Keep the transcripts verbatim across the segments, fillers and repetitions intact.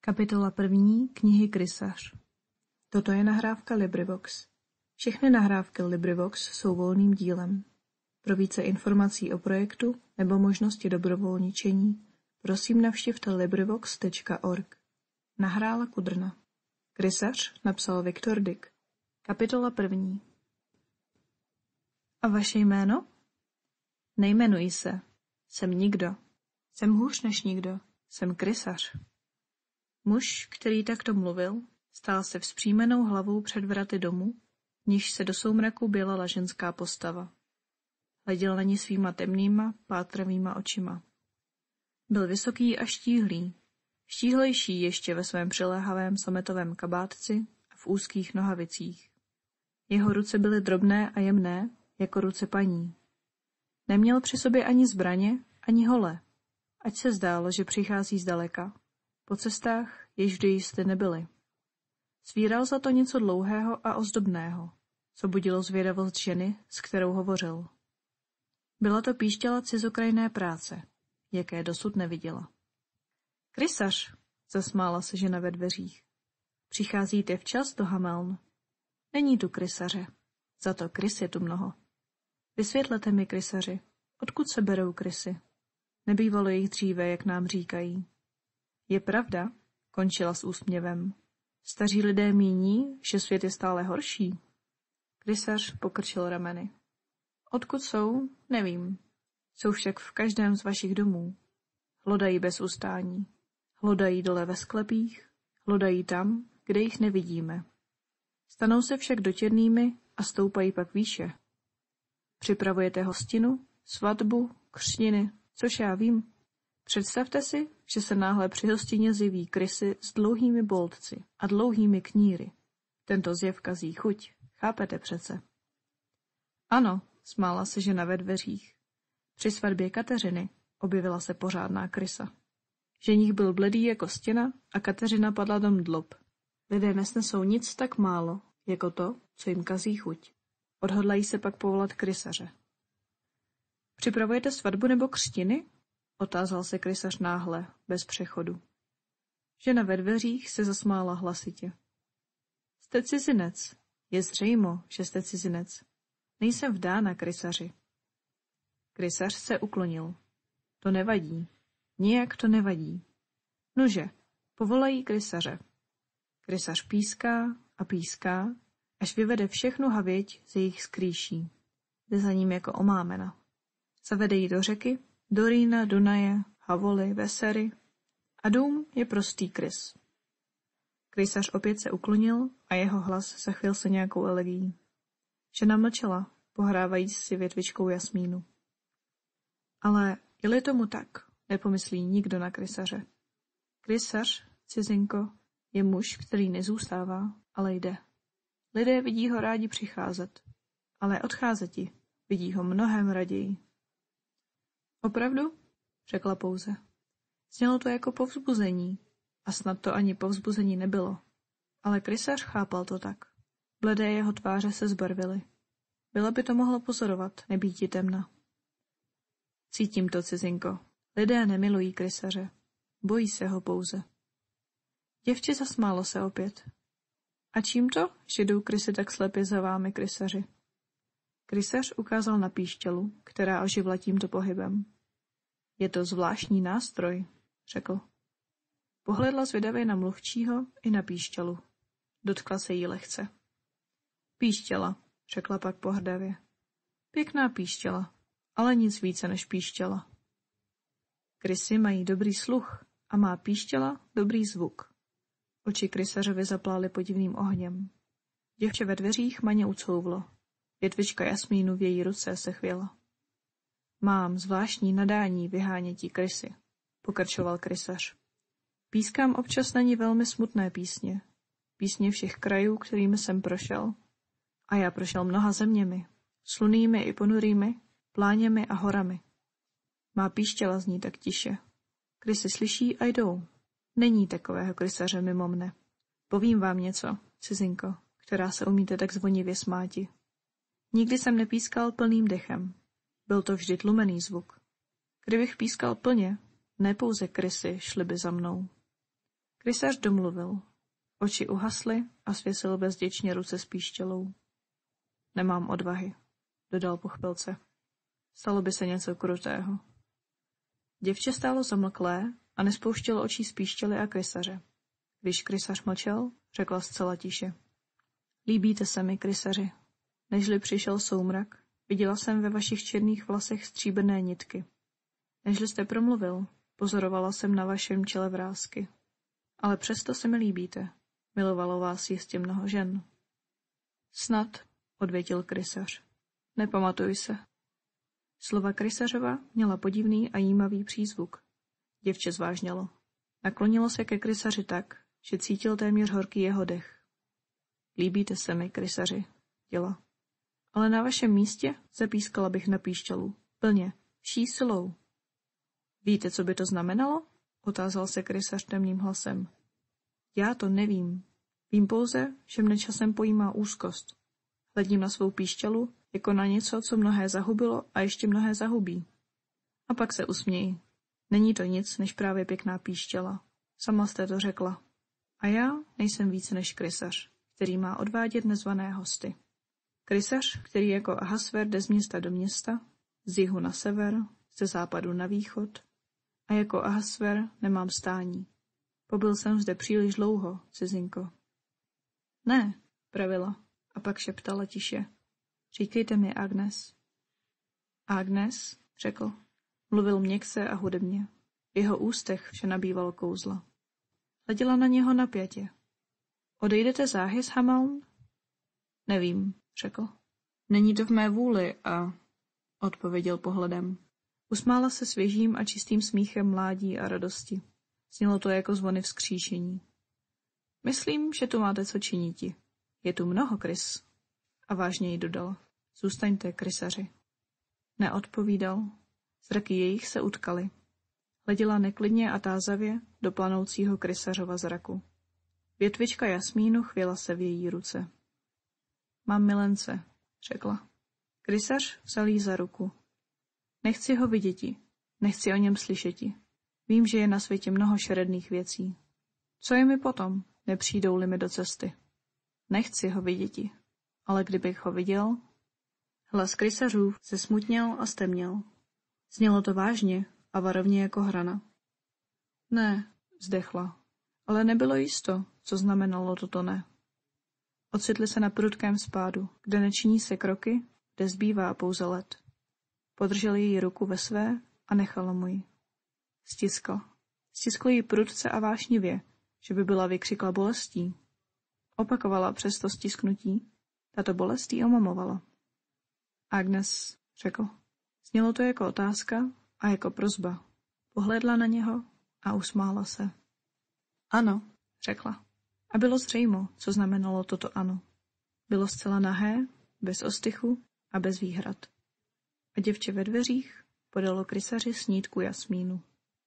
Kapitola první knihy Krysař. Toto je nahrávka LibriVox. Všechny nahrávky LibriVox jsou volným dílem. Pro více informací o projektu nebo možnosti dobrovolničení prosím navštivte librivox tečka org. Nahrála Kudrna. Krysař napsal Viktor Dyk. Kapitola první. A vaše jméno? Nejmenuji se. Jsem nikdo. Jsem hůř než nikdo. Jsem Krysař. Muž, který takto mluvil, stál se vzpřímenou hlavou před vraty domu, v níž se do soumraku bělala ženská postava. Hleděl na ní svýma temnýma, pátravýma očima. Byl vysoký a štíhlý, štíhlejší ještě ve svém přiléhavém sametovém kabátci a v úzkých nohavicích. Jeho ruce byly drobné a jemné, jako ruce paní. Neměl při sobě ani zbraně, ani hole, ať se zdálo, že přichází zdaleka. Po cestách, jež vždy jisté nebyly. Svíral za to něco dlouhého a ozdobného, co budilo zvědavost ženy, s kterou hovořil. Byla to píšťala cizokrajné práce, jaké dosud neviděla. Krysař, zasmála se žena ve dveřích. Přicházíte včas do Hameln. Není tu krysaře, za to krys je tu mnoho. Vysvětlete mi, krysaři, odkud se berou krysy? Nebývalo jich dříve, jak nám říkají. Je pravda, končila s úsměvem. Staří lidé míní, že svět je stále horší. Krysař pokrčil rameny. Odkud jsou, nevím. Jsou však v každém z vašich domů. Hlodají bez ustání. Hlodají dole ve sklepích, hlodají tam, kde jich nevidíme. Stanou se však dotěrnými a stoupají pak výše. Připravujete hostinu, svatbu, křtiny, což já vím. Představte si, že se náhle při hostině zjeví krysy s dlouhými boltci a dlouhými kníry. Tento zjev kazí chuť, chápete přece? Ano, smála se žena ve dveřích. Při svatbě Kateřiny objevila se pořádná krysa. Ženích byl bledý jako stěna a Kateřina padla do mdlob. Lidé nesnesou nic tak málo, jako to, co jim kazí chuť. Odhodlají se pak povolat krysaře. Připravujete svatbu nebo křtiny? Otázal se krysař náhle, bez přechodu. Žena ve dveřích se zasmála hlasitě. Jste cizinec. Je zřejmo, že jste cizinec. Nejsem vdána, krysaři. Krysař se uklonil. To nevadí. Nijak to nevadí. Nože, povolají krysaře. Krysař píská a píská, až vyvede všechnu havěť z jejich skrýší. Jde za ním jako omámena. Zavede ji do řeky, do Rýna, Dunaje, Havoly, Vesery a dům je prostý krys. Krysař opět se uklonil a jeho hlas zachvěl se nějakou elegií. Žena mlčela, pohrávajíc si větvičkou jasmínu. Ale je-li tomu tak, nepomyslí nikdo na krysaře. Krysař, cizinko, je muž, který nezůstává, ale jde. Lidé vidí ho rádi přicházet, ale odcházeti vidí ho mnohem raději. Opravdu? Řekla pouze. Znělo to jako povzbuzení, a snad to ani povzbuzení nebylo. Ale krysař chápal to tak. Bledé jeho tváře se zbarvily. Bylo by to mohlo pozorovat, nebýti temna. Cítím to, cizinko. Lidé nemilují krysaře. Bojí se ho pouze. Děvče zasmálo se opět. A čím to, že jdou krysy tak slepě za vámi, krysaři? Krysař ukázal na píšťalu, která oživla tímto pohybem. Je to zvláštní nástroj, řekl. Pohledla zvědavě na mluvčího i na píšťalu. Dotkla se jí lehce. Píšťala, řekla pak pohrdavě. Pěkná píšťala, ale nic více než píšťala. Krysy mají dobrý sluch a má píšťala dobrý zvuk. Oči krysařovi zaplály podivným ohněm. Děvče ve dveřích maně ucouvlo. Větvička jasmínu v její ruce se chvěla. Mám zvláštní nadání vyhánětí krysy, pokračoval krysař. Pískám občas na ní velmi smutné písně. Písně všech krajů, kterými jsem prošel. A já prošel mnoha zeměmi, slunými i ponurými, pláněmi a horami. Má píšťala zní tak tiše. Krysy slyší a jdou. Není takového krysaře mimo mne. Povím vám něco, cizinko, která se umíte tak zvonivě smáti. Nikdy jsem nepískal plným dechem. Byl to vždy tlumený zvuk. Kdybych pískal plně, ne pouze krysy šly by za mnou. Krysař domluvil. Oči uhasly a svěsil bezděčně ruce s píšťalou. Nemám odvahy, dodal po chvilce. Stalo by se něco krutého. Děvče stálo zamlklé a nespouštělo očí z píšťaly a krysaře. Když krysař mlčel, řekla zcela tiše. Líbíte se mi, krysaři. Nežli přišel soumrak, viděla jsem ve vašich černých vlasech stříbrné nitky. Nežli jste promluvil, pozorovala jsem na vašem čele vrásky. Ale přesto se mi líbíte. Milovalo vás jistě mnoho žen. Snad, odvětil krysař. Nepamatuj se. Slova krysařova měla podivný a jímavý přízvuk. Děvče zvážnělo. Naklonilo se ke krysaři tak, že cítil téměř horký jeho dech. Líbíte se mi, krysaři, děla. Ale na vašem místě zapískala bych na píšťalu. Plně, vší silou. Víte, co by to znamenalo? Otázal se krysař temným hlasem. Já to nevím. Vím pouze, že mne časem pojímá úzkost. Hledím na svou píšťalu jako na něco, co mnohé zahubilo a ještě mnohé zahubí. A pak se usmějí. Není to nic, než právě pěkná píšťala. Sama jste to řekla. A já nejsem více než krysař, který má odvádět nezvané hosty. Krysař, který jako Ahasver jde z města do města, z jihu na sever, ze západu na východ. A jako Ahasver nemám stání. Pobyl jsem zde příliš dlouho, cizinko. Ne, pravila, a pak šeptala tiše. Říkejte mi, Agnes. Agnes, řekl. Mluvil měkce a hudebně. V jeho ústech vše nabývalo kouzla. Hleděla na něho napjatě. Odejdete záhy z Hameln? Nevím, řekl. Není to v mé vůli a... odpověděl pohledem. Usmála se svěžím a čistým smíchem mládí a radosti. Znělo to jako zvony vzkříšení. Myslím, že tu máte co činiti. Je tu mnoho krys. A vážně jí dodal. Zůstaňte, krysaři. Neodpovídal. Zraky jejich se utkaly. Hleděla neklidně a tázavě do planoucího krysařova zraku. Větvička jasmínu chvěla se v její ruce. Mám milence, řekla. Krysař vzal jí za ruku. Nechci ho viděti, nechci o něm slyšeti. Vím, že je na světě mnoho šeredných věcí. Co je mi potom, nepřijdou-li mi do cesty? Nechci ho viděti, ale kdybych ho viděl... Hlas krysařů se smutněl a stemněl. Znělo to vážně a varovně jako hrana. Ne, vzdechla, ale nebylo jisto, co znamenalo toto ne. Ocitli se na prudkém spádu, kde nečiní se kroky, kde zbývá pouze led. Podržel její ruku ve své a nechal mu ji. Stiskl. Stiskl ji prudce a vášnivě, že by byla vykřikla bolestí. Opakovala přesto stisknutí. Tato bolest jí omamovala. Agnes, řekl. Znělo to jako otázka a jako prosba. Pohlédla na něho a usmála se. Ano, řekla. A bylo zřejmo, co znamenalo toto ano. Bylo zcela nahé, bez ostychu a bez výhrad. A děvče ve dveřích podalo krysaři snídku jasmínu.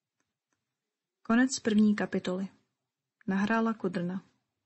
Konec první kapitoly. Nahrála Kudrna.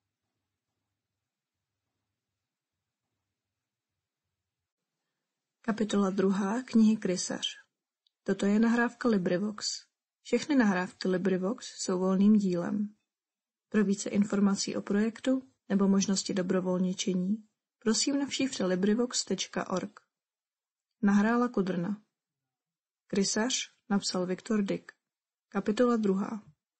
Kapitola druhá knihy Krysař. Toto je nahrávka LibriVox. Všechny nahrávky LibriVox jsou volným dílem. Pro více informací o projektu nebo možnosti dobrovolničení, prosím navštivte librivox tečka org. Nahrála Kudrna. Krysař napsal Viktor Dick. Kapitola druhá.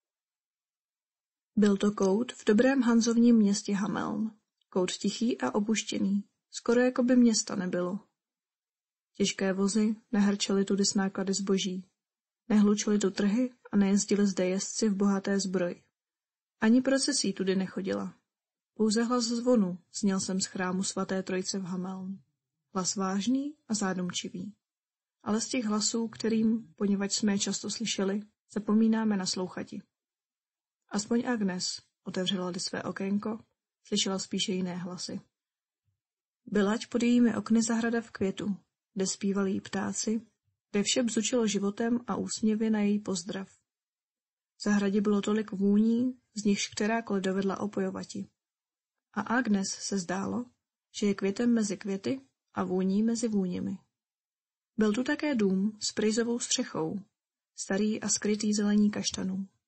Byl to kout v dobrém hanzovním městě Hameln. Kout tichý a opuštěný, skoro jako by města nebylo. Těžké vozy nehrčely tudy s náklady zboží. Nehlučily tu trhy a nejezdili zde jezdci v bohaté zbroji. Ani procesí tudy nechodila. Pouze hlas zvonu zněl jsem z chrámu svaté Trojice v Hameln. Hlas vážný a zádomčivý. Ale z těch hlasů, kterým, poněvadž jsme je často slyšeli, zapomínáme naslouchati. Aspoň Agnes, otevřela-li své okénko, slyšela spíše jiné hlasy. Bylať pod jejími okny zahrada v květu, kde zpívali jí ptáci, kde vše bzučilo životem a úsměvy na její pozdrav. V zahradě bylo tolik vůní, z nichž kterákoliv dovedla opojovati. A Agnes se zdálo, že je květem mezi květy a vůní mezi vůněmi. Byl tu také dům s pryzovou střechou, starý a skrytý zelení kaštanů.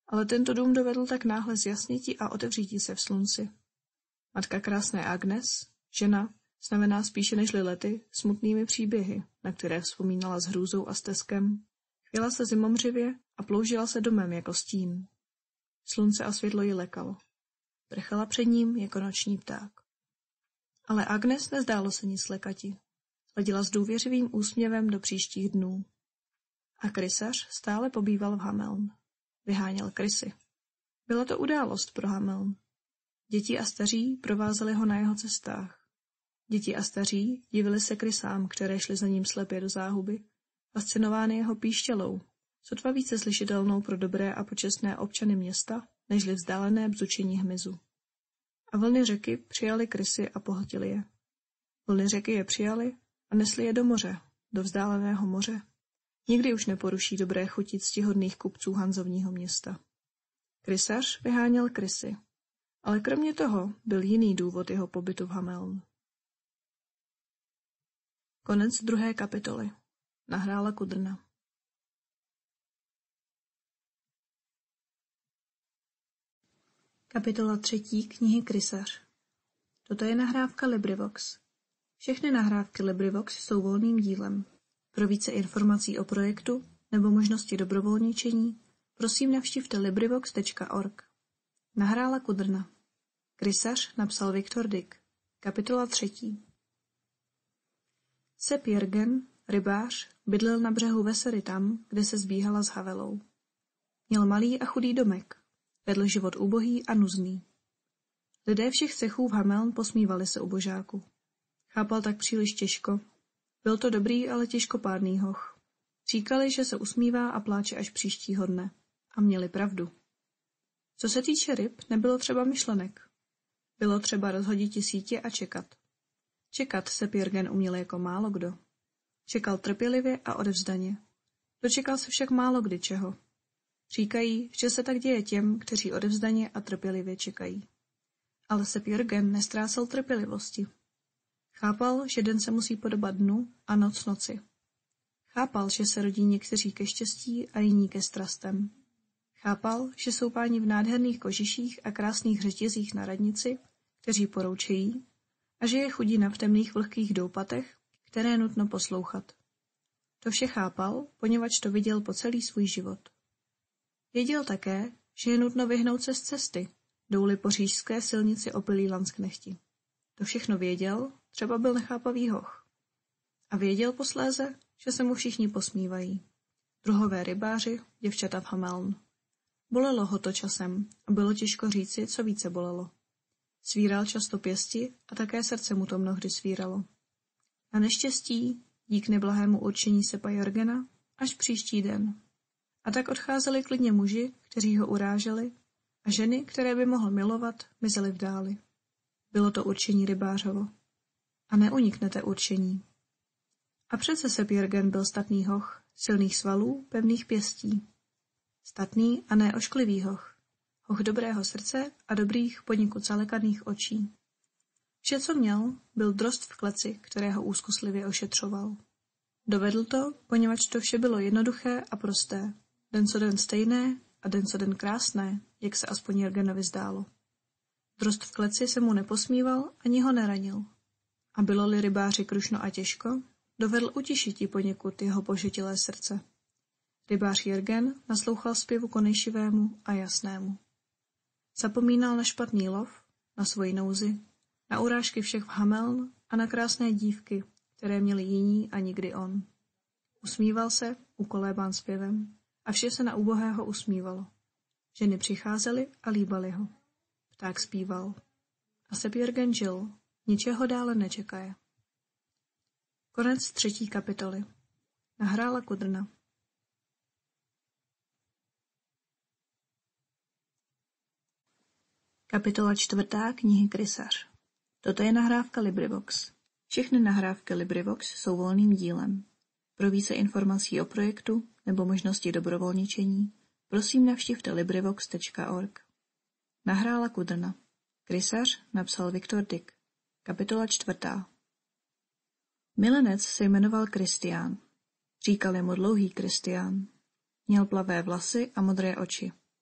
Ale tento dům dovedl tak náhle zjasniti a otevříti se v slunci. Matka krásné Agnes, žena, snavená spíše nežli lety, smutnými příběhy, na které vzpomínala s hrůzou a steskem, chvěla se zimomřivě a ploužila se domem jako stín. Slunce a světlo ji lekalo. Prchala před ním jako noční pták. Ale Agnes nezdálo se nic lekati. Hleděla s důvěřivým úsměvem do příštích dnů. A krysař stále pobýval v Hameln. Vyháněl krysy. Byla to událost pro Hameln. Děti a staří provázeli ho na jeho cestách. Děti a staří divili se krysám, které šly za ním slepě do záhuby, fascinovány jeho píšťalou, sotva více slyšitelnou pro dobré a počestné občany města, nežli vzdálené bzučení hmyzu. A vlny řeky přijali krysy a pohltili je. Vlny řeky je přijali a nesli je do moře, do vzdáleného moře. Nikdy už neporuší dobré chuti ctihodných kupců Hanzovního města. Krysař vyháněl krysy, ale kromě toho byl jiný důvod jeho pobytu v Hameln. Konec druhé kapitoly. Nahrála Kudrna. Kapitola třetí knihy Krysař. Toto je nahrávka LibriVox. Všechny nahrávky LibriVox jsou volným dílem. Pro více informací o projektu nebo možnosti dobrovolničení, prosím navštivte librivox tečka org. Nahrála Kudrna. Krysař napsal Viktor Dick. Kapitola třetí. Sepp Jürgen, rybář, bydlel na břehu Vesery tam, kde se zbíhala s Havelou. Měl malý a chudý domek. Vedl život ubohý a nuzný. Lidé všech cechů v Hameln posmívali se ubožáku. Chápal tak příliš těžko. Byl to dobrý, ale těžkopádný hoch. Říkali, že se usmívá a pláče až příštího dne. A měli pravdu. Co se týče ryb, nebylo třeba myšlenek. Bylo třeba rozhodit sítě a čekat. Čekat Sepp Jürgen uměl jako málo kdo. Čekal trpělivě a odevzdaně. Dočekal se však málo kdy čeho. Říkají, že se tak děje těm, kteří odevzdaně a trpělivě čekají. Ale Sepp Jürgen nestrácel trpělivosti. Chápal, že den se musí podobat dnu a noc noci. Chápal, že se rodí někteří ke štěstí a jiní ke strastem. Chápal, že jsou páni v nádherných kožiších a krásných řetězích na radnici, kteří poroučejí, a že je chudina v temných vlhkých doupatech, které nutno poslouchat. To vše chápal, poněvadž to viděl po celý svůj život. Věděl také, že je nutno vyhnout se z cesty, jdou-li po říšské silnici opilí lansknechti. To všechno věděl, třeba byl nechápavý hoch. A věděl posléze, že se mu všichni posmívají. Druhové rybáři, děvčata v Hameln. Bolelo ho to časem a bylo těžko říci, co více bolelo. Svíral často pěsti a také srdce mu to mnohdy svíralo. A neštěstí, dík neblahému určení Seppa Jürgena, až příští den. A tak odcházeli klidně muži, kteří ho uráželi, a ženy, které by mohl milovat, mizely v dáli. Bylo to určení rybářovo. A neuniknete určení. A přece Sepp Jürgen byl statný hoch, silných svalů, pevných pěstí. Statný a ne ošklivý hoch. Hoch dobrého srdce a dobrých, poněkud zalekaných očí. Vše, co měl, byl drost v kleci, kterého úzkoslivě ošetřoval. Dovedl to, poněvadž to vše bylo jednoduché a prosté. Den co den stejné a den co den krásné, jak se aspoň Jürgenovi zdálo. Drost v kleci se mu neposmíval ani ho neranil. A bylo-li rybáři krušno a těžko, dovedl utišiti poněkud jeho pošetilé srdce. Rybář Jürgen naslouchal zpěvu konejšivému a jasnému. Zapomínal na špatný lov, na svoji nouzi, na urážky všech v Hameln a na krásné dívky, které měli jiní a nikdy on. Usmíval se, ukolébán zpěvem, a vše se na ubohého usmívalo. Ženy přicházely a líbaly ho. Pták zpíval. A Sepp Jürgen žil, ničeho dále nečekaje. Konec třetí kapitoly. Nahrála Kudrna. Kapitola čtvrtá knihy Krysař. Toto je nahrávka LibriVox. Všechny nahrávky LibriVox jsou volným dílem. Pro více informací o projektu nebo možnosti dobrovolničení, prosím navštivte librivox tečka org. Nahrála Kudrna. Krysař napsal Viktor Dick. Kapitola čtvrtá. Milenec se jmenoval Kristián. Říkali mu dlouhý Kristián. Měl plavé vlasy a modré oči.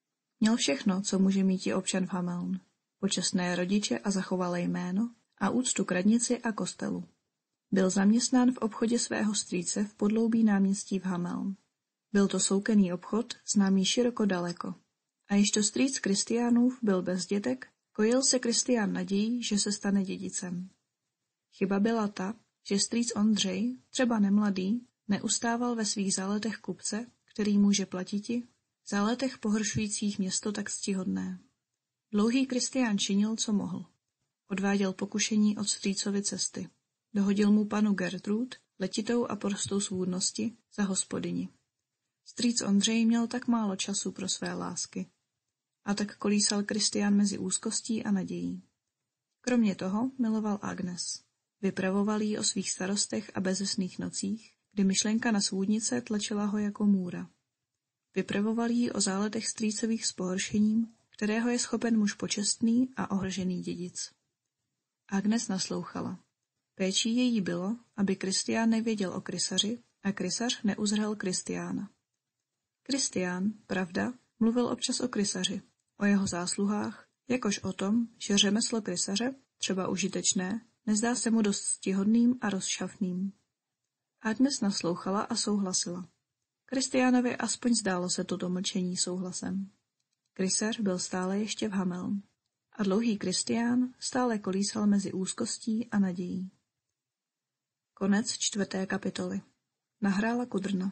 Měl všechno, co může mít i občan v Hameln. Počestné rodiče a zachovalé jméno a úctu k radnici a kostelu. Byl zaměstnán v obchodě svého strýce v podloubí náměstí v Hameln. Byl to soukenný obchod, známý široko daleko. A již to strýc Kristiánův byl bez dětek, kojil se Kristián nadějí, že se stane dědicem. Chyba byla ta, že strýc Ondřej, třeba nemladý, neustával ve svých záletech kupce, který může platiti, záletech pohoršujících město tak ctihodné. Dlouhý Kristián činil, co mohl. Odváděl pokušení od strýcovi cesty. Dohodil mu panu Gertrud, letitou a prostou svůdnosti, za hospodyni. Strýc Ondřej měl tak málo času pro své lásky. A tak kolísal Kristián mezi úzkostí a nadějí. Kromě toho miloval Agnes. Vypravoval jí o svých starostech a bezesných nocích, kdy myšlenka na svůdnice tlačila ho jako můra. Vypravoval jí o záletech strýcových s pohoršením, kterého je schopen muž počestný a ohrožený dědic. Agnes naslouchala. Péčí její bylo, aby Kristián nevěděl o krysaři a krysař neuzrhl Kristiána. Kristián, pravda, mluvil občas o krysaři, o jeho zásluhách, jakož o tom, že řemeslo krysaře, třeba užitečné, nezdá se mu dost ctihodným a rozšafným. Agnes naslouchala a souhlasila. Kristiánovi aspoň zdálo se toto mlčení souhlasem. Krysař byl stále ještě v Hameln a dlouhý Kristián stále kolísal mezi úzkostí a nadějí. Konec čtvrté kapitoly. Nahrála Kudrna.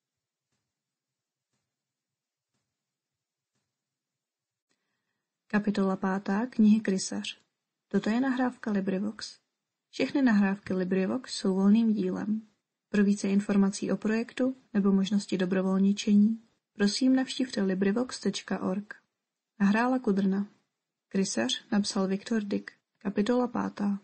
Kapitola pátá knihy Krysař. Toto je nahrávka LibriVox. Všechny nahrávky LibriVox jsou volným dílem. Pro více informací o projektu nebo možnosti dobrovolničení, prosím navštivte librivox tečka org. Nahrála Kudrna. Krysař napsal Viktor Dyk. Kapitola pátá.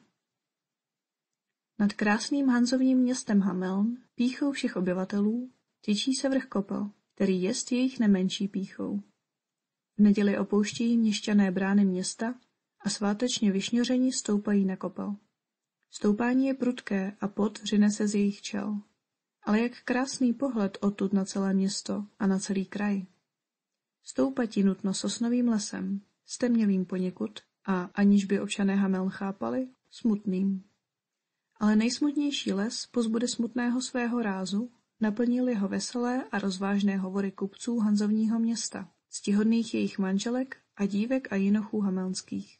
Nad krásným hanzovním městem Hameln, pýchou všech obyvatelů, tyčí se vrch Kopel, který jest jejich nemenší pýchou. V neděli opouštějí měšťané brány města a svátečně vyšňoření stoupají na Kopel. Stoupání je prudké a pot řine se z jejich čel. Ale jak krásný pohled odtud na celé město a na celý kraj. Stoupatí nutno sosnovým lesem, stemnělým poněkud a, aniž by občané Hameln chápali, smutným. Ale nejsmutnější les pozbude smutného svého rázu naplnili ho veselé a rozvážné hovory kupců hanzovního města, ctihodných jejich manželek a dívek a jinochů hamelnských.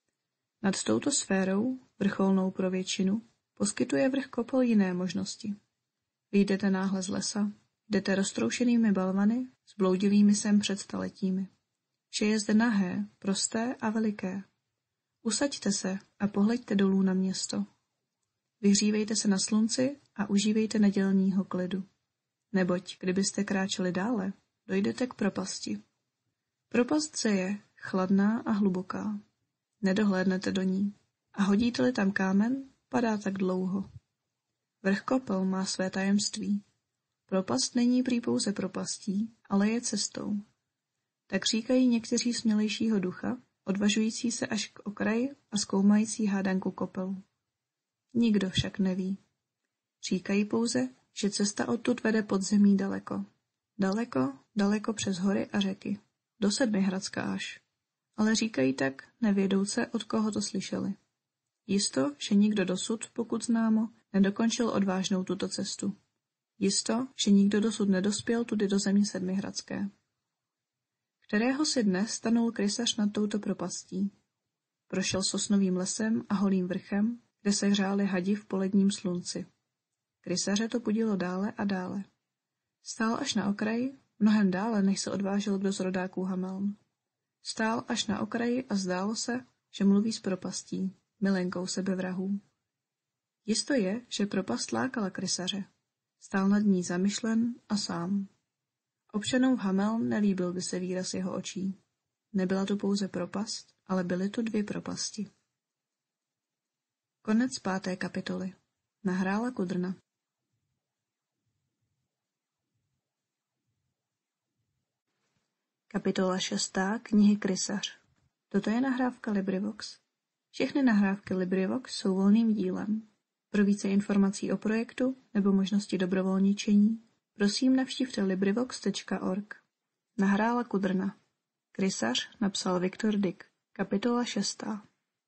Nad touto sférou, vrcholnou pro většinu, poskytuje vrch Kopel jiné možnosti. Vyjdete náhle z lesa, jdete roztroušenými balvany, zbloudilými sem před staletími. Vše je zde nahé, prosté a veliké. Usaďte se a pohleďte dolů na město. Vyhřívejte se na slunci a užívejte nedělního klidu. Neboť, kdybyste kráčeli dále, dojdete k propasti. Propast se je chladná a hluboká. Nedohlédnete do ní a hodíte-li tam kámen, padá tak dlouho. Vrch Kopel má své tajemství. Propast není prý pouze propastí, ale je cestou. Tak říkají někteří smělejšího ducha, odvažující se až k okraji a zkoumající hádanku Kopelu. Nikdo však neví. Říkají pouze, že cesta odtud vede pod zemí daleko. Daleko, daleko přes hory a řeky. Do Sedmihradska až. Ale říkají tak, nevědouce, od koho to slyšeli. Jisto, že nikdo dosud, pokud známo, nedokončil odvážnou tuto cestu. Jisto, že nikdo dosud nedospěl tudy do země Sedmihradské. Kterého si dnes stanul krysař nad touto propastí. Prošel sosnovým lesem a holým vrchem, kde se hřáli hadi v poledním slunci. Krysaře to budilo dále a dále. Stál až na okraji, mnohem dále, než se odvážil kdo z rodáků Hameln. Stál až na okraji a zdálo se, že mluví s propastí, milenkou sebevrahů. Jisto je, že propast lákala krysaře. Stál nad ní zamyšlen a sám. Občanům v Hameln nelíbil by se výraz jeho očí. Nebyla to pouze propast, ale byly to dvě propasti. Konec páté kapitoly. Nahrála Kudrna. Kapitola šestá knihy Krysař. Toto je nahrávka LibriVox. Všechny nahrávky LibriVox jsou volným dílem. Pro více informací o projektu nebo možnosti dobrovolničení, prosím navštivte librivox tečka org. Nahrála Kudrna. Krysař napsal Viktor Dyk. Kapitola šestá.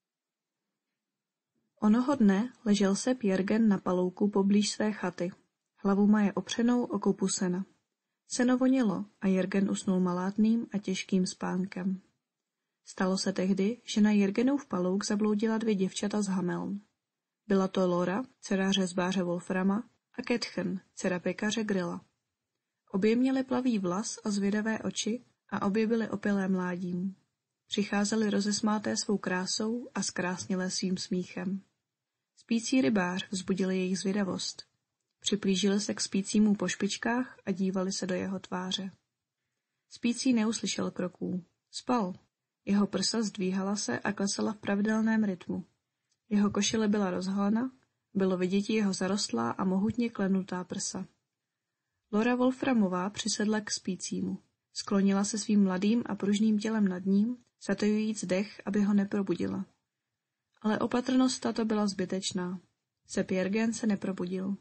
Onoho dne ležel sep Jörgen na palouku poblíž své chaty. Hlavu má je opřenou o koupu sena. Seno vonilo a Jörgen usnul malátným a těžkým spánkem. Stalo se tehdy, že na Jörgenův palouk zabloudila dvě děvčata z Hameln. Byla to Lora, dcera řezbáře Wolframa, a Ketchen, dcera pekaře Grilla. Obě měly plavý vlas a zvědavé oči a obě byly opilé mládím. Přicházely rozesmáté svou krásou a zkrásnělé svým smíchem. Spící rybář vzbudil jejich zvědavost. Připlížili se k spícímu po špičkách a dívali se do jeho tváře. Spící neuslyšel kroků. Spal. Jeho prsa zdvíhala se a klesala v pravidelném rytmu. Jeho košile byla rozhalena, bylo vidět jeho zarostlá a mohutně klenutá prsa. Lora Wolframová přisedla k spícímu. Sklonila se svým mladým a pružným tělem nad ním, zatajujíc dech, aby ho neprobudila. Ale opatrnost tato byla zbytečná. Sep Jörgen se neprobudil.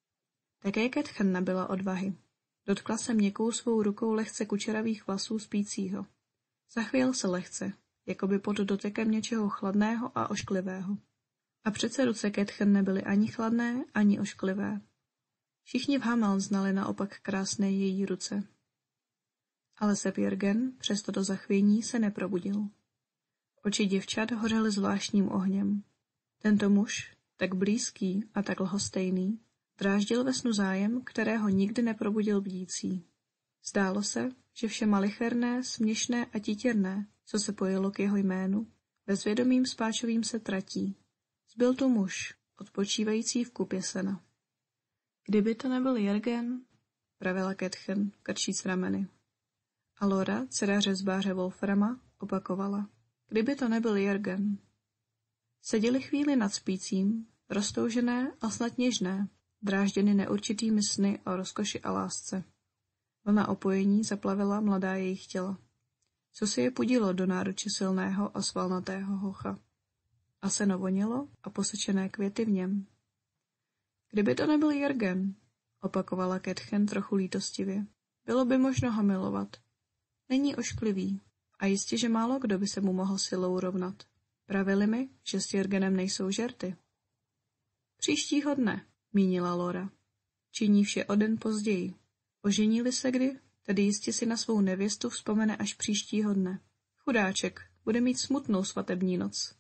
Také Ketchen nabyla odvahy. Dotkla se měkkou svou rukou lehce kučeravých vlasů spícího. Zachvěl se lehce, jako by pod dotekem něčeho chladného a ošklivého. A přece ruce Ketchen nebyly ani chladné, ani ošklivé. Všichni v Hameln znali naopak krásné její ruce. Ale sep Jörgen přes toto zachvění se neprobudil. Oči děvčat hořely zvláštním ohněm. Tento muž, tak blízký a tak lhostejný, dráždil ve snu zájem, kterého nikdy neprobudil bdící. Zdálo se, že vše malicherné, směšné a titěrné, co se pojilo k jeho jménu, bezvědomým spáčovým se tratí. Zbyl tu muž, odpočívající v kupě sena. Kdyby to nebyl Jörgen, pravila Ketchen, krčíc rameny. A Lora, dcera řezbáře Wolframa, opakovala. Kdyby to nebyl Jörgen. Seděli chvíli nad spícím, roztoužené a snad něžné, drážděny neurčitými sny o rozkoši a lásce. Vlna opojení zaplavila mladá jejich těla. Co si je pudilo do náruče silného a svalnatého hocha. A seno vonilo a posečené květy v něm. Kdyby to nebyl Jörgen, opakovala Ketchen trochu lítostivě, bylo by možno ho milovat. Není ošklivý a jistě, že málo kdo by se mu mohl silou rovnat. Pravili mi, že s Jörgenem nejsou žerty. Příštího dne, mínila Lora. Činí vše o den později. Oženili se kdy, tedy jistě si na svou nevěstu vzpomene až příštího dne. Chudáček, bude mít smutnou svatební noc.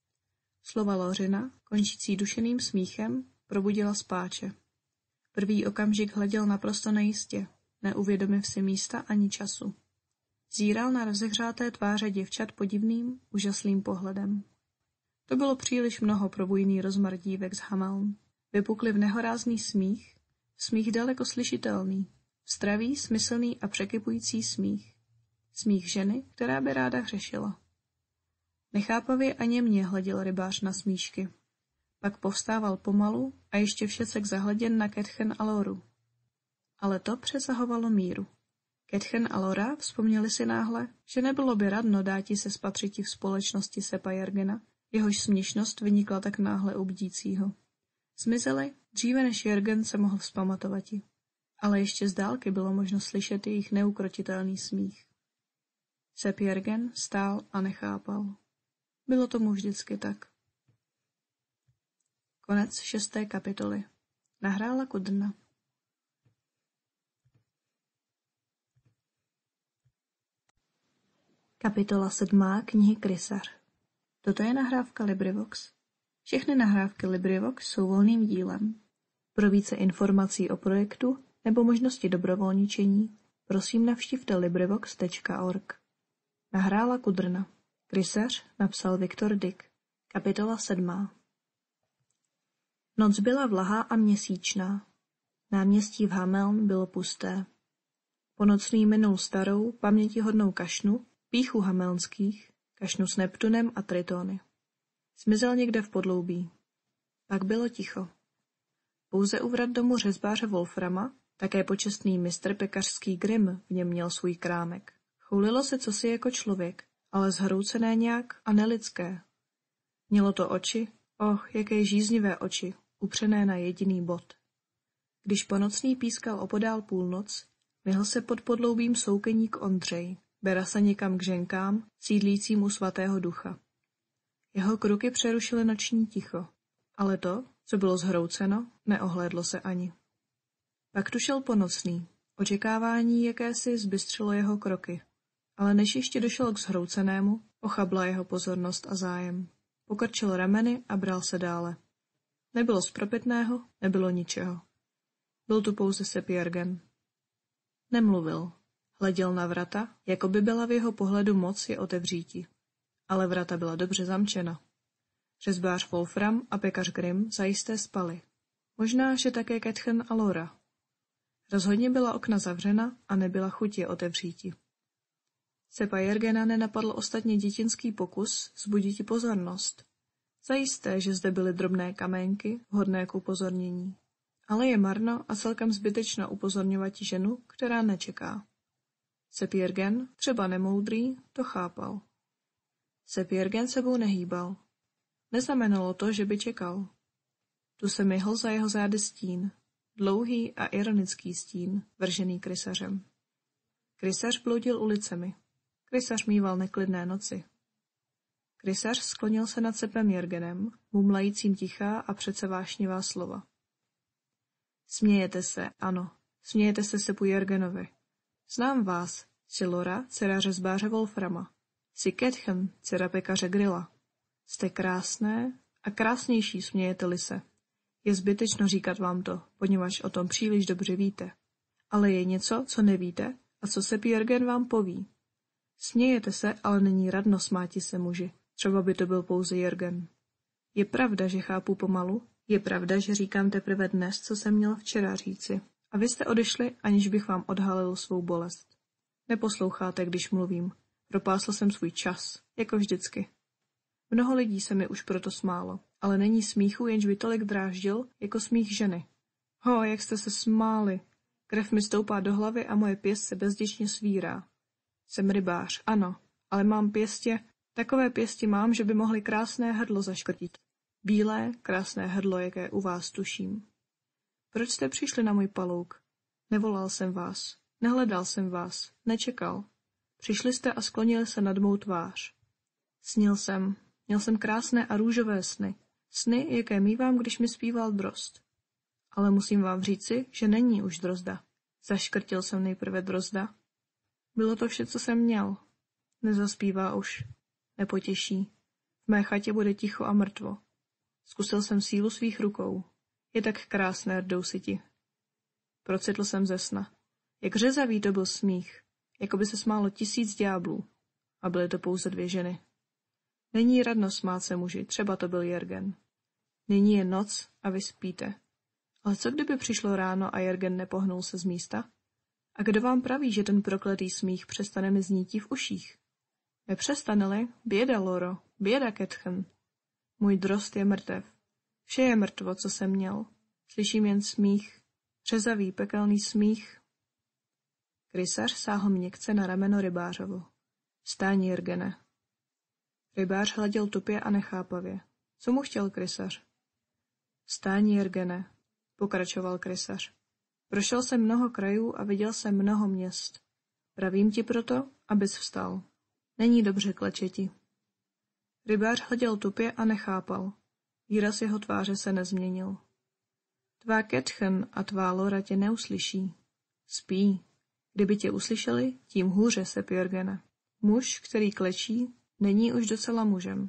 Slova Lořina, končící dušeným smíchem, probudila spáče. Prvý okamžik hleděl naprosto nejistě, neuvědomив si místa ani času. Zíral na rozehřáté tváře děvčat podivným, úžaslým pohledem. To bylo příliš mnoho pro bujný rozmar dívek z Hameln. Vypukli v nehorázný smích, smích daleko slyšitelný, stravý, smyslný a překypující smích. Smích ženy, která by ráda hřešila. Nechápavě a němě hleděl rybář na smíšky. Pak povstával pomalu a ještě všecek zahleděn na Ketchen a Loru. Ale to přesahovalo míru. Ketchen a Lora vzpomněli si náhle, že nebylo by radno dáti se spatřiti v společnosti sepa Jörgena, jehož směšnost vynikla tak náhle u bdícího. Zmizeli, dříve než Jörgen se mohl vzpamatovat. Ale ještě z dálky bylo možno slyšet jejich neukrotitelný smích. Sep Jörgen stál a nechápal. Bylo tomu vždycky tak. Konec šesté kapitoly. Nahrála Kudrna. Kapitola sedmá knihy Krysař. Toto je nahrávka LibriVox. Všechny nahrávky LibriVox jsou volným dílem. Pro více informací o projektu nebo možnosti dobrovolničení, prosím navštivte librivox tečka org. Nahrála Kudrna. Krysař napsal Viktor Dyk. Kapitola sedmá. Noc byla vlahá a měsíčná. Náměstí v Hameln bylo pusté. Ponocný minul starou, pamětihodnou kašnu, pýchu hamelnských, kašnu s Neptunem a Tritony. Zmizel někde v podloubí. Pak bylo ticho. Pouze u vrat domu řezbáře Wolframa, také počestný mistr pekařský Grimm v něm měl svůj krámek. Choulilo se cosi jako člověk, ale zhroucené nějak a nelidské. Mělo to oči, oh, jaké žíznivé oči, upřené na jediný bod. Když ponocný pískal opodál půlnoc, vyhl se pod podloubím soukeník Ondřej, bera se někam k ženkám, sídlícím u svatého ducha. Jeho kruky přerušily noční ticho, ale to, co bylo zhrouceno, neohlédlo se ani. Pak tu šel ponocný, očekávání jakési zbystřilo jeho kroky, ale než ještě došel k zhroucenému, ochabla jeho pozornost a zájem. Pokrčil rameny a bral se dále. Nebylo spropitného, nebylo ničeho. Byl tu pouze Sepiergen. Nemluvil. Hleděl na vrata, jako by byla v jeho pohledu moc je otevříti. Ale vrata byla dobře zamčena. Řezbář Wolfram a pekař Grimm zajisté spali. Možná, že také Kätchen a Lora. Rozhodně byla okna zavřena a nebyla chuť je otevříti. Sepa Jurgena nenapadl ostatně dětinský pokus vzbuditi pozornost. Zajisté, že zde byly drobné kamenky, vhodné k upozornění. Ale je marno a celkem zbytečno upozorňovat ženu, která nečeká. Sepiergen, třeba nemoudrý, to chápal. Sepiergen sebou nehýbal. Neznamenalo to, že by čekal. Tu se myhl za jeho zády stín, dlouhý a ironický stín, vržený krysařem. Krysař bloudil ulicemi. Krysař mýval neklidné noci. Krysař sklonil se nad Sepem Jurgenem, mumlajícím tichá a přece vášnivá slova. Smějete se, ano, smějete se Sepu Jurgenovi. Znám vás, jsi Lora, dcera řezbáře Wolframa. Jsi Kätchen, dcera pekaře Grilla. Jste krásné a krásnější, smějete-li se. Je zbytečno říkat vám to, poněvadž o tom příliš dobře víte. Ale je něco, co nevíte a co Sep Jurgen vám poví. Smějete se, ale není radno smáti se muži. Třeba by to byl pouze Jurgen. Je pravda, že chápu pomalu? Je pravda, že říkám teprve dnes, co jsem měl včera říci. A vy jste odešli, aniž bych vám odhalil svou bolest. Neposloucháte, když mluvím. Propásl jsem svůj čas, jako vždycky. Mnoho lidí se mi už proto smálo, ale není smíchu, jenž by tolik dráždil, jako smích ženy. Ho, jak jste se smáli. Krev mi stoupá do hlavy a moje pěst se bezděčně svírá. Jsem rybář, ano, ale mám pěstě, takové pěsti mám, že by mohly krásné hrdlo zaškrtit. Bílé, krásné hrdlo, jaké u vás tuším. Proč jste přišli na můj palouk? Nevolal jsem vás, nehledal jsem vás, nečekal. Přišli jste a sklonili se nad mou tvář. Snil jsem, měl jsem krásné a růžové sny, sny, jaké mívám, když mi zpíval drozd. Ale musím vám říci, že není už drozda. Zaškrtil jsem nejprve drozda. Bylo to vše, co jsem měl. Nezaspívá už. Nepotěší. V mé chatě bude ticho a mrtvo. Zkusil jsem sílu svých rukou. Je tak krásné, rdousiti. Procitl jsem ze sna. Jak řezavý to byl smích, jako by se smálo tisíc ďáblů. A byly to pouze dvě ženy. Není radno smát se muži, třeba to byl Jurgen. Nyní je noc a vy spíte. Ale co kdyby přišlo ráno a Jurgen nepohnul se z místa? A kdo vám praví, že ten prokletý smích přestane mi zníti v uších? Nepřestane-li? Běda, Loro, běda, Kätchen. Můj drozd je mrtev. Vše je mrtvo, co jsem měl. Slyším jen smích, řezavý, pekelný smích. Krysař sáhl měkce na rameno rybářovu. Vstáň, Jurgene. Rybář hleděl tupě a nechápavě. Co mu chtěl krysař? Vstáň, Jurgene, pokračoval krysař. Prošel jsem mnoho krajů a viděl jsem mnoho měst. Pravím ti proto, abys vstal. Není dobře klečeti. Rybář hleděl tupě a nechápal. Výraz jeho tváře se nezměnil. Tvá Kätchen a tvá Lora tě neuslyší. Spí. Kdyby tě uslyšeli, tím hůře, Sep Jurgene. Muž, který klečí, není už docela mužem.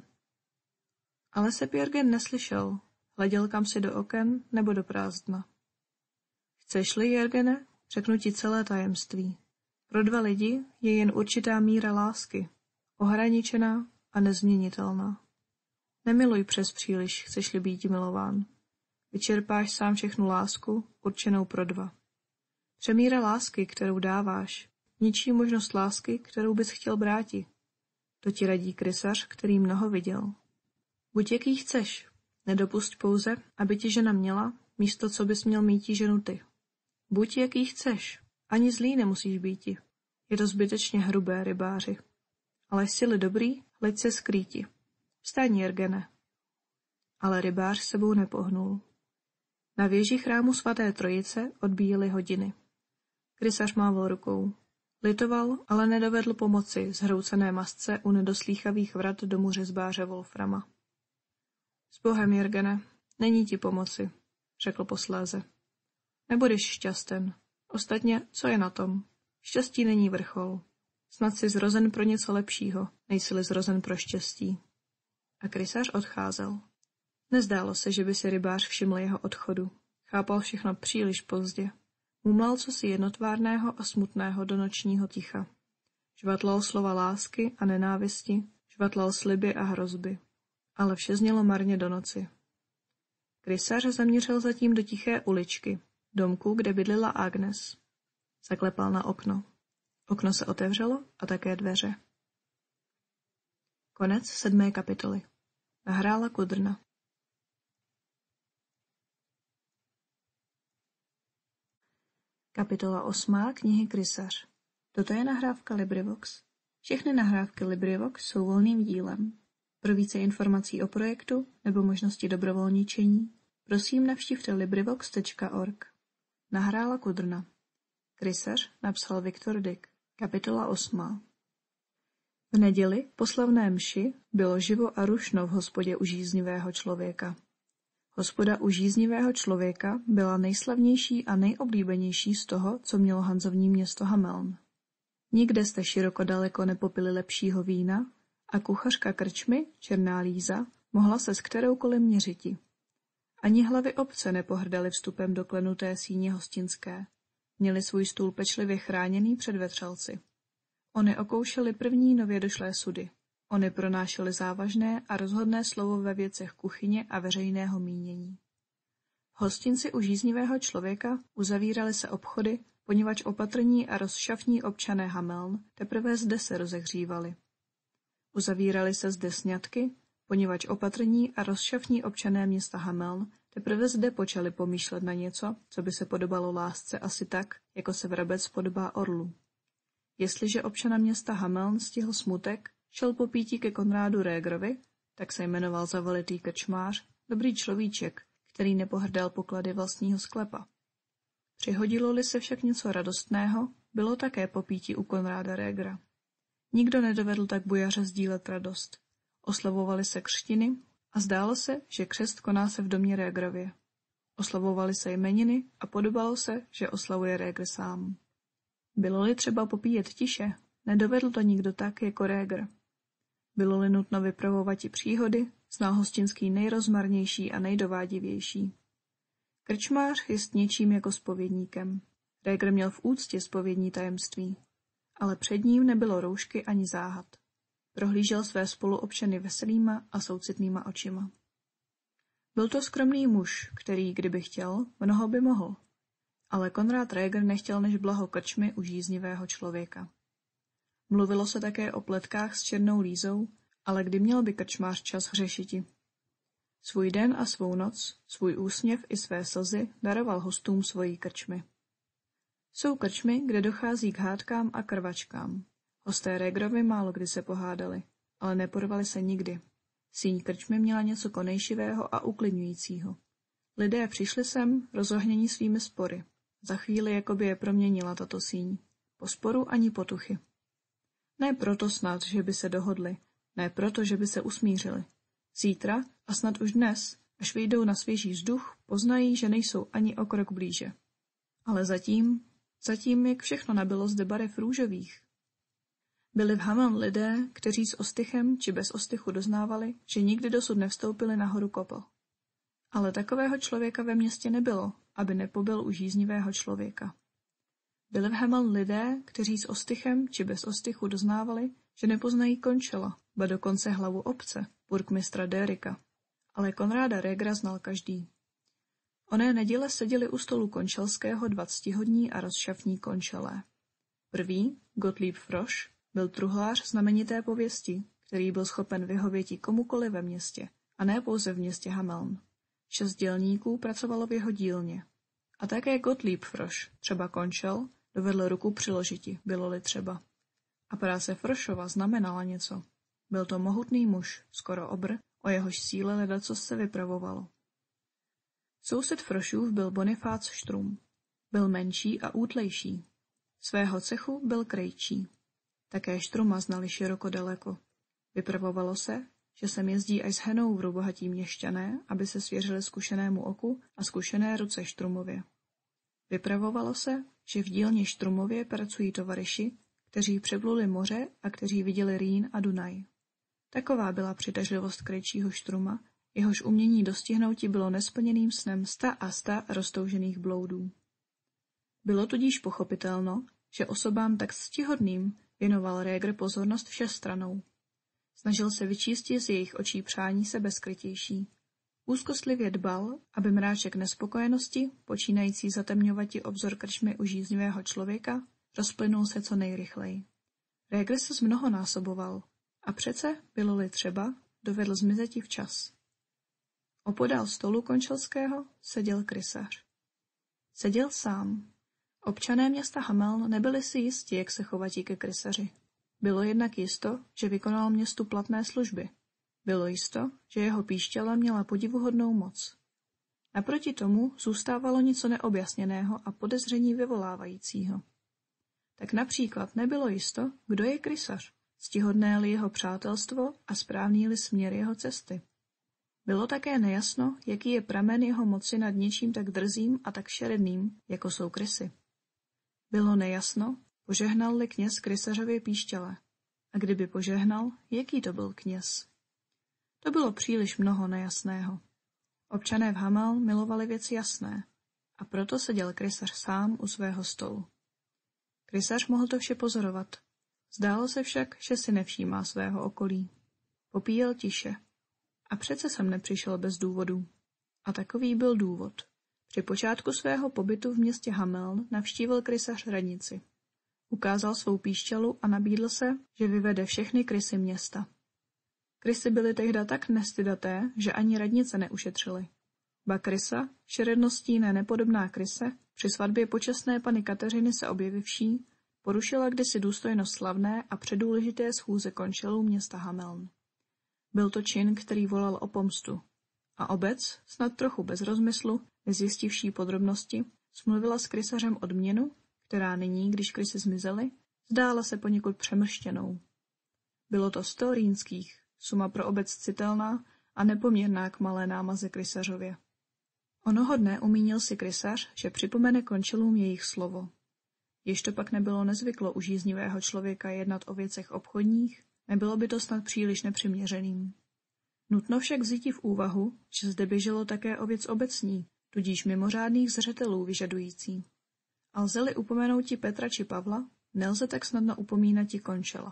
Ale Sep Jurgen neslyšel. Hleděl kam si do oken nebo do prázdna. Chceš-li, Jurgene, řeknu ti celé tajemství. Pro dva lidi je jen určitá míra lásky, ohraničená a nezměnitelná. Nemiluj přes příliš, chceš-li být milován. Vyčerpáš sám všechnu lásku, určenou pro dva. Přemíra lásky, kterou dáváš, ničí možnost lásky, kterou bys chtěl bráti. To ti radí krysař, který mnoho viděl. Buď jaký chceš, nedopusť pouze, aby ti žena měla, místo co bys měl mít ženu ty. Buď jaký chceš, ani zlý nemusíš býti. Je to zbytečně hrubé, rybáři. Ale jsi-li dobrý, hleď se skrýti. Vstaň, Jurgene. Ale rybář sebou nepohnul. Na věži chrámu svaté trojice odbíjely hodiny. Krysař mával rukou. Litoval, ale nedovedl pomoci zhroucené masce u nedoslýchavých vrat domu řezbáře Wolframa. S Bohem, Jurgene, není ti pomoci, řekl posléze. Nebudeš šťasten. Ostatně, co je na tom? Štěstí není vrchol. Snad jsi zrozen pro něco lepšího, nejsi-li zrozen pro štěstí. A krysař odcházel. Nezdálo se, že by si rybář všiml jeho odchodu. Chápal všechno příliš pozdě. Mumlal cosi jednotvárného a smutného do nočního ticha. Žvatlal slova lásky a nenávisti, žvatlal sliby a hrozby. Ale vše znělo marně do noci. Krysař zaměřil zatím do tiché uličky, domku, kde bydlila Agnes. Zaklepal na okno. Okno se otevřelo a také dveře. Konec sedmé kapitoly. Nahrála Kudrna. Kapitola osmá knihy Krysař. Toto je nahrávka LibriVox. Všechny nahrávky LibriVox jsou volným dílem. Pro více informací o projektu nebo možnosti dobrovolničení, prosím navštivte librivox tečka org. Nahrála Kudrna. Krysař napsal Viktor Dick. Kapitola osmá. V neděli po slavné mši bylo živo a rušno v hospodě u žíznivého člověka. Hospoda u žíznivého člověka byla nejslavnější a nejoblíbenější z toho, co mělo hanzovní město Hameln. Nikde jste široko daleko nepopili lepšího vína a kuchařka krčmy, černá Líza, mohla se s kteroukoliv měřiti. Ani hlavy obce nepohrdaly vstupem do klenuté síně hostinské. Měli svůj stůl pečlivě chráněný před vetřelci. Ony okoušely první nově došlé sudy. Ony pronášely závažné a rozhodné slovo ve věcech kuchyně a veřejného mínění. V hostinci u žíznivého člověka uzavíraly se obchody, poněvadž opatrní a rozšafní občané Hameln teprve zde se rozehřívali. Uzavíraly se zde sňatky, poněvadž opatrní a rozšafní občané města Hameln teprve zde počali pomýšlet na něco, co by se podobalo lásce asi tak, jako se vrabec podobá orlu. Jestliže občana města Hameln stihl smutek, šel po pítí ke Konrádu Régrovi, tak se jmenoval zavalitý krčmář, dobrý človíček, který nepohrdal poklady vlastního sklepa. Přihodilo-li se však něco radostného, bylo také po pítí u Konráda Régra. Nikdo nedovedl tak bujaře sdílet radost. Oslavovali se křtiny a zdálo se, že křest koná se v domě Régrově. Oslavovali se jmeniny a podobalo se, že oslavuje Régr sám. Bylo-li třeba popíjet tiše, nedovedl to nikdo tak jako Régr. Bylo-li nutno vypravovat i příhody, znal hostinský nejrozmarnější a nejdovádivější. Krčmář jest něčím jako zpovědníkem. Régr měl v úctě zpovědní tajemství, ale před ním nebylo roušky ani záhad. Prohlížel své spoluobčany veselýma a soucitnýma očima. Byl to skromný muž, který, kdyby chtěl, mnoho by mohl. Ale Konrád Régr nechtěl než blaho krčmy u žíznivého člověka. Mluvilo se také o pletkách s černou Lízou, ale kdy měl by krčmář čas hřešiti. Svůj den a svou noc, svůj úsměv i své slzy daroval hostům svojí krčmy. Jsou krčmy, kde dochází k hádkám a krvačkám. Hosté Régrovi málo kdy se pohádali, ale neporvali se nikdy. Síň krčmy měla něco konejšivého a uklidňujícího. Lidé přišli sem, rozohnění svými spory. Za chvíli jakoby je proměnila tato síň. Po sporu ani potuchy. Ne proto snad, že by se dohodli, ne proto, že by se usmířili. Zítra, a snad už dnes, až vyjdou na svěží vzduch, poznají, že nejsou ani o krok blíže. Ale zatím, zatím, jak všechno nabylo zde barev růžových. Byli v Hameln lidé, kteří s ostychem či bez ostychu doznávali, že nikdy dosud nevstoupili na horu Kopl. Ale takového člověka ve městě nebylo, aby nepobyl u žíznivého člověka. Byli v Hameln lidé, kteří s ostychem či bez ostychu doznávali, že nepoznají končela, ba dokonce hlavu obce, burkmistra Dérika. Ale Konráda Régra znal každý. Oné neděle seděli u stolu končelského dva ctihodní a rozšafní končelé. První, Gottlieb Frosch, byl truhlář znamenité pověsti, který byl schopen vyhověti komukoli ve městě, a ne pouze v městě Hameln. Šest dělníků pracovalo v jeho dílně. A také Gottlieb Frosch, třeba končel, dovedl ruku přiložiti, bylo-li třeba. A práce Froschova znamenala něco. Byl to mohutný muž, skoro obr, o jehož síle ledacos se vypravovalo. Soused Froschův byl Bonifác Štrum. Byl menší a útlejší. Svého cechu byl krejčí. Také Štruma znali široko daleko. Vypravovalo se, že sem jezdí až s Hanoveru bohatí měšťané, aby se svěřili zkušenému oku a zkušené ruce Štrumově. Vypravovalo se, že v dílně Štrumově pracují tovaryši, kteří přepluli moře a kteří viděli Rýn a Dunaj. Taková byla přitažlivost krejčího Štruma, jehož umění dostihnouti bylo nesplněným snem sta a sta roztoužených bloudů. Bylo tudíž pochopitelno, že osobám tak ctihodným věnoval Régr pozornost všestranou. Snažil se vyčístit z jejich očí přání sebeskrytější. Úzkostlivě dbal, aby mráček nespokojenosti, počínající zatemňovati obzor krčmy u žíznivého člověka, rozplynul se co nejrychleji. Régr se zmnohonásoboval a přece, bylo-li třeba, dovedl zmizeti včas. Opodál stolu končelského seděl krysař. Seděl sám. Občané města Hameln nebyli si jisti, jak se chovatí ke krysaři. Bylo jednak jisto, že vykonal městu platné služby. Bylo jisto, že jeho píšťala měla podivuhodnou moc. Naproti tomu zůstávalo něco neobjasněného a podezření vyvolávajícího. Tak například nebylo jisto, kdo je krysař, ctihodné-li jeho přátelstvo a správný-li směr jeho cesty. Bylo také nejasno, jaký je pramen jeho moci nad něčím tak drzým a tak šeredným, jako jsou krysy. Bylo nejasno, požehnal-li kněz krysařově píšťale. A kdyby požehnal, jaký to byl kněz? To bylo příliš mnoho nejasného. Občané v Hameln milovali věci jasné, a proto seděl krysař sám u svého stolu. Krysař mohl to vše pozorovat. Zdálo se však, že si nevšímá svého okolí. Popíjel tiše. A přece jsem nepřišel bez důvodu. A takový byl důvod. Při počátku svého pobytu v městě Hameln navštívil krysař radnici. Ukázal svou píšťalu a nabídl se, že vyvede všechny krysy města. Krysy byly tehda tak nestydaté, že ani radnice neušetřily. Ba krysa, šeredností ne nepodobná kryse, při svatbě počestné Panny Kateřiny se objevivší, porušila kdysi důstojnost slavné a předůležité schůze končelů města Hameln. Byl to čin, který volal o pomstu. A obec, snad trochu bez rozmyslu, nezjistivší podrobnosti, smluvila s krysařem odměnu, která nyní, když krysy zmizely, zdála se poněkud přemrštěnou. Bylo to sto rýnských, suma pro obec citelná a nepoměrná k malé námaze krysařově. Onoho dne umínil si krysař, že připomene končelům jejich slovo. Jež to pak nebylo nezvyklo u žíznivého člověka jednat o věcech obchodních, nebylo by to snad příliš nepřiměřeným. Nutno však vzíti v úvahu, že zde běželo také o věc obecní, tudíž mimořádných zřetelů vyžadující. A lze-li upomenouti Petra či Pavla, nelze tak snadno upomínati končela.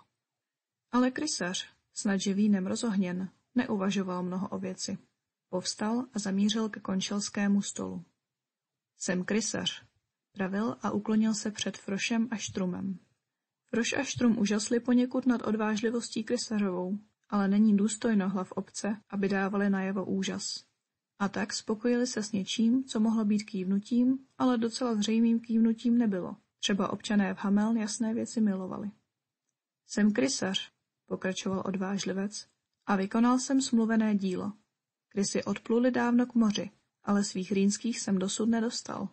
Ale krysař, snadže vínem rozohněn, neuvažoval mnoho o věci. Povstal a zamířil ke končelskému stolu. Jsem krysař, pravil a uklonil se před Frošem a Štrumem. Froš a Štrum užasli poněkud nad odvážlivostí krysařovou, ale není důstojno hlav obce, aby dávali najevo úžas. A tak spokojili se s něčím, co mohlo být kývnutím, ale docela zřejmým kývnutím nebylo. Třeba občané v Hameln jasné věci milovali. Jsem krysař, pokračoval odvážlivec, a vykonal jsem smluvené dílo. Krysy odpluli dávno k moři, ale svých rýnských jsem dosud nedostal.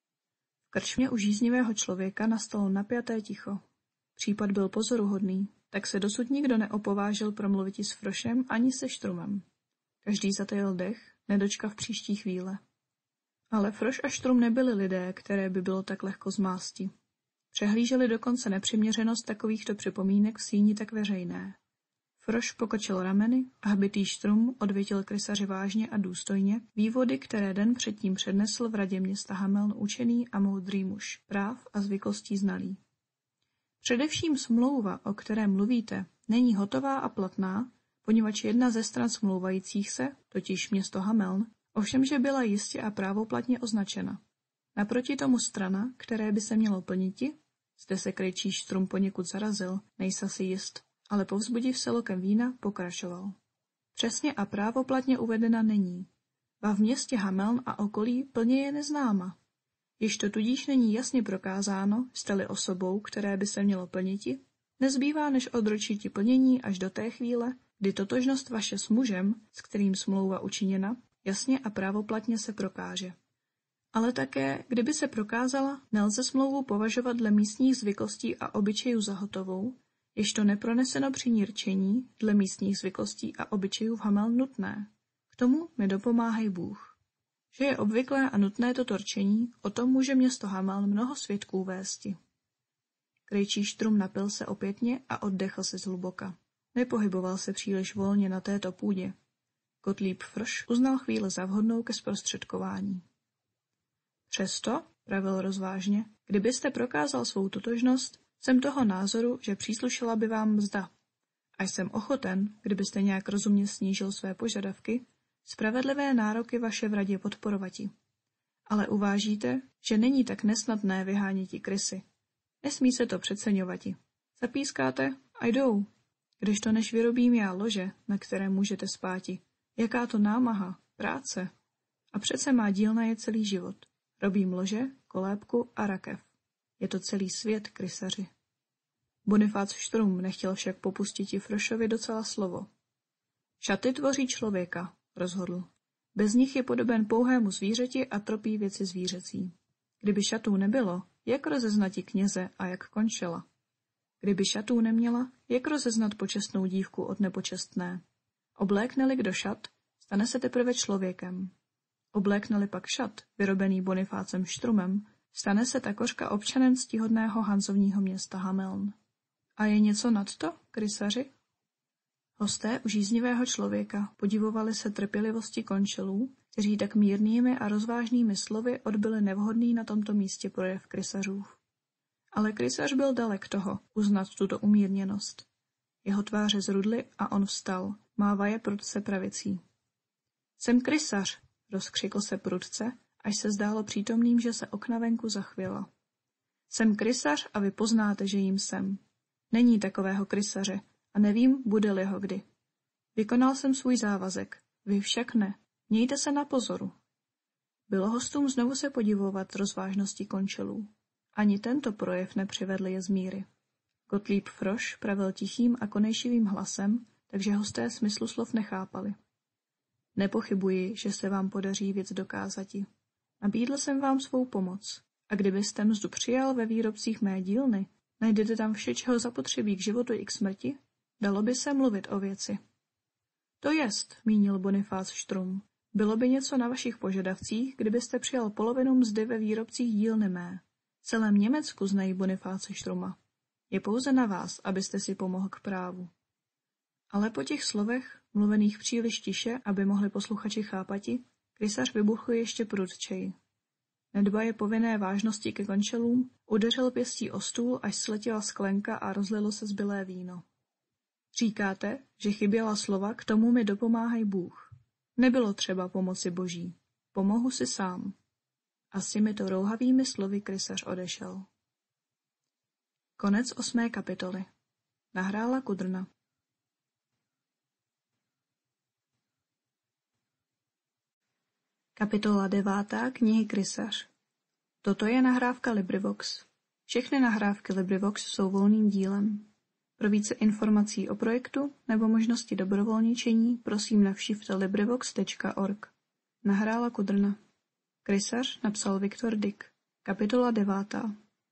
V krčmě u žíznivého člověka nastalo napjaté ticho. Případ byl pozoruhodný, tak se dosud nikdo neopovážil promluviti s Frošem ani se Štrumem. Každý zatajil dech, nedočkav příští chvíle. Ale Froš a Štrum nebyli lidé, které by bylo tak lehko zmásti. Přehlíželi dokonce nepřiměřenost takovýchto připomínek v síni tak veřejné. Froš pokočil rameny a hbitý Štrum odvětil krysaři vážně a důstojně vývody, které den předtím přednesl v radě města Hameln učený a moudrý muž, práv a zvyklostí znalý. Především smlouva, o které mluvíte, není hotová a platná, poněvadž jedna ze stran smlouvajících se, totiž město Hameln, ovšemže byla jistě a právoplatně označena. Naproti tomu strana, které by se mělo plniti, zde se krejčí Štrum poněkud zarazil, nejsa si jist, ale povzbudiv se lokem vína, pokračoval. Přesně a právoplatně uvedena není. A v městě Hameln a okolí plně je neznáma. Jež to tudíž není jasně prokázáno, jste-li osobou, které by se mělo plniti, nezbývá než odročiti plnění až do té chvíle, kdy totožnost vaše s mužem, s kterým smlouva učiněna, jasně a právoplatně se prokáže. Ale také, kdyby se prokázala, nelze smlouvu považovat dle místních zvyklostí a obyčejů za hotovou, jež to neproneseno při ní rčení dle místních zvyklostí a obyčejů v Hamel nutné. K tomu mi dopomáhej Bůh. Že je obvyklé a nutné toto rčení, o tom může město Hamel mnoho svědků vésti. Krejčí Štrum napil se opětně a oddechl se zhluboka. Nepohyboval se příliš volně na této půdě. Gottlieb Frosch uznal chvíli za vhodnou ke zprostředkování. Přesto, pravil rozvážně, kdybyste prokázal svou totožnost, jsem toho názoru, že příslušela by vám mzda. A jsem ochoten, kdybyste nějak rozumně snížil své požadavky, spravedlivé nároky vaše v radě podporovati. Ale uvážíte, že není tak nesnadné vyháněti krysy. Nesmí se to přeceňovati. Zapískáte a jdou. Kdežto než vyrobím já lože, na které můžete spáti. Jaká to námaha, práce. A přece má dílna je celý život. Robím lože, kolébku a rakev. Je to celý svět, krysaři. Bonifác Štrum nechtěl však popustiti Frošovi docela slovo. Šaty tvoří člověka, rozhodl. Bez nich je podoben pouhému zvířeti a tropí věci zvířecí. Kdyby šatů nebylo, jak rozeznati kněze a jak končela? Kdyby šatů neměla, jak rozeznat počestnou dívku od nepočestné? Oblékne-li kdo šat, stane se teprve člověkem. Oblékne-li pak šat, vyrobený Bonifácem Štrumem, stane se takořka občanem ctihodného Hanzovního města Hameln. A je něco nad to, krysaři? Hosté u žíznivého člověka podivovali se trpělivosti končelů, kteří tak mírnými a rozvážnými slovy odbyli nevhodný na tomto místě projev krysařův. Ale krysař byl dalek toho uznat tuto umírněnost. Jeho tváře zrudly a on vstal, mávaje prudce pravicí. Jsem krysař, rozkřikl se prudce, až se zdálo přítomným, že se okna venku zachvěla. Jsem krysař a vy poznáte, že jím jsem. Není takového krysaře a nevím, bude-li ho kdy. Vykonal jsem svůj závazek, vy však ne. Mějte se na pozoru. Bylo hostům znovu se podivovat rozvážnosti končelů. Ani tento projev nepřivedl je z míry. Gottlieb Frosch pravil tichým a konejšivým hlasem, takže hosté smyslu slov nechápali. Nepochybuji, že se vám podaří věc dokázati. Nabídl jsem vám svou pomoc. A kdybyste mzdu přijal ve výrobcích mé dílny, najdete tam vše, čeho zapotřebí k životu i k smrti, dalo by se mluvit o věci. To jest, mínil Bonifác Štrum, bylo by něco na vašich požadavcích, kdybyste přijal polovinu mzdy ve výrobcích dílny mé. V celém Německu znají Bonifáce Štruma. Je pouze na vás, abyste si pomohl k právu. Ale po těch slovech, mluvených příliš tiše, aby mohli posluchači chápati, krysař vybuchl ještě prudčeji. Nedbaje povinné vážnosti ke končelům, udeřil pěstí o stůl, až sletěla sklenka a rozlilo se zbylé víno. Říkáte, že chyběla slova, k tomu mi dopomáhaj Bůh. Nebylo třeba pomoci Boží. Pomohu si sám. Asi mi to rouhavými slovy krysař odešel. Konec osmé kapitoly. Nahrála Kudrna. Kapitola devátá knihy Krysař. Toto je nahrávka LibriVox. Všechny nahrávky LibriVox jsou volným dílem. Pro více informací o projektu nebo možnosti dobrovolničení prosím navštivte librivox tečka org. Nahrála Kudrna. Krysař napsal Viktor Dick. Kapitola devátá.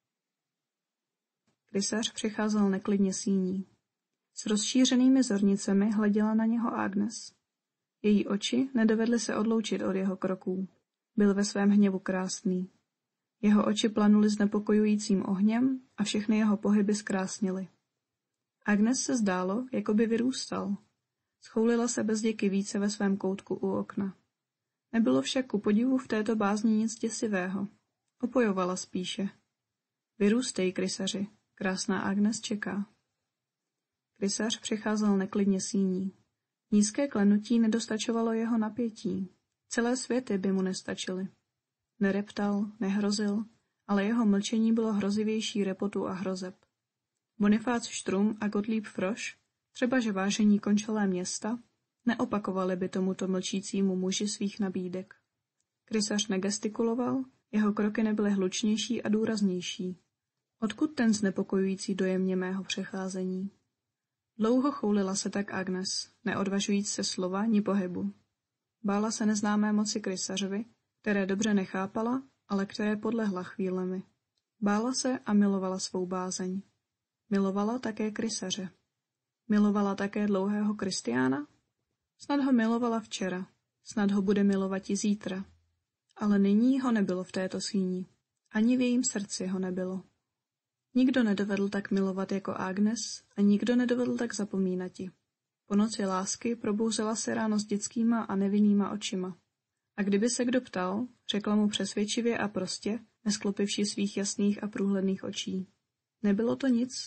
Krysař přicházel neklidně síní. S rozšířenými zornicemi hleděla na něho Agnes. Její oči nedovedly se odloučit od jeho kroků. Byl ve svém hněvu krásný. Jeho oči planuly znepokojujícím ohněm a všechny jeho pohyby zkrásnily. Agnes se zdálo, jako by vyrůstal. Schoulila se bez děky více ve svém koutku u okna. Nebylo však ku podivu v této bázni nic děsivého. Opojovala spíše. Vyrůstej, krysaři, krásná Agnes čeká. Krysař přicházel neklidně síní. Nízké klenutí nedostačovalo jeho napětí. Celé světy by mu nestačily. Nereptal, nehrozil, ale jeho mlčení bylo hrozivější repotu a hrozeb. Bonifác Štrum a Gottlieb Frosch, třebaže vážení končelé města, neopakovali by tomuto mlčícímu muži svých nabídek. Krysař negestikuloval, jeho kroky nebyly hlučnější a důraznější. Odkud ten znepokojující dojem němého přecházení? Dlouho choulila se tak Agnes, neodvažujíc se slova ni pohybu. Bála se neznámé moci krysařovi, které dobře nechápala ale které podlehla chvílemi. Bála se a milovala svou bázeň. Milovala také krysaře. Milovala také dlouhého Kristiána? Snad ho milovala včera, snad ho bude milovat i zítra. Ale nyní ho nebylo v této síni. Ani v jejím srdci ho nebylo. Nikdo nedovedl tak milovat jako Agnes a nikdo nedovedl tak zapomínati. Po noci lásky probouzela se ráno s dětskýma a nevinnýma očima. A kdyby se kdo ptal, řekla mu přesvědčivě a prostě, nesklopivši svých jasných a průhledných očí. Nebylo to nic.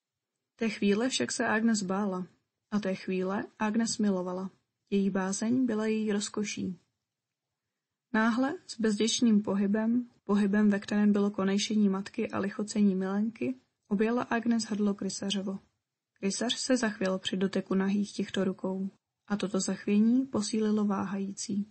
Té chvíle však se Agnes bála. A té chvíle Agnes milovala. Její bázeň byla její rozkoší. Náhle, s bezděčným pohybem, pohybem, ve kterém bylo konejšení matky a lichocení milenky, objala Agnes hrdlo krysařovo. Krysař se zachvěl při doteku nahých těchto rukou a toto zachvění posílilo váhající.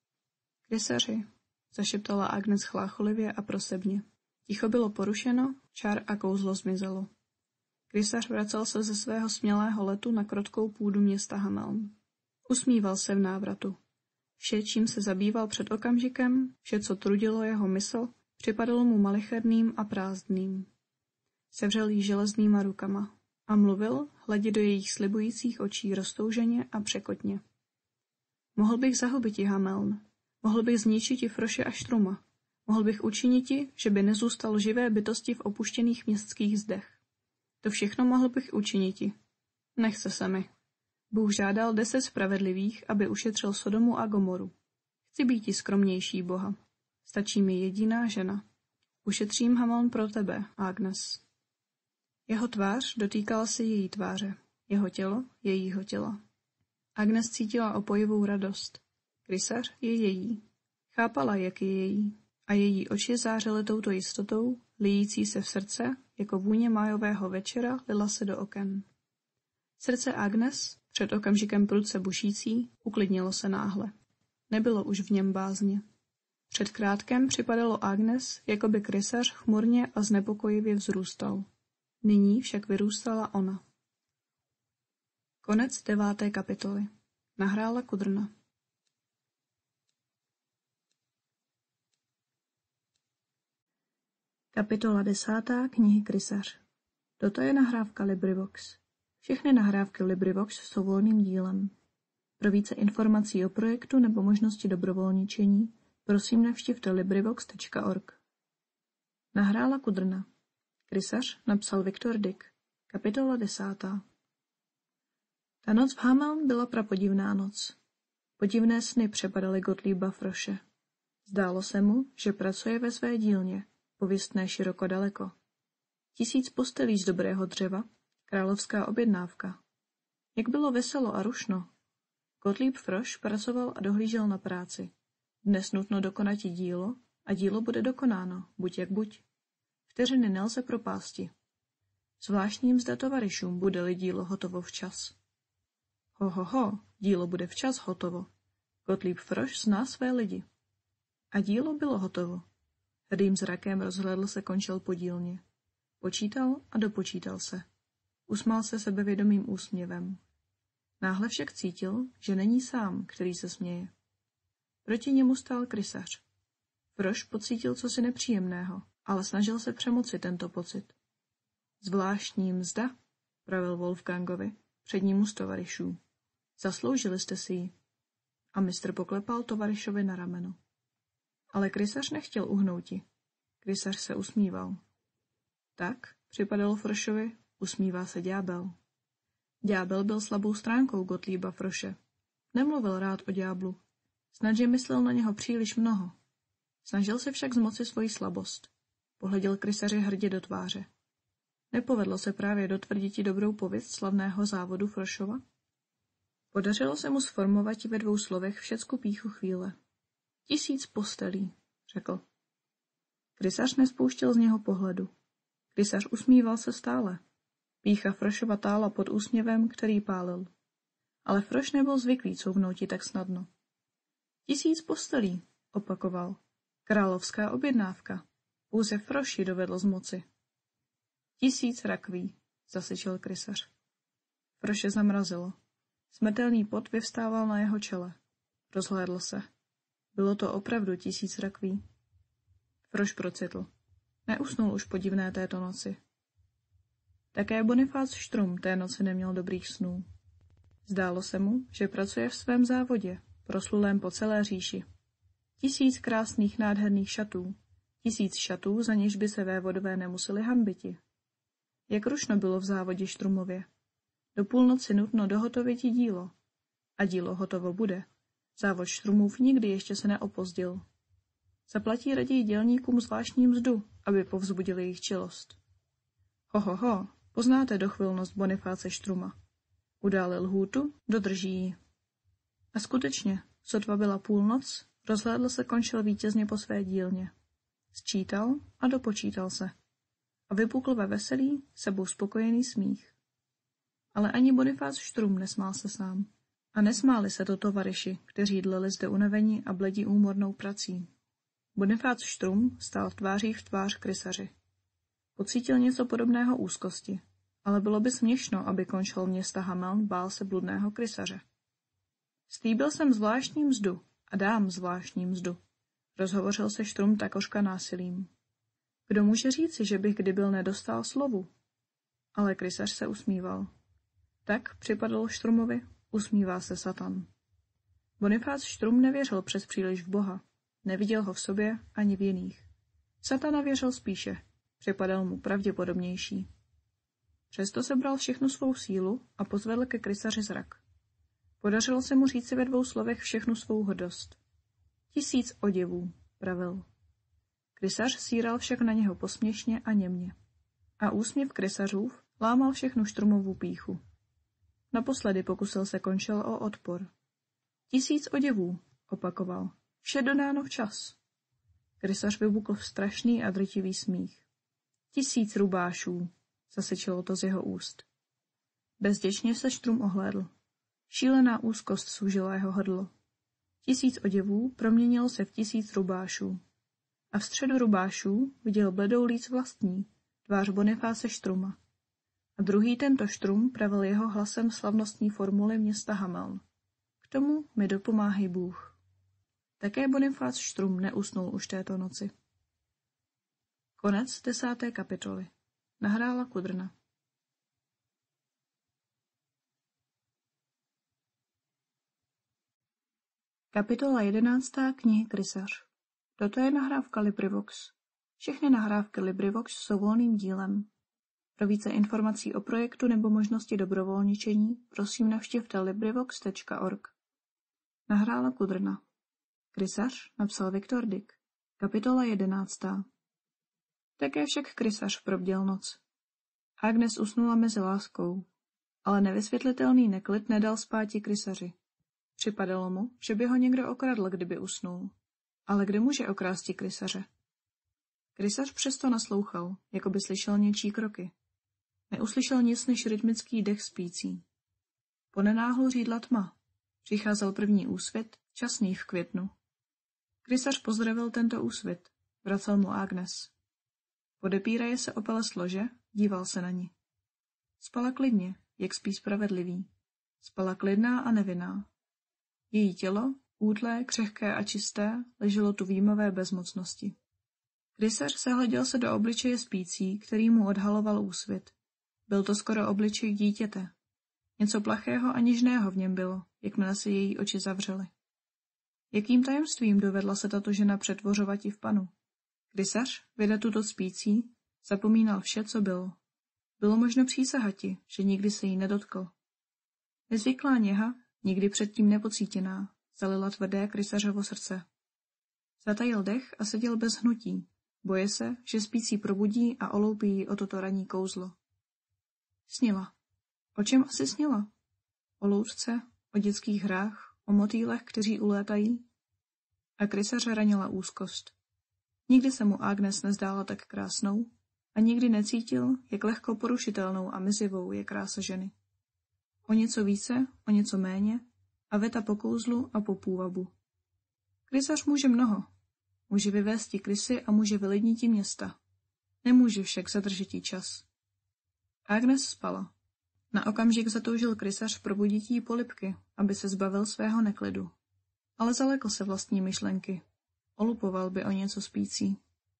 Krysaři, zašeptala Agnes chlácholivě a prosebně. Ticho bylo porušeno, čar a kouzlo zmizelo. Krysař vracel se ze svého smělého letu na krotkou půdu města Hameln. Usmíval se v návratu. Vše, čím se zabýval před okamžikem, vše, co trudilo jeho mysl, připadalo mu malicherným a prázdným. Sevřel jí železnýma rukama a mluvil, hledě do jejich slibujících očí roztouženě a překotně. Mohl bych zahubiti Hameln, mohl bych zničiti Froše a Štruma, mohl bych učiniti, že by nezůstalo živé bytosti v opuštěných městských zdech. To všechno mohl bych učiniti. Nechce se mi. Bůh žádal deset spravedlivých, aby ušetřil Sodomu a Gomoru. Chci býti skromnější Boha. Stačí mi jediná žena. Ušetřím Hameln pro tebe, Agnes. Jeho tvář dotýkala se její tváře, jeho tělo jejího těla. Agnes cítila opojivou radost. Krysař je její. Chápala, jak je její. A její oči zářily touto jistotou, lijící se v srdce, jako vůně májového večera lila se do oken. Srdce Agnes, před okamžikem prudce bušící, uklidnilo se náhle. Nebylo už v něm bázně. Před krátkem připadalo Agnes, jako by krysař chmurně a znepokojivě vzrůstal. Nyní však vyrůstala ona. Konec deváté kapitoly. Nahrála Kudrna. Kapitola desátá knihy Krysař. Toto je nahrávka LibriVox. Všechny nahrávky LibriVox jsou volným dílem. Pro více informací o projektu nebo možnosti dobrovolničení, prosím navštivte librivox tečka org. Nahrála Kudrna. Krysař napsal Viktor Dick. Kapitola desátá. Ta noc v Hameln byla prapodivná noc. Podivné sny přepadaly Gottlieba Froše. Zdálo se mu, že pracuje ve své dílně, pověstné široko daleko. Tisíc postelí z dobrého dřeva, královská objednávka. Jak bylo veselo a rušno. Gottlieb Frosch pracoval a dohlížel na práci. Dnes nutno dokonati dílo a dílo bude dokonáno, buď jak buď. Vteřiny nelze propásti. Zvláštním mzda tovarišům, bude-li dílo hotovo včas. Ho, ho, ho, dílo bude včas hotovo. Gottlieb Frosch zná své lidi. A dílo bylo hotovo. Hrdým zrakem rozhlédl se končil podílně. Počítal a dopočítal se. Usmál se sebevědomým úsměvem. Náhle však cítil, že není sám, který se směje. Proti němu stál krysař. Frosch pocítil cosi nepříjemného, ale snažil se přemoci tento pocit. Zvláštní mzda, pravil Wolfgangovi, přednímu z tovarišů. Zasloužili jste si ji. A mistr poklepal tovarišovi na rameno. Ale krysař nechtěl uhnouti. Krysař se usmíval. Tak, připadalo Froschovi, usmívá se ďábel. Ďábel byl slabou stránkou Gottlieba Frosche. Nemluvil rád o ďáblu. Snadže myslel na něho příliš mnoho. Snažil se však zmoci svoji slabost. Pohleděl krysaři hrdě do tváře. Nepovedlo se právě dotvrditi dobrou pověst slavného závodu Froschova? Podařilo se mu sformovat ve dvou slovech všecku pýchu chvíle. Tisíc postelí, řekl. Krysař nespouštěl z něho pohledu. Krysař usmíval se stále. Pýcha Froschova tála pod úsměvem, který pálil. Ale Frosch nebyl zvyklý couvnouti tak snadno. Tisíc postelí, opakoval. Královská objednávka. Pouze Frosch ji dovedl z moci. Tisíc rakví, zasyčel krysař. Frosche zamrazilo. Smrtelný pot vyvstával na jeho čele. Rozhlédl se. Bylo to opravdu tisíc rakví. Froš procitl. Neusnul už po divné této noci. Také Bonifác Štrum té noci neměl dobrých snů. Zdálo se mu, že pracuje v svém závodě, proslulém po celé říši. Tisíc krásných nádherných šatů, tisíc šatů, za něž by se vévodové nemuseli hanbiti. Jak rušno bylo v závodě Štrumově. Do půlnoci nutno dohotoviti dílo. A dílo hotovo bude. Závod Štrumův nikdy ještě se neopozdil. Zaplatí raději dělníkům zvláštní mzdu, aby povzbudili jejich čilost. Ho, ho, ho, poznáte dochvilnost Bonifáce Štruma. Událi lhůtu, dodrží ji. A skutečně, sotva byla půlnoc, rozhlédl se končil vítězně po své dílně. Sčítal a dopočítal se. A vypukl ve veselý, sebou spokojený smích. Ale ani Bonifác Štrum nesmál se sám. A nesmáli se to tovaryši, kteří dleli zde unavení a bledí úmornou prací. Bonifác Štrum stál v tváří v tvář krysaři. Pocítil něco podobného úzkosti, ale bylo by směšno, aby končil města Hameln bál se bludného krysaře. Slíbil jsem zvláštní mzdu a dám zvláštní mzdu. Rozhovořil se Štrum takožka násilím. Kdo může říci, že bych kdy byl nedostal slovu? Ale krysař se usmíval. Tak připadalo Štrumovi, usmívá se Satan. Bonifác Štrum nevěřil přes příliš v Boha. Neviděl ho v sobě ani v jiných. Satana věřil spíše. Připadal mu pravděpodobnější. Přesto sebral všechnu svou sílu a pozvedl ke krysaři zrak. Podařilo se mu říci ve dvou slovech všechnu svou hrdost. Tisíc oděvů, pravil. Krysař síral však na něho posměšně a němně. A úsměv krysařův lámal všechnu Štrumovu pýchu. Naposledy pokusil se končil o odpor. Tisíc oděvů, opakoval. Vše dodáno včas. Krysař vybukl v strašný a drtivý smích. Tisíc rubášů, zasečilo to z jeho úst. Bezděčně se Štrum ohlédl. Šílená úzkost soužila jeho hrdlo. Tisíc oděvů proměnilo se v tisíc rubášů. A v středu rubášů viděl bledou líc vlastní, tvář Bonifáce Štruma. A druhý tento Štrum pravil jeho hlasem slavnostní formuly města Hameln. K tomu mi dopomáhej Bůh. Také Bonifác Štrum neusnul už této noci. Konec desáté kapitoly. Nahrála Kudrna. Kapitola jedenáctá knihy Krysař. Toto je nahrávka LibriVox. Všechny nahrávky LibriVox jsou volným dílem. Pro více informací o projektu nebo možnosti dobrovolničení prosím navštivte librivox tečka org. Nahrála Kudrna. Krysař napsal Viktor Dyk. Kapitola jedenáctá. Také však krysař probděl noc. Agnes usnula mezi láskou, ale nevysvětlitelný neklid nedal spáti krysaři. Připadalo mu, že by ho někdo okradl, kdyby usnul. Ale kde může okrásti krysaře? Krysař přesto naslouchal, jako by slyšel něčí kroky. Neuslyšel nic než rytmický dech spící. Ponenáhlu řídla tma. Přicházel první úsvit, časný v květnu. Krysař pozdravil tento úsvit. Vracel mu Agnes. Podepíraje se opele slože, díval se na ní. Spala klidně, jak spí spravedlivý. Spala klidná a nevinná. Její tělo, útlé, křehké a čisté, leželo tu v jímavé bezmocnosti. Krysař zahleděl se do obličeje spící, který mu odhaloval úsvit. Byl to skoro obličej dítěte. Něco plachého a něžného v něm bylo, jakmile se její oči zavřely. Jakým tajemstvím dovedla se tato žena přetvořovati v panu? Krysař, vyda tuto spící, zapomínal vše, co bylo. Bylo možno přísahati, že nikdy se jí nedotkl. Nezvyklá něha, nikdy předtím nepocítěná, zalila tvrdé krysařovo srdce. Zatajil dech a seděl bez hnutí. Boje se, že spící probudí a oloupí ji o toto ranní kouzlo. Snila. O čem asi snila? O loučce, o dětských hrách, o motýlech, kteří ulétají? A krysaře ranila úzkost. Nikdy se mu Agnes nezdála tak krásnou a nikdy necítil, jak lehko porušitelnou a mizivou je krása ženy. O něco více, o něco méně a veta po kouzlu a po půvabu. Krysař může mnoho. Může vyvésti krysy a může vylidniti města. Nemůže však zadržet jí čas. Agnes spala. Na okamžik zatoužil krysař probudit jí polibky, aby se zbavil svého neklidu. Ale zalekl se vlastní myšlenky. Olupoval by o něco spící.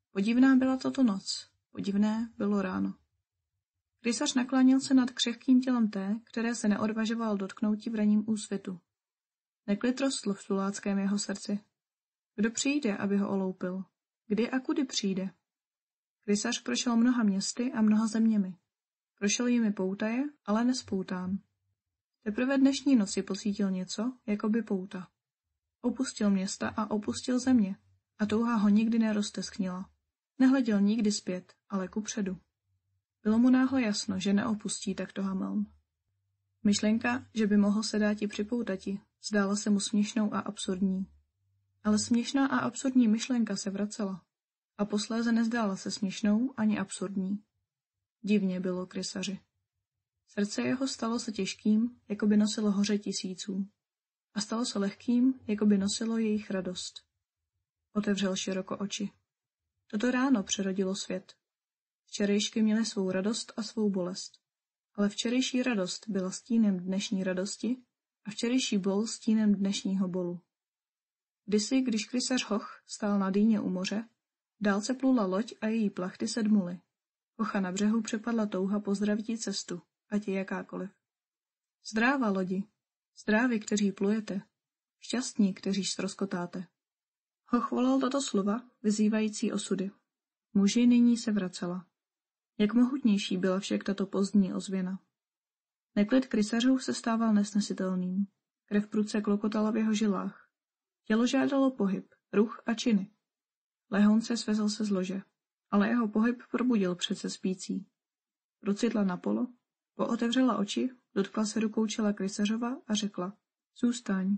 Podivná byla tato noc, podivné bylo ráno. Krysař naklánil se nad křehkým tělem té, které se neodvažoval dotknouti v ranním úsvitu. Neklid rostl v tuláckém jeho srdci. Kdo přijde, aby ho oloupil? Kdy a kudy přijde? Krysař prošel mnoha městy a mnoha zeměmi. Prošel jimi poutaje, ale nespoután. Teprve dnešní noci pocítil něco, jako by pouta. Opustil města a opustil země, a touha ho nikdy neroztesknila. Nehleděl nikdy zpět, ale kupředu. Bylo mu náhle jasno, že neopustí takto Hameln. Myšlenka, že by mohl se dáti připoutati, zdála se mu směšnou a absurdní. Ale směšná a absurdní myšlenka se vracela. A posléze nezdála se směšnou ani absurdní. Divně bylo krysaři. Srdce jeho stalo se těžkým, jako by nosilo hoře tisíců. A stalo se lehkým, jako by nosilo jejich radost. Otevřel široko oči. Toto ráno přerodilo svět. Včerejšky měly svou radost a svou bolest. Ale včerejší radost byla stínem dnešní radosti a včerejší bol stínem dnešního bolu. Kdysi, když krysař Hoch stál na dýně u moře, v dálce plula loď a její plachty se dmuly. Hocha na břehu přepadla touha pozdravit cestu, ať je jakákoliv. Zdráva lodi, zdrávi, kteří plujete, šťastní, kteří ztroskotáte. Hoch volal tato slova, vyzývající osudy. Muži nyní se vracela. Jak mohutnější byla však tato pozdní ozvěna. Neklid krysařů se stával nesnesitelným. Krev prudce klokotala v jeho žilách. Tělo žádalo pohyb, ruch a činy. Lehon se svezl se z lože, ale jeho pohyb probudil přece spící. Procitla na polo, pootevřela oči, dotkla se rukou čela krysařova a řekla: Zůstaň.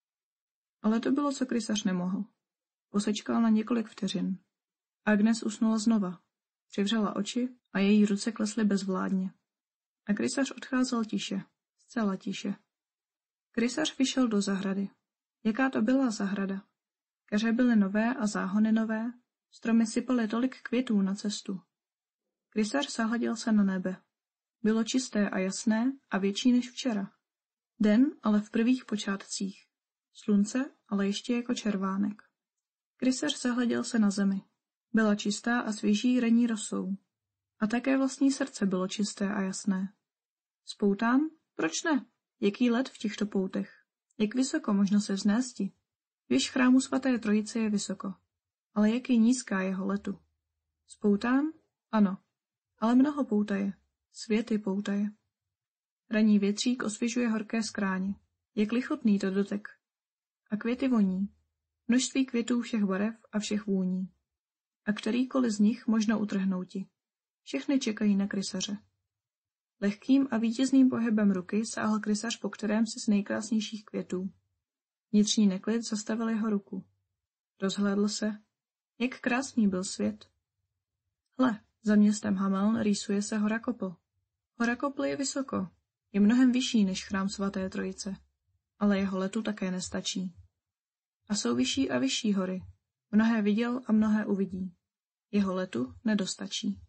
Ale to bylo, co krysař nemohl. Posečkal na několik vteřin. Agnes usnula znova. Přivřela oči a její ruce klesly bezvládně. A krysař odcházel tiše, zcela tiše. Krysař vyšel do zahrady. Jaká to byla zahrada? Keře byly nové a záhony nové, stromy sypaly tolik květů na cestu. Krysař zahleděl se na nebe. Bylo čisté a jasné a větší než včera. Den, ale v prvých počátcích. Slunce, ale ještě jako červánek. Krysař zahleděl se na zemi. Byla čistá a svěží ranní rosou. A také vlastní srdce bylo čisté a jasné. Spoután? Proč ne? Jaký led v těchto poutech? Jak vysoko možno se vznésti? Věž chrámu svaté trojice je vysoko. Ale jak je nízká jeho letu? Spoután? Ano. Ale mnoho poutaje. Světy poutaje. Ranní větřík osvěžuje horké skráně. Jak lichotný to dotek. A květy voní. Množství květů všech barev a všech vůní. A kterýkoliv z nich možno utrhnouti. Všechny čekají na krysaře. Lehkým a vítězným pohybem ruky sáhl krysař po kterém si z nejkrásnějších květů. Vnitřní neklid zastavil jeho ruku. Rozhlédl se. Jak krásný byl svět. Hle, za městem Hameln rýsuje se hora Kopl. Hora Kopl je vysoko. Je mnohem vyšší než chrám svaté trojice. Ale jeho letu také nestačí. A jsou vyšší a vyšší hory. Mnohé viděl a mnohé uvidí. Jeho letu nedostačí.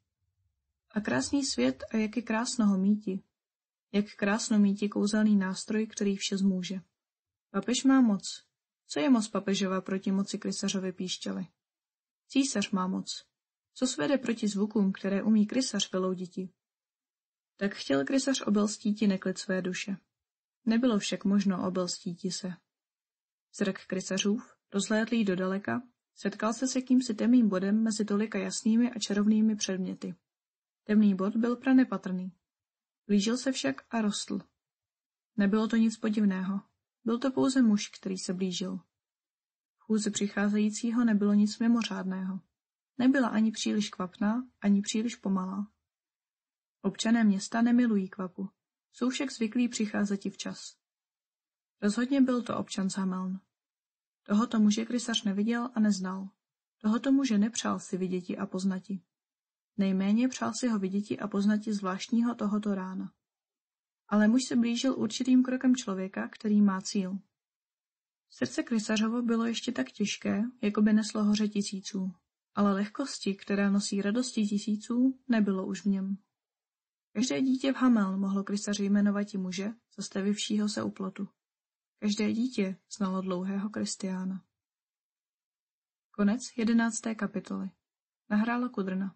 A krásný svět a jak je krásno ho míti. Jak krásno míti kouzelný nástroj, který vše zmůže. Papež má moc. Co je moc papežova proti moci krysařovy píšťaly? Císař má moc. Co svede proti zvukům, které umí krysař vylouditi? Tak chtěl krysař obelstíti neklid své duše. Nebylo však možno obelstíti se. Zrak krysařův, rozhlédlý do daleka, setkal se s jakýmsi temným bodem mezi tolika jasnými a čarovnými předměty. Temný bod byl pranepatrný. Blížil se však a rostl. Nebylo to nic podivného. Byl to pouze muž, který se blížil. V chůzi přicházejícího nebylo nic mimořádného. Nebyla ani příliš kvapná, ani příliš pomalá. Občané města nemilují kvapu. Jsou však zvyklí přicházeti včas. Rozhodně byl to občan z Hameln. Tohoto muže krysař neviděl a neznal. Tohoto muže nepřál si viděti a poznati. Nejméně přál si ho viděti a poznati zvláštního tohoto rána. Ale muž se blížil určitým krokem člověka, který má cíl. Srdce krysařovo bylo ještě tak těžké, jako by neslo hoře tisíců, ale lehkosti, která nosí radosti tisíců, nebylo už v něm. Každé dítě v Hameln mohlo krysaře jmenovat i muže, zastavivšího se u plotu. Každé dítě znalo dlouhého Kristiána. Konec jedenácté kapitoly. Nahrála Kudrna.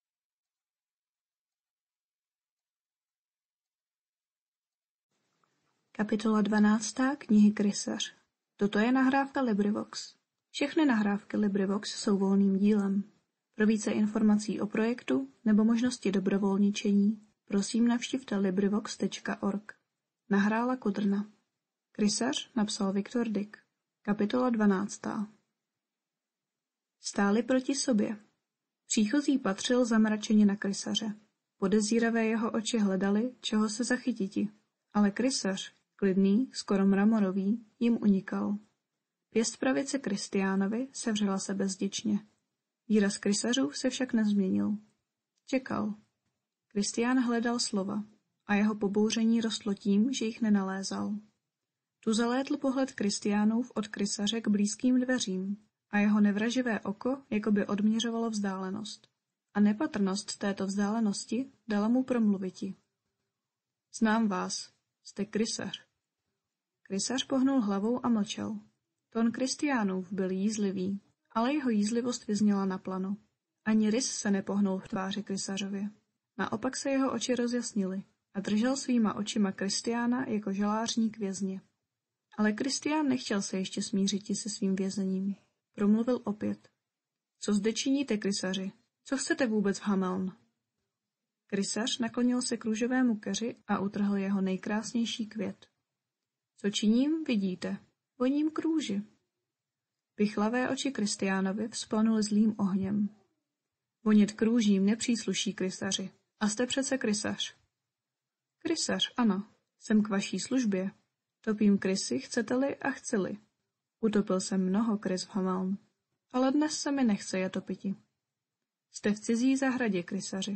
Kapitola dvanáctá knihy Krysař. Toto je nahrávka LibriVox. Všechny nahrávky LibriVox jsou volným dílem. Pro více informací o projektu nebo možnosti dobrovolničení, prosím navštivte librivox tečka org. Nahrála Kudrna. Krysař napsal Viktor Dyk. Kapitola dvanáctá. Stáli proti sobě. Příchozí patřil zamračeně na Krysaře. Podezíravé jeho oči hledali, čeho se zachytiti, ale Krysař, klidný, skoro mramorový, jim unikal. Pěst pravice Kristiánovi sevřela se bezděčně. Výraz Krysařů se však nezměnil. Čekal. Kristián hledal slova a jeho pobouření rostlo tím, že jich nenalézal. Tu zalétl pohled Kristiánův od Krysaře k blízkým dveřím a jeho nevraživé oko jakoby odměřovalo vzdálenost. A nepatrnost této vzdálenosti dala mu promluviti. Znám vás, jste Krysař. Krysař pohnul hlavou a mlčel. Tón Kristiánův byl jízlivý, ale jeho jízlivost vyzněla naplano. Ani rys se nepohnul v tváři Krysařově. Naopak se jeho oči rozjasnily a držel svýma očima Kristiána jako žalářník vězně. Ale Kristián nechtěl se ještě smířiti se svým vězením. Promluvil opět. Co zde činíte, Krysaři? Co chcete vůbec v Hameln? Krysař naklonil se k růžovému keři a utrhl jeho nejkrásnější květ. Co činím, vidíte. Voním k růži. Pichlavé oči Kristiánovi vzplanuly zlým ohněm. Vonět k růžím nepřísluší, Krysaři. A jste přece Krysař. Krysař, ano. Jsem k vaší službě. Topím krysy, chcete-li a chci-li. Utopil jsem mnoho krys v Hameln. Ale dnes se mi nechce je topiti. Jste v cizí zahradě, Krysaři.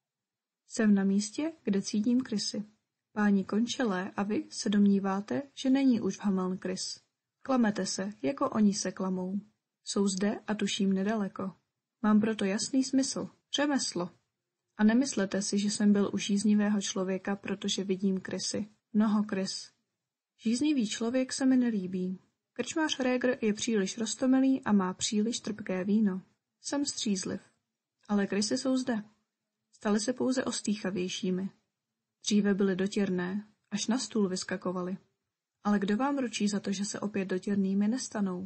Jsem na místě, kde cítím krysy. Páni končelé a vy se domníváte, že není už v Hameln krys. Klamete se, jako oni se klamou. Jsou zde a tuším nedaleko. Mám proto jasný smysl. Řemeslo. A nemyslete si, že jsem byl u žíznivého člověka, protože vidím krysy. Mnoho krys. Žíznivý člověk se mi nelíbí. Krčmář Régr je příliš roztomilý a má příliš trpké víno. Jsem střízliv. Ale krysy jsou zde. Staly se pouze ostýchavějšími. Dříve byly dotěrné, až na stůl vyskakovaly. Ale kdo vám ručí za to, že se opět dotěrnými nestanou?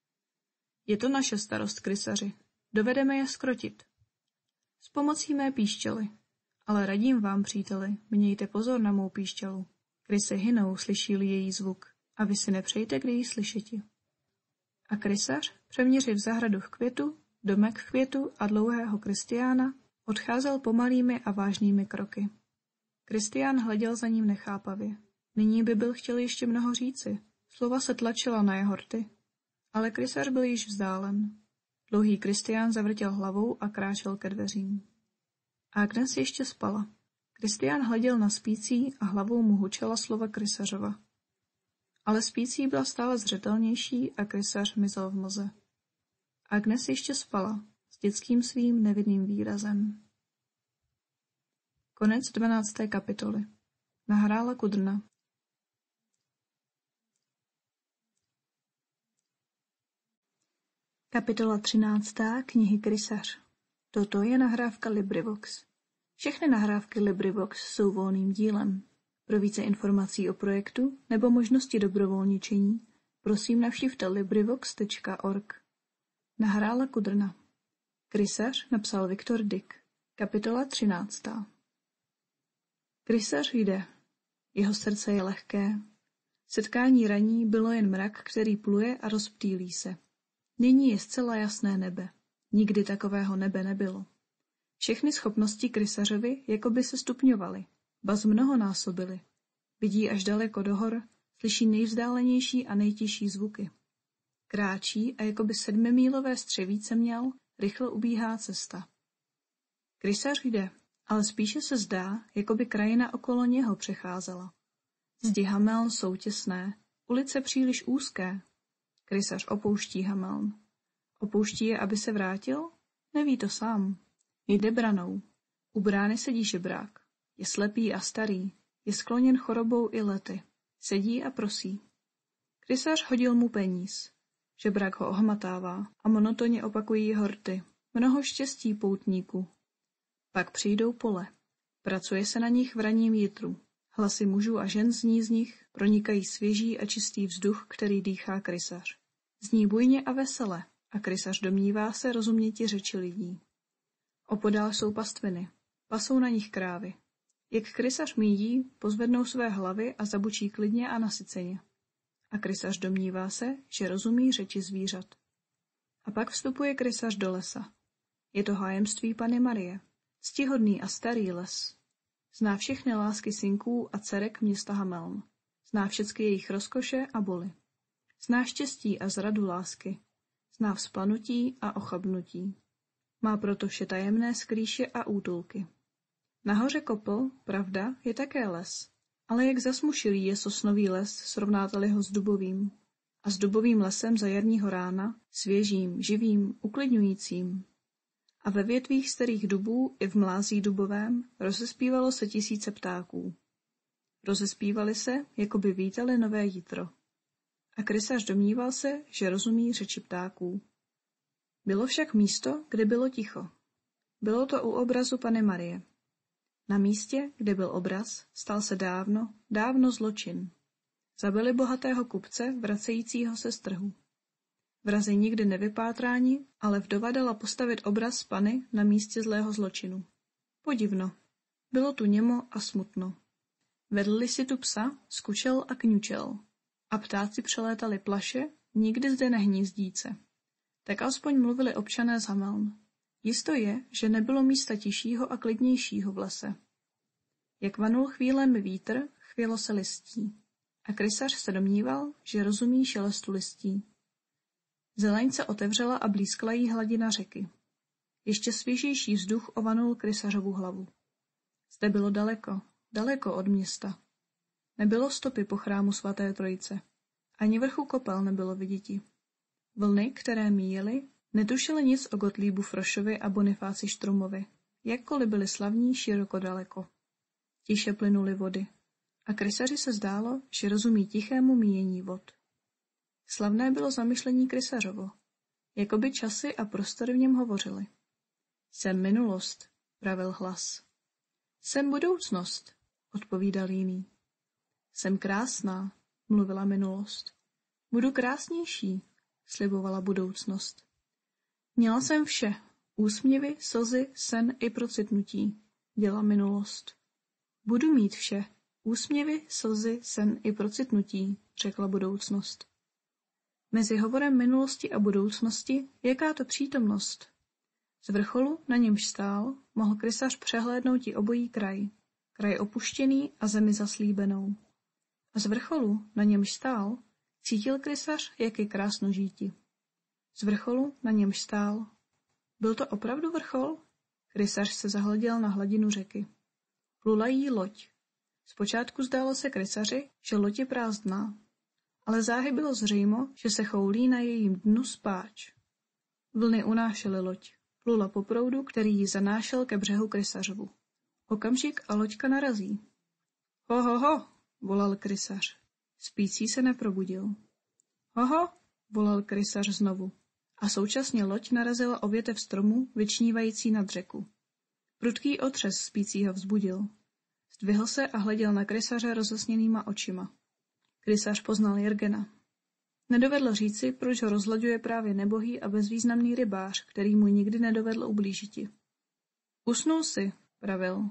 Je to naše starost, Krysaři. Dovedeme je skrotit. S pomocí mé píšťaly. Ale radím vám, příteli, mějte pozor na mou píšťalu. Krysy hynou, slyší-li její zvuk, a vy si nepřejte, kdy ji slyšeti. A Krysař, přeměřiv zahradu v květu, domek v květu a dlouhého Kristiána, odcházel pomalými a vážnými kroky. Kristián hleděl za ním nechápavě. Nyní by byl chtěl ještě mnoho říci. Slova se tlačila na jeho rty. Ale Krysař byl již vzdálen. Dlouhý Kristián zavrtěl hlavou a kráčel ke dveřím. Agnes ještě spala. Kristián hleděl na spící a hlavou mu hučela slova Krysařova. Ale spící byla stále zřetelnější a Krysař mizel v mlze. Agnes ještě spala, s dětským svým nevinným výrazem. Konec dvanácté kapitoly. Nahrála Kudrna. Kapitola třináctá knihy Krysař. Toto je nahrávka LibriVox. Všechny nahrávky LibriVox jsou volným dílem. Pro více informací o projektu nebo možnosti dobrovolničení, prosím navštivte librivox tečka org. Nahrála Kudrna. Krysař napsal Viktor Dyk. Kapitola třináctá. Krysař jde. Jeho srdce je lehké. Setkání raní bylo jen mrak, který pluje a rozptýlí se. Nyní je zcela jasné nebe. Nikdy takového nebe nebylo. Všechny schopnosti Krysařovi jakoby se stupňovaly, ba zmnohonásobily. Vidí až daleko do hor, slyší nejvzdálenější a nejtižší zvuky. Kráčí a jakoby sedmimílové střevíce měl, rychle ubíhá cesta. Krysař jde, ale spíše se zdá, jakoby krajina okolo něho přecházela. Zdi Hameln jsou těsné, ulice příliš úzké. Krysař opouští Hameln. Opouští je, aby se vrátil? Neví to sám. Jde branou. U brány sedí žebrák. Je slepý a starý. Je skloněn chorobou i lety. Sedí a prosí. Krysař hodil mu peníz. Žebrák ho ohmatává a monotonně opakují jeho rty. Mnoho štěstí poutníku. Pak přijdou pole. Pracuje se na nich v ranním jitru. Hlasy mužů a žen zní z nich, pronikají svěží a čistý vzduch, který dýchá krysař. Zní bujně a vesele, a krysař domnívá se rozuměti řeči lidí. Opodál jsou pastviny, pasou na nich krávy. Jak krysař míjí, pozvednou své hlavy a zabučí klidně a nasyceně. A krysař domnívá se, že rozumí řeči zvířat. A pak vstupuje krysař do lesa. Je to hájemství Panny Marie, ctihodný a starý les. Zná všechny lásky synků a dcerek města Hameln. Zná všechny jejich rozkoše a boly. Zná štěstí a zradu lásky. Zná vzplanutí a ochabnutí. Má proto vše tajemné skrýše a útulky. Nahoře Kopl, pravda, je také les, ale jak zasmušilý je sosnový les, srovnáte-li ho s dubovým. A s dubovým lesem za jarního rána, svěžím, živým, uklidňujícím. A ve větvích starých dubů i v mlází dubovém rozespívalo se tisíce ptáků. Rozespívali se, jako by vítali nové jitro. A krysař domníval se, že rozumí řeči ptáků. Bylo však místo, kde bylo ticho. Bylo to u obrazu Panny Marie. Na místě, kde byl obraz, stal se dávno, dávno zločin. Zabili bohatého kupce, vracejícího se z trhu. Vrazi nikdy nevypátráni, ale vdova dala postavit obraz Panny na místě zlého zločinu. Podivno. Bylo tu němo a smutno. Vedli si tu psa, skučel a kňučel. A ptáci přelétali plaše, nikdy zde nehnízdíce. Tak alespoň mluvili občané z Hameln. Jisto je, že nebylo místa tišího a klidnějšího v lese. Jak vanul chvílem vítr, chvělo se listí. A krysař se domníval, že rozumí šelestu listí. Zeleň se otevřela a blízkla jí hladina řeky. Ještě svěžejší vzduch ovanul krysařovu hlavu. Zde bylo daleko, daleko od města. Nebylo stopy po chrámu svaté Trojice. Ani vrchu Kopel nebylo viděti. Vlny, které míjely, netušily nic o Gottlibu Frošovi a Bonifáci Štrumovi, jakkoliv byli slavní široko daleko. Tiše plynuly vody. A krysaři se zdálo, že rozumí tichému míjení vod. Slavné bylo zamyšlení krysařovo, jako by časy a prostory v něm hovořily. Jsem minulost, pravil hlas. Jsem budoucnost, odpovídal jiný. Jsem krásná, mluvila minulost. Budu krásnější, slibovala budoucnost. Měla jsem vše, úsměvy, slzy, sen i procitnutí, děla minulost. Budu mít vše, úsměvy, slzy, sen i procitnutí, řekla budoucnost. Mezi hovorem minulosti a budoucnosti, jaká to přítomnost? Z vrcholu, na němž stál, mohl krysař přehlédnout i obojí kraj, kraj opuštěný a zemi zaslíbenou. A z vrcholu, na němž stál, cítil krysař, jak je krásno žíti. Z vrcholu, na němž stál. Byl to opravdu vrchol? Krysař se zahleděl na hladinu řeky. Plula jí loď. Zpočátku zdálo se krysaři, že loď je prázdná, ale záhy bylo zřejmo, že se choulí na jejím dnu spáč. Vlny unášely loď. Plula po proudu, který ji zanášel ke břehu krysařovu. Okamžik a loďka narazí. Ho, ho, ho, volal krysař. Spící se neprobudil. Ho, ho, volal krysař znovu. A současně loď narazila o větev stromu, vyčnívající nad řeku. Prudký otřes spícího vzbudil. Zdvihl se a hleděl na krysaře rozesněnýma očima. Krysař poznal Jurgena. Nedovedl říci, proč ho rozhlaďuje právě nebohý a bezvýznamný rybář, který mu nikdy nedovedl ublížiti. Usnul si, pravil.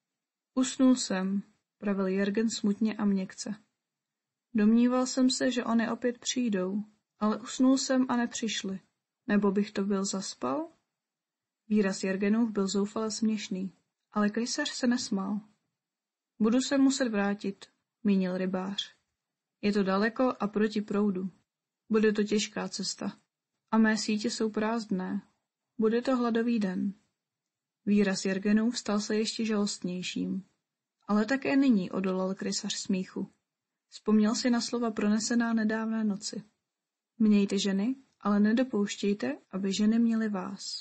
Usnul jsem, pravil Jurgen smutně a měkce. Domníval jsem se, že oni opět přijdou, ale usnul jsem a nepřišli. Nebo bych to byl zaspal? Výraz Jurgenův byl zoufale směšný, ale krysař se nesmál. Budu se muset vrátit, mínil rybář. Je to daleko a proti proudu. Bude to těžká cesta. A mé sítě jsou prázdné. Bude to hladový den. Výraz Jurgenův stal se ještě žalostnějším. Ale také nyní odolal krysař smíchu. Vzpomněl si na slova pronesená nedávné noci. Mějte ženy, ale nedopouštějte, aby ženy měly vás.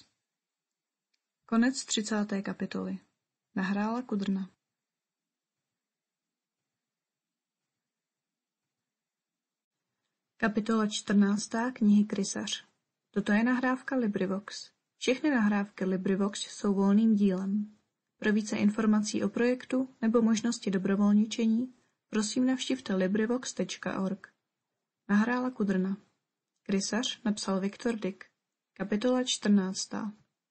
Konec třicáté kapitoly. Nahrála Kudrna. Kapitola čtrnáctá knihy Krysař. Toto je nahrávka LibriVox. Všechny nahrávky LibriVox jsou volným dílem. Pro více informací o projektu nebo možnosti dobrovolničení prosím navštivte librivox tečka org. Nahrála Kudrna. Krysař napsal Viktor Dyk. Kapitola čtrnáctá.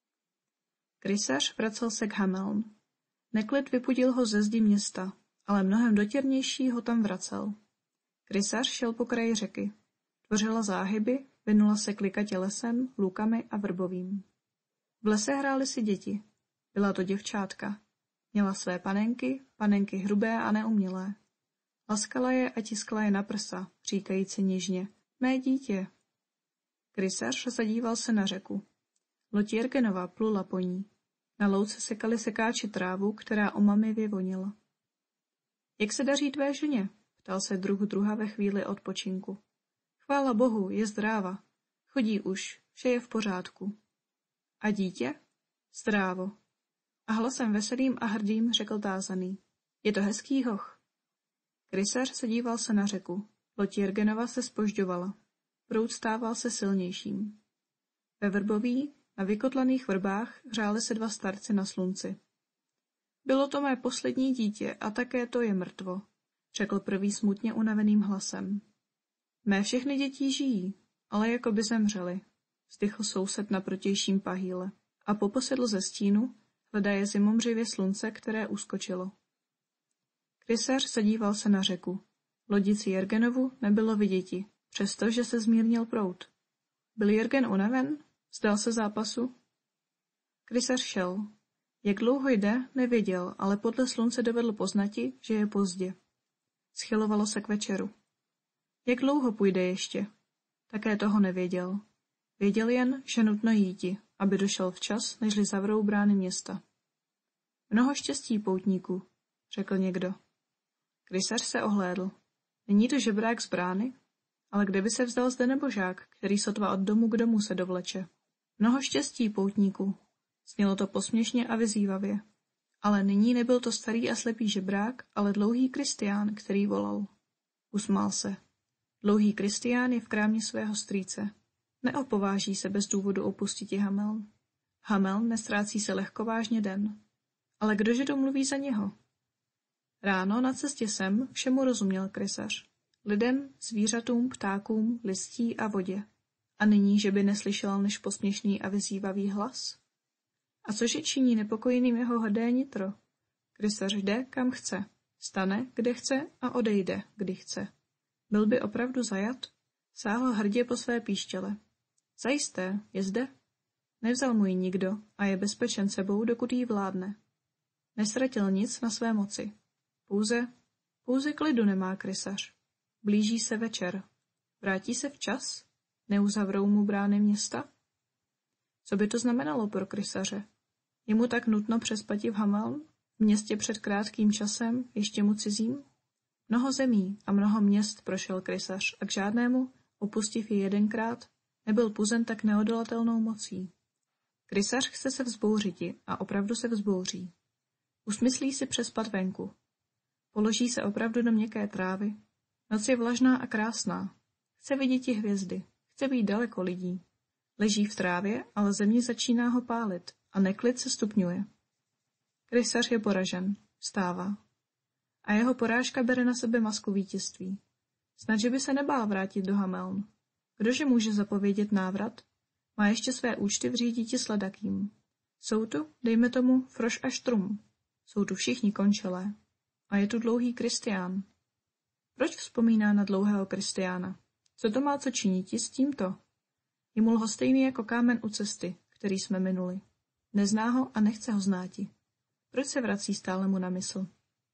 Krysař vracel se k Hameln. Neklid vypudil ho ze zdi města, ale mnohem dotěrnější ho tam vracel. Krysař šel po kraji řeky. Tvořila záhyby, vinula se klikatě lesem, lukami a vrbovým. V lese hrály si děti. Byla to děvčátka. Měla své panenky, panenky hrubé a neumělé. Laskala je a tiskla je na prsa, říkajíc něžně: Mé dítě. Krysař zadíval se na řeku. Loď Jirgenova plula po ní. Na louce sekali sekáči trávu, která omamivě vonila. Jak se daří tvé ženě? Ptal se druh druha ve chvíli odpočinku. Chvála Bohu, je zdráva. Chodí už, vše je v pořádku. A dítě? Zdrávo. A hlasem veselým a hrdým řekl tázaný: Je to hezký hoch. Krysař se díval se na řeku. Loď Jirgenova se zpožďovala. Proud stával se silnějším. Ve Vrboví, na vykotlaných vrbách, hřáli se dva starci na slunci. Bylo to mé poslední dítě a také to je mrtvo, řekl prvý smutně unaveným hlasem. Mé všechny děti žijí, ale jako by zemřely, vzdychl soused na protějším pahýle a poposedl ze stínu, hledaje zimomřivě slunce, které uskočilo. Krysař zadíval se na řeku. Lodici Jirgenovu nebylo viděti, přestože se zmírnil proud. Byl Jirgen unaven? Vzdal se zápasu? Krysař šel. Jak dlouho jde, nevěděl, ale podle slunce dovedl poznati, že je pozdě. Schylovalo se k večeru. Jak dlouho půjde ještě? Také toho nevěděl. Věděl jen, že nutno jíti, aby došel včas, nežli zavřou brány města. Mnoho štěstí, poutníku, řekl někdo. Krysař se ohlédl. Není to žebrák z brány? Ale kde by se vzdal zde nebožák, který sotva od domu k domu se dovleče? Mnoho štěstí, poutníku. Znělo to posměšně a vyzývavě. Ale nyní nebyl to starý a slepý žebrák, ale dlouhý Kristián, který volal. Usmál se. Dlouhý Kristián je v krámě svého strýce. Neopováží se bez důvodu opustiti Hameln. Hameln nestrácí se lehkovážně den. Ale kdože domluví za něho? Ráno na cestě sem všemu rozuměl Krysař. Lidem, zvířatům, ptákům, listí a vodě. A nyní, že by neslyšel než posměšný a vyzývavý hlas? A cože činí nepokojným jeho hrdé nitro? Krysař jde, kam chce. Stane, kde chce a odejde, kdy chce. Byl by opravdu zajat? Sáhl hrdě po své píštěle. Zajisté, je zde. Nevzal mu ji nikdo a je bezpečen sebou, dokud jí vládne. Nesratil nic na své moci. Pouze, pouze klidu nemá Krysař. Blíží se večer. Vrátí se včas? Neuzavřou mu brány města? Co by to znamenalo pro Krysaře? Je mu tak nutno přespati v Hameln? V městě před krátkým časem, ještě mu cizím? Mnoho zemí a mnoho měst prošel Krysař a k žádnému, opustiv je jedenkrát, nebyl puzen tak neodolatelnou mocí. Krysař chce se vzbouřiti a opravdu se vzbouří. Usmyslí si přespat venku. Položí se opravdu do měkké trávy. Noc je vlažná a krásná. Chce vidět hvězdy. Chce být daleko lidí. Leží v trávě, ale země začíná ho pálit a neklid se stupňuje. Krysař je poražen. Vstává. A jeho porážka bere na sebe masku vítězství. Snad, že by se nebál vrátit do Hameln. Kdože může zapovědět návrat? Má ještě své účty v řídíti s Ledakým. Jsou tu, dejme tomu, Froš a Štrum. Jsou tu všichni končelé. A je tu dlouhý Kristián. Proč vzpomíná na dlouhého Kristiána? Co to má co činiti s tímto? Je mu lhostejný jako kámen u cesty, který jsme minuli. Nezná ho a nechce ho znáti. Proč se vrací stále mu na mysl?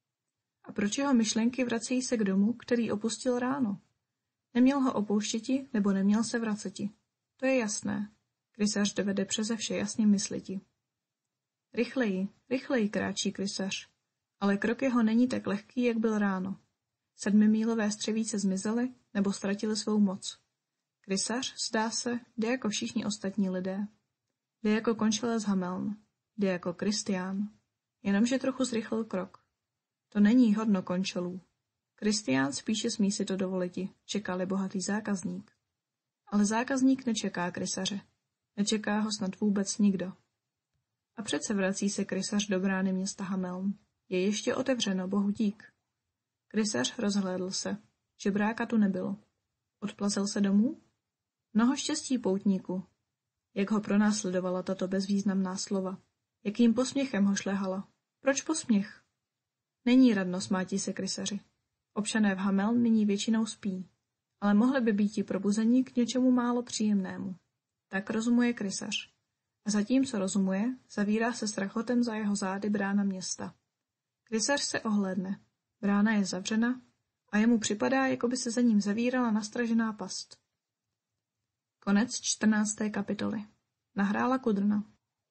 A proč jeho myšlenky vracejí se k domu, který opustil ráno? Neměl ho opouštěti, nebo neměl se vraceti? To je jasné. Krysař dovede přeze vše jasně mysliti. Rychleji, rychleji kráčí Krysař, ale krok jeho není tak lehký, jak byl ráno. Sedmimílové střevíce zmizely nebo ztratily svou moc. Krysař, zdá se, jde jako všichni ostatní lidé. Jde jako končelé z Hameln. Jde jako Kristián. Jenomže trochu zrychlil krok. To není hodno končelů. Kristián spíše smí si to dovoliti, čekal bohatý zákazník. Ale zákazník nečeká Krysaře. Nečeká ho snad vůbec nikdo. A přece vrací se krysař do brány města Hameln. Je ještě otevřeno, bohu dík. Krysař rozhlédl se. Žebráka tu nebylo. Odplazil se domů? Mnoho štěstí poutníku. Jak ho pronásledovala tato bezvýznamná slova. Jakým posměchem ho šlehala. Proč posměch? Není radno, smátí se krysaři. Občané v Hameln nyní většinou spí, ale mohli by být i probuzení k něčemu málo příjemnému. Tak rozumuje krysař. A zatímco rozumuje, zavírá se strachotem za jeho zády brána města. Krysař se ohlédne. Brána je zavřena a jemu připadá, jako by se za ním zavírala nastražená past. Konec čtrnácté kapitoly. Nahrála Kudrna.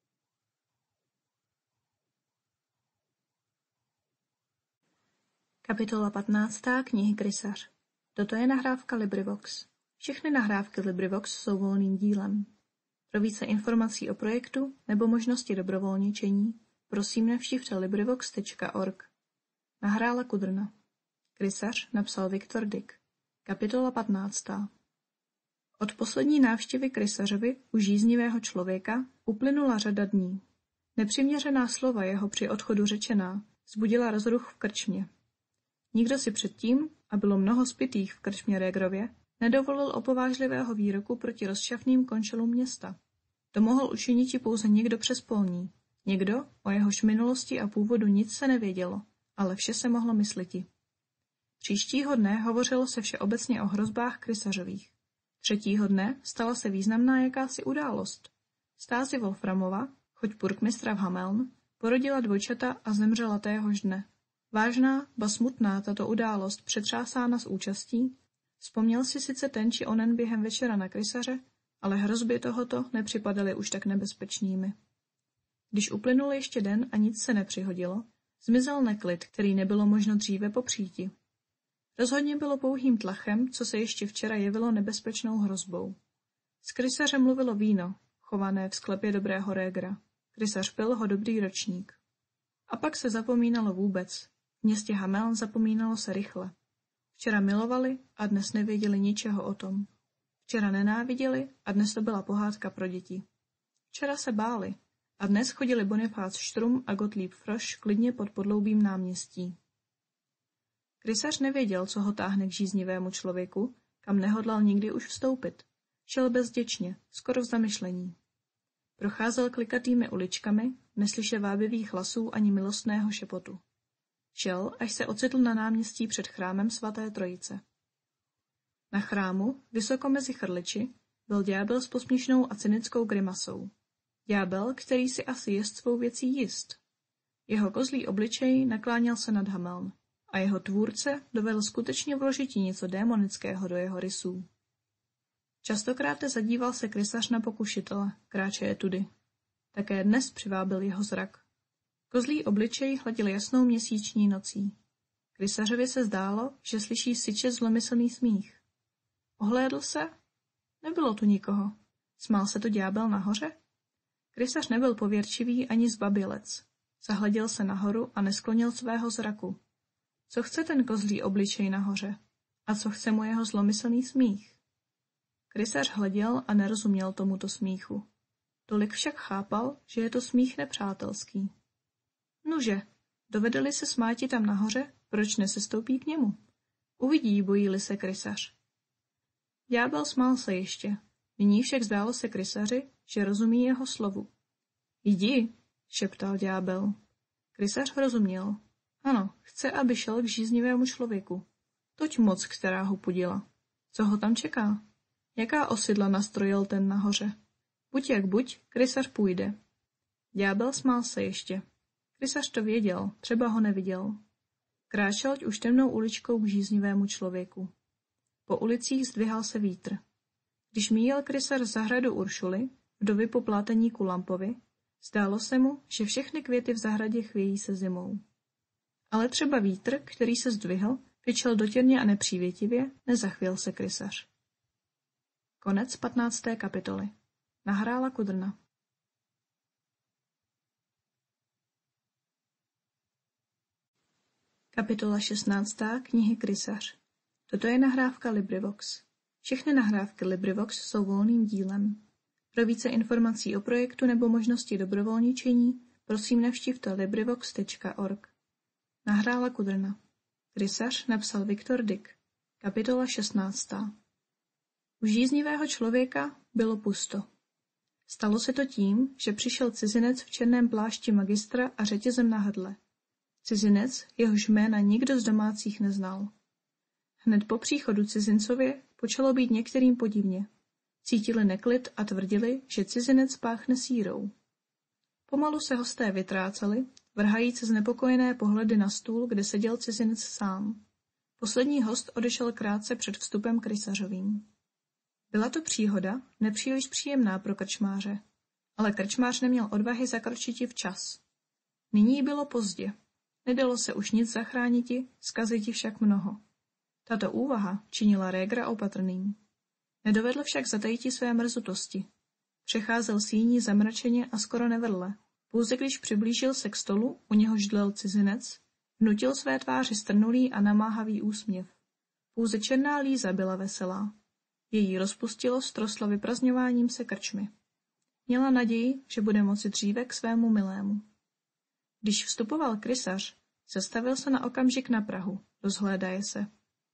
Kapitola patnáctá knihy Krysař. Toto je nahrávka LibriVox. Všechny nahrávky LibriVox jsou volným dílem. Pro více informací o projektu nebo možnosti dobrovolničení, prosím navštivte librivox tečka org. Nahrála Kudrna. Krysař napsal Viktor Dick. Kapitola patnáctá. Od poslední návštěvy krysařovi u žíznivého člověka uplynula řada dní. Nepřiměřená slova jeho při odchodu řečená vzbudila rozruch v krčmě. Nikdo si předtím, a bylo mnoho spitých v krčmě Régrově, nedovolil opovážlivého výroku proti rozšafným končelům města. To mohl učiniti pouze někdo přespolní. Někdo, o jehož minulosti a původu nic se nevědělo, ale vše se mohlo mysliti. Příštího dne hovořilo se všeobecně o hrozbách krysařových. Třetího dne stala se významná jakási událost. Stázi Wolframova, choť purkmistra v Hameln, porodila dvojčata a zemřela téhož dne. Vážná, ba smutná tato událost přetřásána s účastí, vzpomněl si sice ten či onen během večera na krysaře, ale hrozby tohoto nepřipadaly už tak nebezpečnými. Když uplynul ještě den a nic se nepřihodilo, zmizel neklid, který nebylo možno dříve popříti. Rozhodně bylo pouhým tlachem, co se ještě včera jevilo nebezpečnou hrozbou. S krysařem mluvilo víno, chované v sklepě dobrého Régra. Krysař pil ho dobrý ročník. A pak se zapomínalo vůbec. V městě Hameln zapomínalo se rychle. Včera milovali a dnes nevěděli ničeho o tom. Včera nenáviděli a dnes to byla pohádka pro děti. Včera se báli a dnes chodili Bonifác Štrum a Gottlieb Frosch klidně pod podloubím náměstí. Krysař nevěděl, co ho táhne k žíznivému člověku, kam nehodlal nikdy už vstoupit. Šel bezděčně, skoro v zamyšlení. Procházel klikatými uličkami, neslyšel vábivých hlasů ani milostného šepotu. Šel, až se ocitl na náměstí před chrámem svaté Trojice. Na chrámu, vysoko mezi chrliči, byl ďábel s posměšnou a cynickou grimasou. Ďábel, který si asi jest svou věcí jist. Jeho kozlý obličej nakláněl se nad Hameln a jeho tvůrce dovedl skutečně vložit něco démonického do jeho rysů. Častokrát zadíval se krysař na pokušitele, kráčeje tudy. Také dnes přivábil jeho zrak. Kozlý obličej hladil jasnou měsíční nocí. Krysařovi se zdálo, že slyší syče zlomyslný smích. Ohlédl se? Nebylo tu nikoho. Smál se to ďábel nahoře? Krysař nebyl pověrčivý ani zbabělec. Zahleděl se nahoru a nesklonil svého zraku. Co chce ten kozlý obličej nahoře? A co chce mu jeho zlomyslný smích? Krysař hleděl a nerozuměl tomuto smíchu. Tolik však chápal, že je to smích nepřátelský. Nuže, dovedeli se smáti tam nahoře, proč nesestoupí k němu? Uvidí, bojí-li se krysař. Ďábel smál se ještě. Nyní však zdálo se krysaři, že rozumí jeho slovu. Jdi, šeptal ďábel. Krysař rozuměl. Ano, chce, aby šel k žíznivému člověku. Toť moc, která ho pudila. Co ho tam čeká? Jaká osidla nastrojil ten nahoře? Buď jak buď, krysař půjde. Ďábel smál se ještě. Krysař to věděl, třeba ho neviděl. Kráčel už temnou uličkou k žíznivému člověku. Po ulicích zdvihal se vítr. Když míjel krysař zahradu Uršuly, vdovy po pláteníku Lampovi, zdálo se mu, že všechny květy v zahradě chvějí se zimou. Ale třeba vítr, který se zdvihl, fičel dotěrně a nepřívětivě, nezachvěl se krysař. Konec patnácté kapitoly. Nahrála Kudrna. Kapitola šestnáctá knihy Krysař. Toto je nahrávka LibriVox. Všechny nahrávky LibriVox jsou volným dílem. Pro více informací o projektu nebo možnosti dobrovolničení prosím navštivte librivox tečka org. Nahrála Kudrna. Krysař napsal Viktor Dyk. Kapitola šestnáctá. U žíznivého člověka bylo pusto. Stalo se to tím, že přišel cizinec v černém plášti magistra a řetězem na hrdle. Cizinec, jehož jména nikdo z domácích neznal. Hned po příchodu cizincově počalo být některým podivně. Cítili neklid a tvrdili, že cizinec páchne sírou. Pomalu se hosté vytráceli, vrhajíc znepokojené pohledy na stůl, kde seděl cizinec sám. Poslední host odešel krátce před vstupem krysařovým. Byla to příhoda, nepříliš příjemná pro krčmáře, ale krčmář neměl odvahy zakročiti včas. Nyní bylo pozdě. Nedalo se už nic zachrániti, zkaziti však mnoho. Tato úvaha činila Régra opatrným. Nedovedl však zatajiti své mrzutosti. Přecházel síní zamračeně a skoro nevedle. Pouze když přiblížil se k stolu, u něhož dlel cizinec, vnutil své tváři strnulý a namáhavý úsměv. Pouze černá Líza byla veselá. Její rozpustilost rostla vyprazňováním se krčmy. Měla naději, že bude moci dříve k svému milému. Když vstupoval krysař, zastavil se na okamžik na prahu, rozhlédaje se.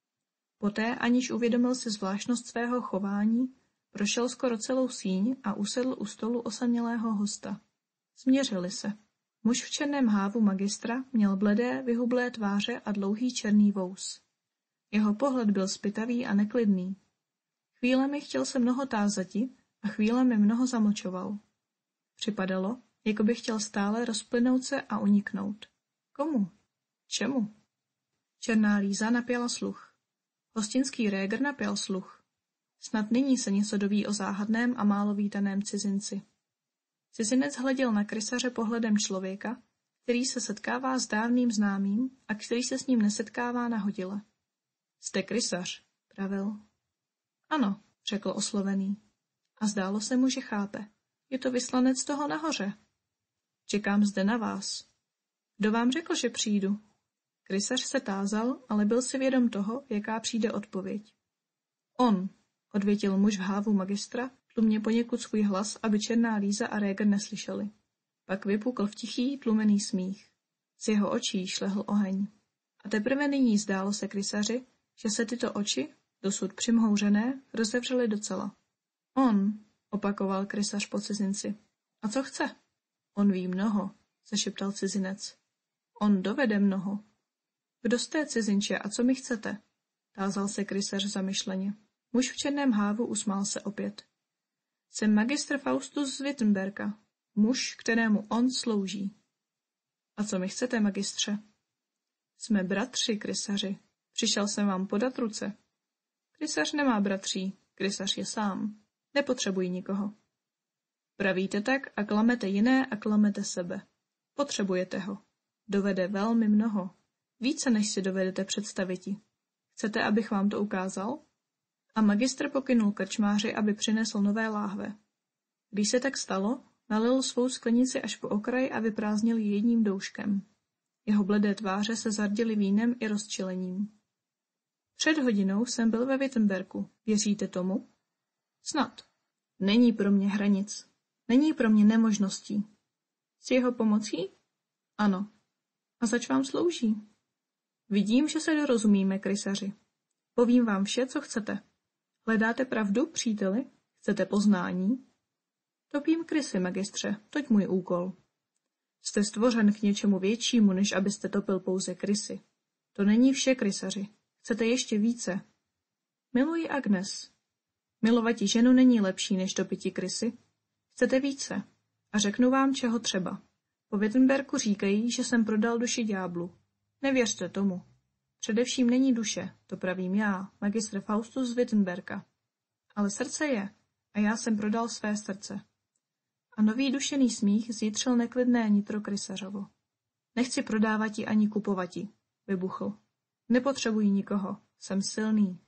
Poté, aniž uvědomil si zvláštnost svého chování, prošel skoro celou síň a usedl u stolu osamělého hosta. Změřili se. Muž v černém hávu magistra měl bledé, vyhublé tváře a dlouhý černý vous. Jeho pohled byl zpytavý a neklidný. Chvílemi chtěl se mnoho tázati a chvílemi mnoho zamlčoval. Připadalo, jako by chtěl stále rozplynout se a uniknout. Komu? Čemu? Černá Líza napěla sluch. Hostinský Régr napěl sluch. Snad nyní se něco doví o záhadném a málo vítaném cizinci. Cizinec hleděl na krysaře pohledem člověka, který se setkává s dávným známým a který se s ním nesetkává nahodile. Jste krysař, pravil. Ano, řekl oslovený. A zdálo se mu, že chápe. Je to vyslanec toho nahoře. Čekám zde na vás. Kdo vám řekl, že přijdu? Krysař se tázal, ale byl si vědom toho, jaká přijde odpověď. On, odvětil muž v hávu magistra, tlumně poněkud svůj hlas, aby černá Líza a Régr neslyšeli. Pak vypukl v tichý, tlumený smích. Z jeho očí šlehl oheň. A teprve nyní zdálo se krysaři, že se tyto oči, dosud přimhouřené, rozevřely docela. On, opakoval krysař po cizinci. A co chce? On ví mnoho, zašeptal cizinec. On dovede mnoho. Kdo jste, cizinče, a co mi chcete? Tázal se krysař zamyšleně. Muž v černém hávu usmál se opět. Jsem magistr Faustus z Wittenberga, muž, kterému on slouží. A co mi chcete, magistře? Jsme bratři, krysaři. Přišel jsem vám podat ruce. Krysař nemá bratří, krysař je sám. Nepotřebují nikoho. Pravíte tak a klamete jiné a klamete sebe. Potřebujete ho. Dovede velmi mnoho. Více, než si dovedete představiti. Chcete, abych vám to ukázal? A magistr pokynul krčmáři, aby přinesl nové láhve. Když se tak stalo, nalil svou sklenici až po okraj a vyprázdnil ji jedním douškem. Jeho bledé tváře se zarděly vínem i rozčilením. Před hodinou jsem byl ve Wittenbergu. Věříte tomu? Snad. Není pro mě hranic. Není pro mě nemožností. S jeho pomocí? Ano. A zač vám slouží? Vidím, že se dorozumíme, krysaři. Povím vám vše, co chcete. Hledáte pravdu, příteli? Chcete poznání? Topím krysy, magistře, toť můj úkol. Jste stvořen k něčemu většímu, než abyste topil pouze krysy. To není vše, krysaři. Chcete ještě více. Miluji Agnes. Milovati ženu není lepší, než topiti krysy. Chcete více. A řeknu vám, čeho třeba. Po Wittenbergu říkají, že jsem prodal duši ďáblu. Nevěřte tomu. Především není duše, to pravím já, magistr Faustus z Wittenberga. Ale srdce je, a já jsem prodal své srdce. A nový dušený smích zjitřil neklidné nitro krysařovo. Nechci prodávati ani kupovati, vybuchl. Nepotřebuji nikoho, jsem silný.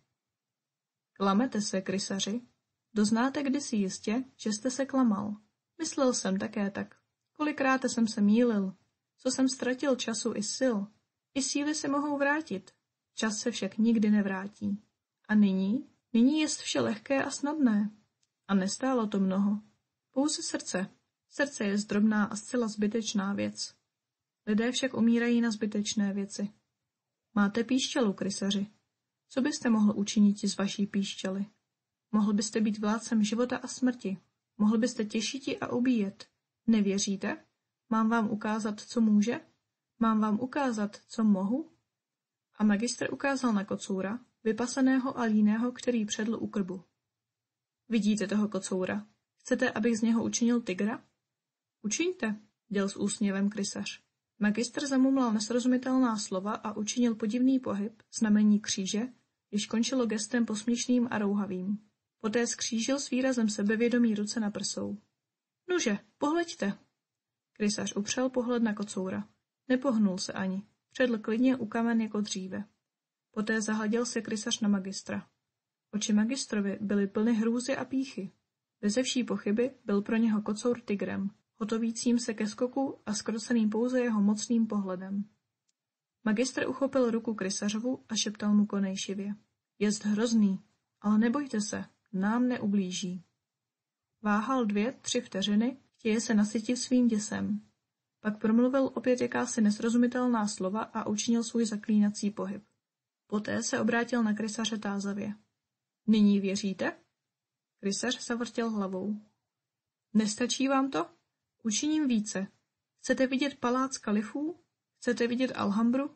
Klamete se, krysaři? Doznáte kdysi jistě, že jste se klamal. Myslel jsem také tak. Kolikrát jsem se mýlil, co jsem ztratil času i sil. I síly se mohou vrátit, čas se však nikdy nevrátí. A nyní, nyní jest vše lehké a snadné. A nestálo to mnoho. Pouze srdce. Srdce je zdrobná a zcela zbytečná věc. Lidé však umírají na zbytečné věci. Máte píšťalu, krysaři. Co byste mohl učinit z vaší píšťaly? Mohl byste být vládcem života a smrti. Mohl byste těšiti a ubíjet. Nevěříte? Mám vám ukázat, co může? Mám vám ukázat, co mohu? A magistr ukázal na kocoura, vypasaného a líného, který předl u krbu. Vidíte toho kocoura? Chcete, abych z něho učinil tygra? Učiňte, děl s úsměvem krysař. Magistr zamumlal nesrozumitelná slova a učinil podivný pohyb, znamení kříže, jež končilo gestem posměšným a rouhavým. Poté skřížil s výrazem sebevědomí ruce na prsou. Nuže, pohleďte. Krysař upřel pohled na kocoura. Nepohnul se ani. Předl klidně u kamen jako dříve. Poté zahleděl se krysař na magistra. Oči magistrovi byly plny hrůzy a pýchy. Beze vší pochyby byl pro něho kocour tygrem, hotovícím se ke skoku a skroceným pouze jeho mocným pohledem. Magistr uchopil ruku krysařovu a šeptal mu konejšivě. Jest hrozný, ale nebojte se, nám neublíží. Váhal dvě, tři vteřiny, chtěje se nasytit svým děsem. Pak promluvil opět jakási nesrozumitelná slova a učinil svůj zaklínací pohyb. Poté se obrátil na krysaře tázavě. Nyní věříte? Krysař zavrtěl hlavou. Nestačí vám to? Učiním více. Chcete vidět palác kalifů? Chcete vidět Alhambru?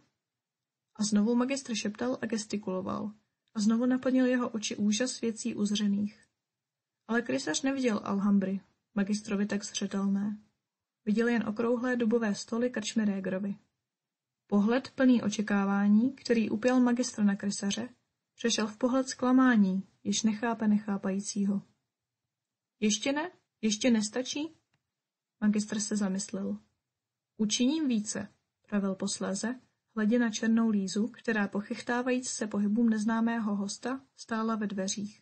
A znovu magistr šeptal a gestikuloval. A znovu naplnil jeho oči úžas věcí uzřených. Ale krysař neviděl Alhambry, magistrovi tak zřetelné. Viděl jen okrouhlé dubové stoly krčmy Régerovi. Pohled plný očekávání, který upěl magistr na krysaře, přešel v pohled zklamání, již nechápe nechápajícího. Ještě ne? Ještě nestačí? Magistr se zamyslel. Učiním více, pravil posléze, hledě na černou Lízu, která pochychtávajíc se pohybům neznámého hosta stála ve dveřích.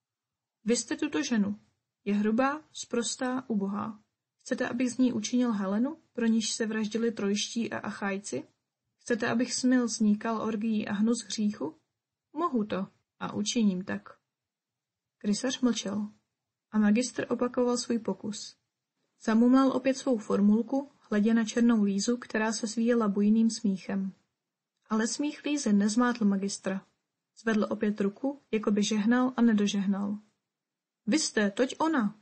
Vy jste tuto ženu. Je hrubá, sprostá, ubohá. Chcete, abych z ní učinil Helenu, pro níž se vraždili trojští a Achajci? Chcete, abych smil z ní kal orgií a hnus hříchu? Mohu to a učiním tak. Krysař mlčel a magistr opakoval svůj pokus. Zamumlal opět svou formulku, hledě na černou Lízu, která se svíjela bujným smíchem. Ale smích Lízy nezmátl magistra. Zvedl opět ruku, jako by žehnal a nedožehnal. Vy jste, toť ona!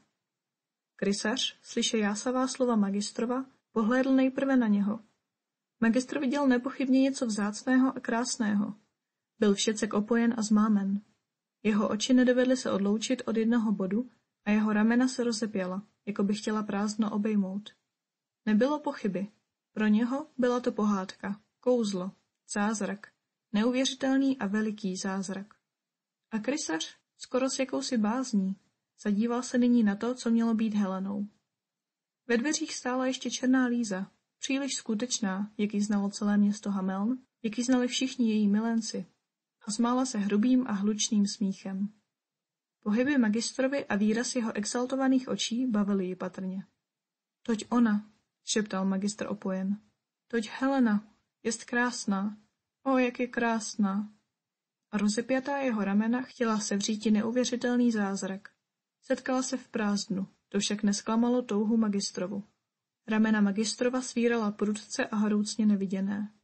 Krysař, slyše jásavá slova magistrova, pohlédl nejprve na něho. Magistr viděl nepochybně něco vzácného a krásného. Byl všecek opojen a zmámen. Jeho oči nedovedly se odloučit od jednoho bodu a jeho ramena se rozepěla, jako by chtěla prázdno obejmout. Nebylo pochyby. Pro něho byla to pohádka, kouzlo, zázrak, neuvěřitelný a veliký zázrak. A krysař, skoro s jakousi bázní, zadíval se nyní na to, co mělo být Helenou. Ve dveřích stála ještě černá Líza, příliš skutečná, jak ji znalo celé město Hameln, jak ji znali všichni její milenci, a smála se hrubým a hlučným smíchem. Pohyby magistrovi a výraz jeho exaltovaných očí bavili ji patrně. Toť ona, šeptal magistr opojen. Toť Helena, jest krásná. O, jak je krásná. A rozepjatá jeho ramena chtěla sevříti neuvěřitelný zázrak. Setkala se v prázdnu, to však nesklamalo touhu magistrovu. Ramena magistrova svírala prudce a hroucně neviděné.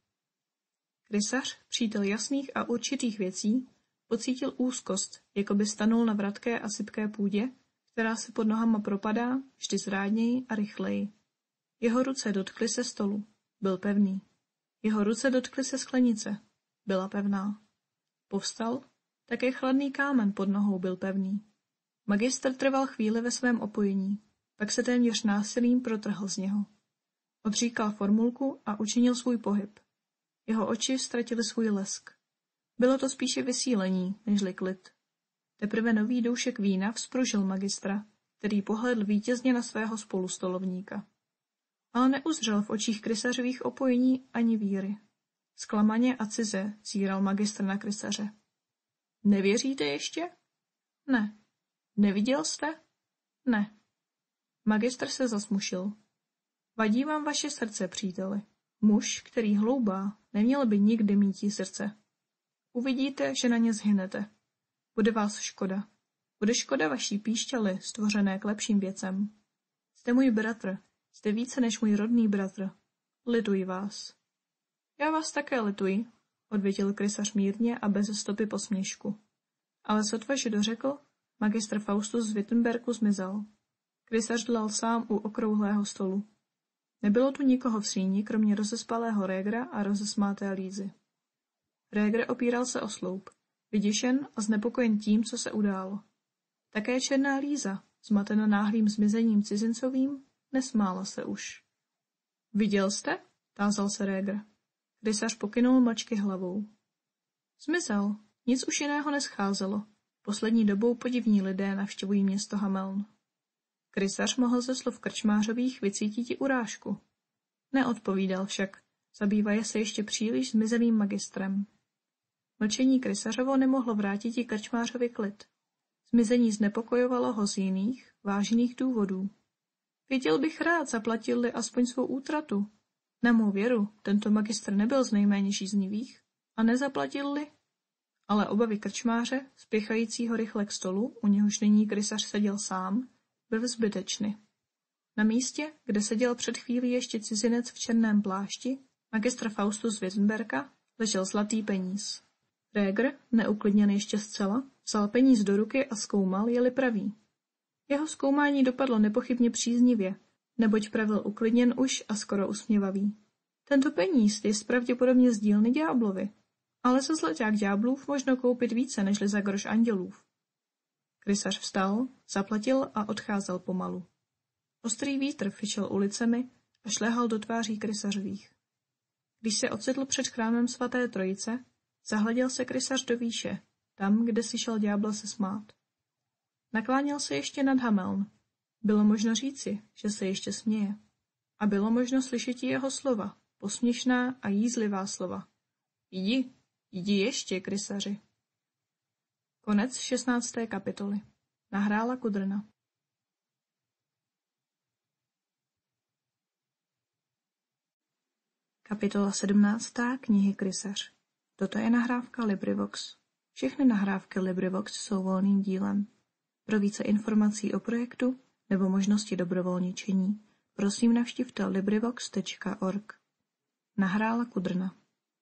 Krysař, přítel jasných a určitých věcí, pocítil úzkost, jako by stanul na vratké a sypké půdě, která se pod nohama propadá vždy zrádněji a rychleji. Jeho ruce dotkly se stolu. Byl pevný. Jeho ruce dotkly se sklenice. Byla pevná. Povstal, také chladný kámen pod nohou byl pevný. Magistr trval chvíli ve svém opojení, pak se téměř násilím protrhl z něho. Odříkal formulku a učinil svůj pohyb. Jeho oči ztratily svůj lesk. Bylo to spíše vysílení, nežli klid. Teprve nový doušek vína vzpružil magistra, který pohlédl vítězně na svého spolustolovníka. Ale neuzřel v očích krysařových opojení ani víry. Zklamaně a cize zíral magistr na krysaře. Nevěříte ještě? Ne. Neviděl jste? Ne. Magistr se zasmušil. Vadí vám vaše srdce, příteli. Muž, který hloubá, neměl by nikdy mítí srdce. Uvidíte, že na ně zhynete. Bude vás škoda. Bude škoda vaší píšťaly, stvořené k lepším věcem. Jste můj bratr, jste více než můj rodný bratr. Lituji vás. Já vás také lituji, odvětil krysař mírně a bez stopy posměšku. Ale sotva, že dořekl, magistr Faustus z Wittenbergu zmizel. Krysař dlal sám u okrouhlého stolu. Nebylo tu nikoho v síni, kromě rozespalého Régera a rozesmáté Lízy. Réger opíral se o sloup, vyděšen a znepokojen tím, co se událo. Také černá Líza, zmatena náhlým zmizením cizincovým, nesmála se už. Viděl jste? Tázal se Réger. Krysař pokynul mlčky hlavou. Zmizel, nic už jiného nescházelo. Poslední dobou podivní lidé navštěvují město Hameln. Krysař mohl ze slov krčmářových vycítit i urážku. Neodpovídal však, zabývaje se ještě příliš zmizelým magistrem. Mlčení krysařovo nemohlo vrátit i krčmářovi klid. Zmizení znepokojovalo ho z jiných, vážných důvodů. Věděl bych rád, zaplatil-li aspoň svou útratu. Na mou věru, tento magistr nebyl z nejméně žíznivých a nezaplatil-li. Ale obavy krčmáře, spěchajícího rychle k stolu, u něhož nyní krysař seděl sám, byly zbytečny. Na místě, kde seděl před chvílí ještě cizinec v černém plášti, magistr Faustus z Wittenberga, ležel zlatý peníz. Réger, neuklidněn ještě zcela, vzal peníz do ruky a zkoumal, je-li pravý. Jeho zkoumání dopadlo nepochybně příznivě, neboť pravil uklidněn už a skoro usměvavý. Tento peníz je pravděpodobně z dílny ďáblovi, ale za zlaťák ďáblův možno koupit více, nežli za groš andělův. Krysař vstal, zaplatil a odcházel pomalu. Ostrý vítr fičel ulicemi a šléhal do tváří krysařových. Když se ocitl před chrámem svaté trojice, zahleděl se krysař do výše, tam, kde si šel ďábel se smát. Nakláněl se ještě nad Hameln. Bylo možno říci, že se ještě směje. A bylo možno slyšet jeho slova, posměšná a jízlivá slova. Jdi, jdi ještě, krysaři. Konec šestnácté kapitoly. Nahrála Kudrna. Kapitola sedmnáctá knihy Krysař. Toto je nahrávka LibriVox. Všechny nahrávky LibriVox jsou volným dílem. Pro více informací o projektu nebo možnosti dobrovolničení, prosím navštivte librivox tečka org. Nahrála Kudrna.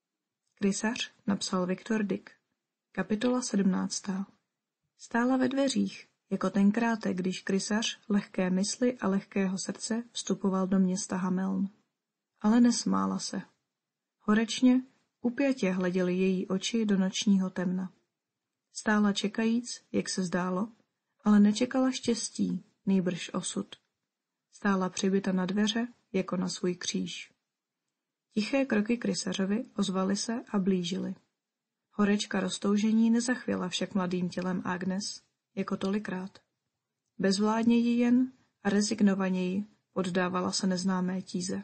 Krysař napsal Viktor Dyk. Kapitola sedmnáctá. Stála ve dveřích, jako tenkrát, když krysař lehké mysli a lehkého srdce vstupoval do města Hameln. Ale nesmála se. Horečně, upjatě hleděly její oči do nočního temna. Stála čekajíc, jak se zdálo, ale nečekala štěstí, nýbrž osud. Stála přibyta na dveře, jako na svůj kříž. Tiché kroky krysařovi ozvaly se a blížily. Horečka roztoužení nezachvěla však mladým tělem Agnes, jako tolikrát. Bezvládněji jen a rezignovaněji oddávala se neznámé tíze.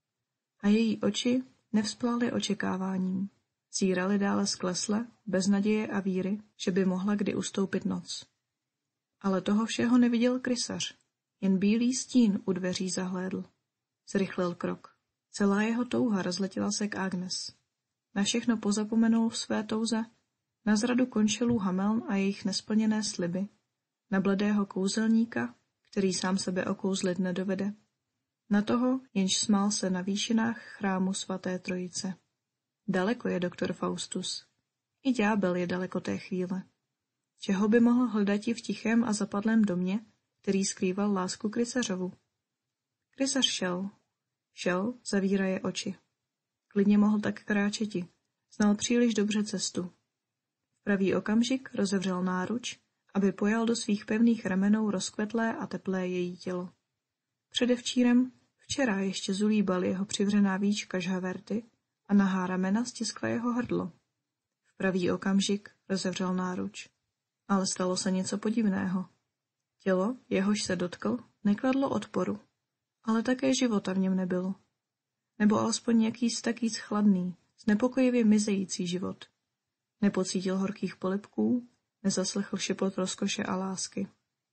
A její oči nevzplaly očekáváním. Zíraly dále sklesle, bez naděje a víry, že by mohla kdy ustoupit noc. Ale toho všeho neviděl krysař, jen bílý stín u dveří zahlédl. Zrychlil krok. Celá jeho touha rozletěla se k Agnes. Na všechno pozapomenul v své touze, na zradu končelů Hameln a jejich nesplněné sliby, na bledého kouzelníka, který sám sebe okouzlit nedovede, na toho, jenž smál se na výšinách chrámu svaté trojice. Daleko je doktor Faustus. I ďábel je daleko té chvíle. Čeho by mohl hledati v tichém a zapadlém domě, který skrýval lásku krysařovu? Krysař šel. Šel, zavíraje oči. Klidně mohl tak kráčeti. Znal příliš dobře cestu. V pravý okamžik rozevřel náruč, aby pojal do svých pevných ramenou rozkvetlé a teplé její tělo. Předevčírem, včera ještě zulíbal jeho přivřená víčka žhaverty a nahá ramena stiskla jeho hrdlo. V pravý okamžik rozevřel náruč. Ale stalo se něco podivného. Tělo, jehož se dotkl, nekladlo odporu, ale také života v něm nebylo. Nebo alespoň jakýsi takýc chladný, znepokojivě mizející život. Nepocítil horkých polibků, nezaslechl šepot rozkoše a lásky.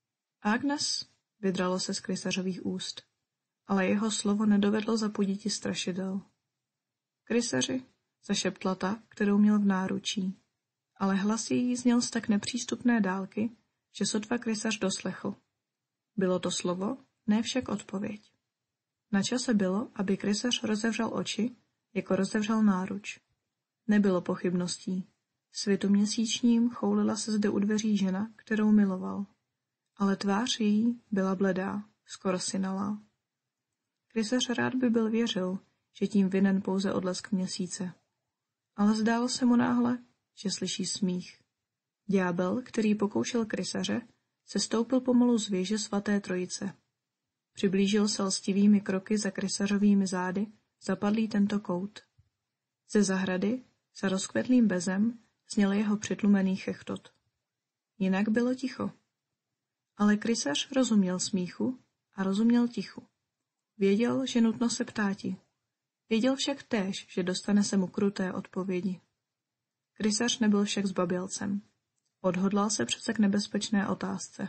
Agnes, vydralo se z krysařových úst, ale jeho slovo nedovedlo zapuditi strašidel. Krysaři, zašeptla ta, kterou měl v náručí, ale hlas její zněl z tak nepřístupné dálky, že sotva krysař doslechl. Bylo to slovo, ne však odpověď. Na čase bylo, aby krysař rozevřel oči, jako rozevřel náruč. Nebylo pochybností. Světoměsíčním choulila se zde u dveří žena, kterou miloval. Ale tvář její byla bledá, skoro synalá. Krysař rád by byl věřil, že tím vinen pouze odlesk měsíce. Ale zdálo se mu náhle, že slyší smích. Ďábel, který pokoušel krysaře, se stoupil pomalu z věže svaté trojice. Přiblížil se lstivými kroky za krysařovými zády, zapadlý tento kout. Ze zahrady, za rozkvetlým bezem, zněl jeho přitlumený chechtot. Jinak bylo ticho. Ale krysař rozuměl smíchu a rozuměl tichu. Věděl, že nutno se ptáti. Věděl však též, že dostane se mu kruté odpovědi. Krysař nebyl však zbabělcem. Odhodlal se přece k nebezpečné otázce.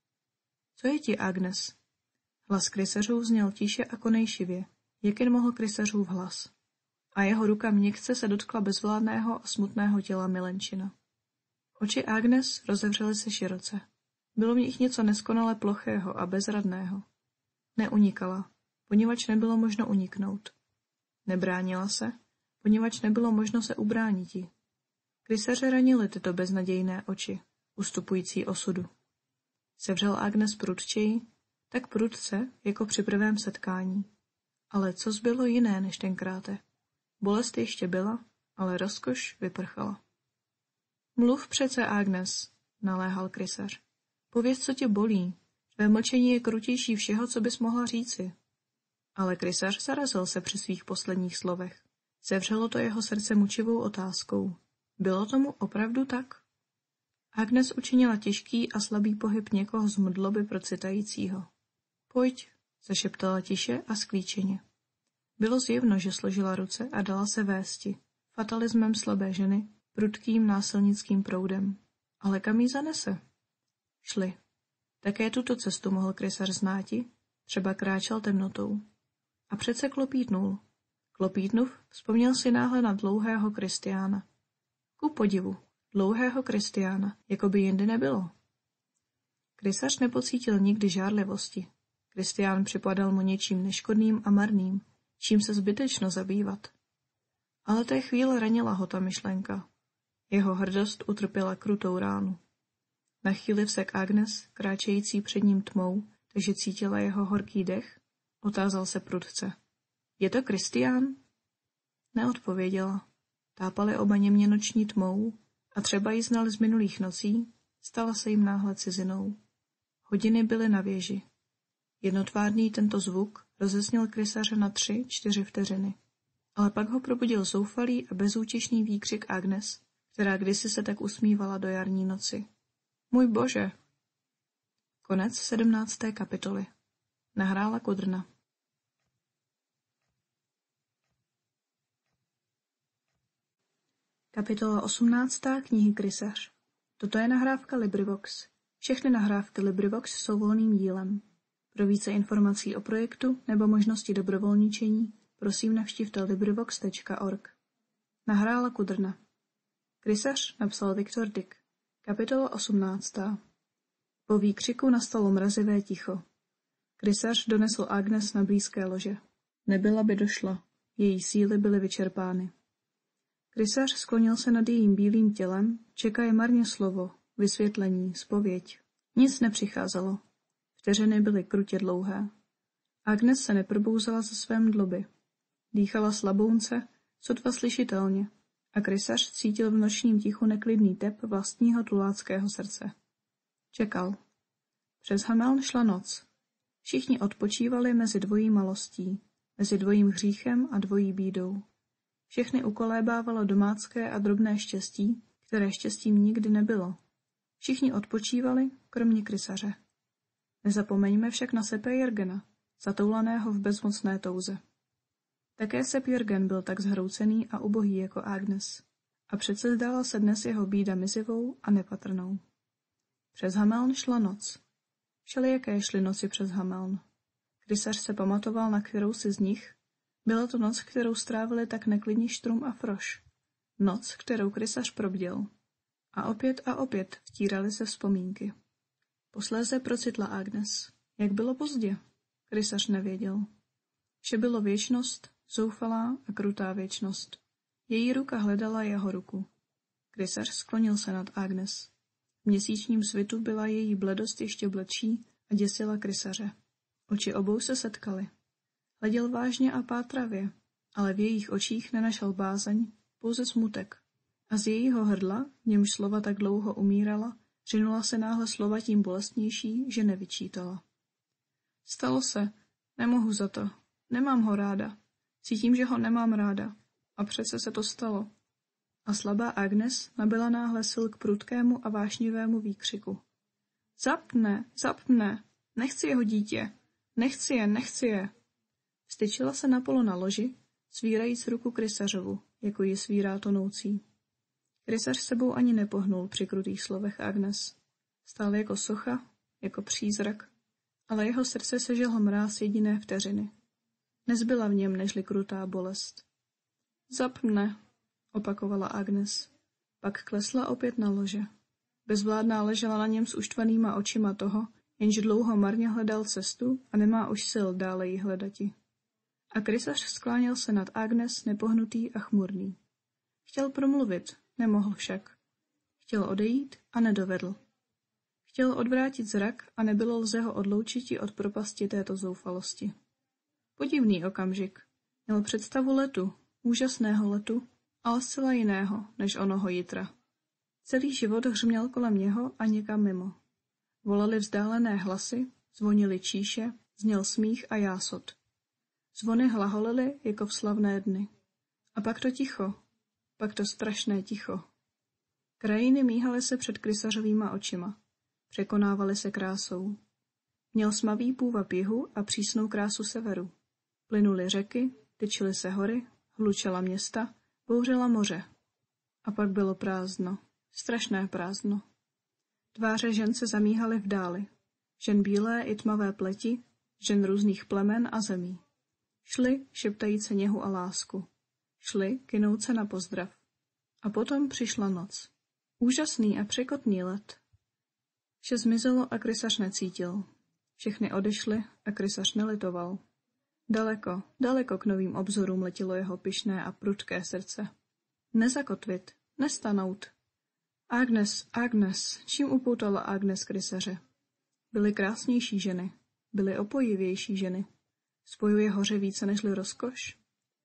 Co je ti, Agnes? Hlas krysařů zněl tiše a konejšivě, jak jen mohl krysařův hlas. A jeho ruka měkce se dotkla bezvládného a smutného těla milenčina. Oči Agnes rozevřely se široce. Bylo v nich něco neskonale plochého a bezradného. Neunikala, poněvadž nebylo možno uniknout. Nebránila se, poněvadž nebylo možno se ubrániti. Krysaře ranily tyto beznadějné oči, ustupující osudu. Sevřel Agnes prudčeji, tak prudce, jako při prvém setkání. Ale co zbylo jiné než tenkráte? Bolest ještě byla, ale rozkoš vyprchala. Mluv přece, Agnes, naléhal krysař. Pověz, co tě bolí. Tvé mlčení je krutější všeho, co bys mohla říci. Ale krysař zarazil se při svých posledních slovech. Sevřelo to jeho srdce mučivou otázkou. Bylo tomu opravdu tak? Agnes učinila těžký a slabý pohyb někoho z mdloby procitajícího. Pojď, zašeptala tiše a sklíčeně. Bylo zjevno, že složila ruce a dala se vésti, fatalismem slabé ženy, prudkým násilnickým proudem. Ale kam jí zanese? Šli. Také tuto cestu mohl krysař znáti, třeba kráčel temnotou. A přece klopítnul. Klopítnuv vzpomněl si náhle na dlouhého Kristiána. Ku podivu, dlouhého Kristiána, jako by jindy nebylo. Krysař nepocítil nikdy žárlivosti. Kristián připadal mu něčím neškodným a marným, čím se zbytečno zabývat. Ale té chvíle ranila ho ta myšlenka. Jeho hrdost utrpěla krutou ránu. Na chvíli vsek Agnes, kráčející před ním tmou, takže cítila jeho horký dech, otázal se prudce. Je to Kristián? Neodpověděla. Tápali oba němě noční tmou a třeba ji znali z minulých nocí, stala se jim náhle cizinou. Hodiny byly na věži. Jednotvárný tento zvuk rozesnil krysaře na tři, čtyři vteřiny. Ale pak ho probudil zoufalý a bezútěšný výkřik Agnes, která kdysi se tak usmívala do jarní noci. Můj bože! Konec sedmnácté kapitoly. Nahrála Kudrna. Kapitola osmnáctá knihy Krysař. Toto je nahrávka LibriVox. Všechny nahrávky LibriVox jsou volným dílem. Pro více informací o projektu nebo možnosti dobrovolničení prosím navštivte librivox tečka org. Nahrála Kudrna. Krysař napsal Viktor Dyk. Kapitola osmnáctá. Po výkřiku nastalo mrazivé ticho. Krysař donesl Agnes na blízké lože. Nebyla by došla. Její síly byly vyčerpány. Krysař sklonil se nad jejím bílým tělem, čekaje marně slovo, vysvětlení, zpověď. Nic nepřicházelo. Vteřiny byly krutě dlouhé. Agnes se neprobouzela ze své mdloby. Dýchala slabounce, sotva slyšitelně, a krysař cítil v nočním tichu neklidný tep vlastního tuláckého srdce. Čekal. Přes Hameln šla noc. Všichni odpočívali mezi dvojí malostí, mezi dvojím hříchem a dvojí bídou. Všechny ukolébávalo domácké a drobné štěstí, které štěstím nikdy nebylo. Všichni odpočívali, kromě krysaře. Nezapomeňme však na Sepe Jürgena, zatoulaného v bezmocné touze. Také Sep Jürgen byl tak zhroucený a ubohý jako Agnes, a přece zdála se dnes jeho bída mizivou a nepatrnou. Přes Hameln šla noc. Všelijaké šly noci přes Hameln. Krysař se pamatoval na kterou si z nich. Byla to noc, kterou strávili tak neklidní Štrum a Froš. Noc, kterou krysař probděl. A opět a opět vtírali se vzpomínky. Posléze procitla Agnes. Jak bylo pozdě. Krysař nevěděl. Vše bylo věčnost, zoufalá a krutá věčnost. Její ruka hledala jeho ruku. Krysař sklonil se nad Agnes. V měsíčním svitu byla její bledost ještě bledší a děsila Krysaře. Oči obou se setkaly. Hleděl vážně a pátravě, ale v jejich očích nenašel bázeň, pouze smutek. A z jejího hrdla, v němž slova tak dlouho umírala, řinula se náhle slova tím bolestnější, že nevyčítala. Stalo se, nemohu za to, nemám ho ráda, cítím, že ho nemám ráda, a přece se to stalo. A slabá Agnes nabyla náhle sil k prudkému a vášnivému výkřiku. Zapne, zapne, nechci jeho dítě, nechci je, nechci je. Vstyčila se napolo na loži, svírajíc ruku Krysařovu, jako ji svírá tonoucí. Krysař sebou ani nepohnul při krutých slovech Agnes. Stál jako socha, jako přízrak, ale jeho srdce sežehl mráz jediné vteřiny. Nezbyla v něm nežli krutá bolest. Zapne, opakovala Agnes. Pak klesla opět na lože. Bezvládná ležela na něm s uštvanýma očima toho, jenž dlouho marně hledal cestu a nemá už sil dále jí hledati. A Krysař skláněl se nad Agnes nepohnutý a chmurný. Chtěl promluvit, nemohl však. Chtěl odejít a nedovedl. Chtěl odvrátit zrak a nebylo lze ho odloučiti od propasti této zoufalosti. Podivný okamžik. Měl představu letu, úžasného letu, ale zcela jiného, než onoho jitra. Celý život hřměl kolem něho a někam mimo. Volaly vzdálené hlasy, zvonily číše, zněl smích a jásot. Zvony hlaholily jako v slavné dny. A pak to ticho, pak to strašné ticho. Krajiny míhaly se před Krysařovýma očima. Překonávaly se krásou. Měl smavý půvab jihu a přísnou krásu severu. Plynuly řeky, tyčily se hory, hlučela města, bouřila moře. A pak bylo prázdno, strašné prázdno. Tváře žen se zamíhaly v dáli. Žen bílé i tmavé pleti, žen různých plemen a zemí. Šli, šeptajíce něhu a lásku. Šli, kynouce na pozdrav. A potom přišla noc. Úžasný a překotný let. Vše zmizelo a Krysař necítil. Všechny odešly a Krysař nelitoval. Daleko, daleko k novým obzorům letělo jeho pyšné a prudké srdce. Nezakotvit, nestanout. Agnes, Agnes, čím upoutala Agnes Krysaře? Byly krásnější ženy, byly opojivější ženy. Spojuje hoře více nežli rozkoš?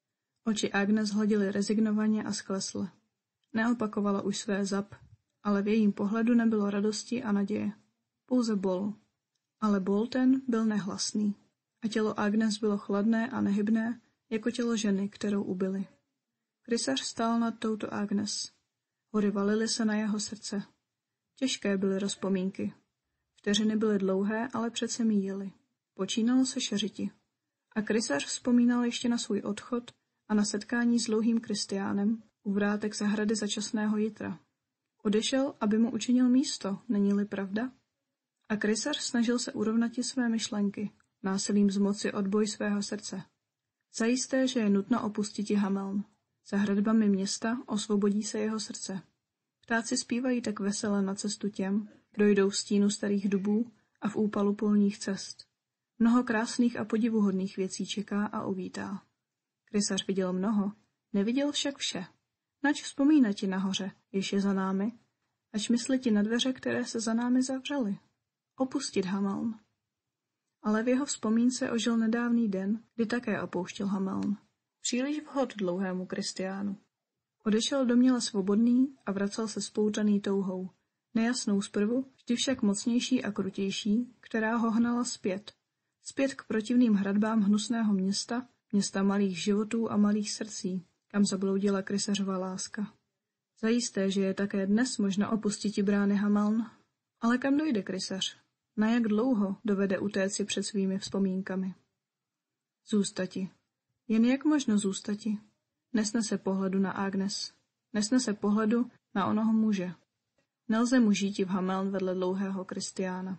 Oči Agnes hleděly rezignovaně a sklesle. Neopakovala už své zap, ale v jejím pohledu nebylo radosti a naděje. Pouze bol. Ale bol ten byl nehlasný. A tělo Agnes bylo chladné a nehybné, jako tělo ženy, kterou ubili. Krysař stál nad touto Agnes. Hory valily se na jeho srdce. Těžké byly rozpomínky. Vteřiny byly dlouhé, ale přece míjely. Počínalo se šeřiti. A Krysař vzpomínal ještě na svůj odchod a na setkání s dlouhým Kristiánem u vrátek zahrady začasného jitra. Odešel, aby mu učinil místo, není-li pravda? A Krysař snažil se urovnati své myšlenky, násilím zmoci odboj svého srdce. Zajisté, že je nutno opustit Hameln. Za hradbami města osvobodí se jeho srdce. Ptáci zpívají tak vesele na cestu těm, kdo jdou v stínu starých dubů a v úpalu polních cest. Mnoho krásných a podivuhodných věcí čeká a uvítá. Krysař viděl mnoho, neviděl však vše. Nač vzpomínati nahoře, jež je za námi, ač mysliti na dveře, které se za námi zavřely. Opustit Hameln. Ale v jeho vzpomínce ožil nedávný den, kdy také opouštěl Hameln. Příliš vhod dlouhému Kristiánu. Odešel domněle svobodný a vracel se spoutaný touhou. Nejasnou zprvu, vždy však mocnější a krutější, která ho hnala zpět. Zpět k protivným hradbám hnusného města, města malých životů a malých srdcí, kam zabloudila Krysařova láska. Zajisté, že je také dnes možno opustit brány Hameln, ale kam dojde Krysař? Na jak dlouho dovede utéci před svými vzpomínkami? Zůstati. Jen jak možno zůstati? Nesnese pohledu na Agnes. Nesnese pohledu na onoho muže. Nelze mu žíti v Hameln vedle dlouhého Kristiána.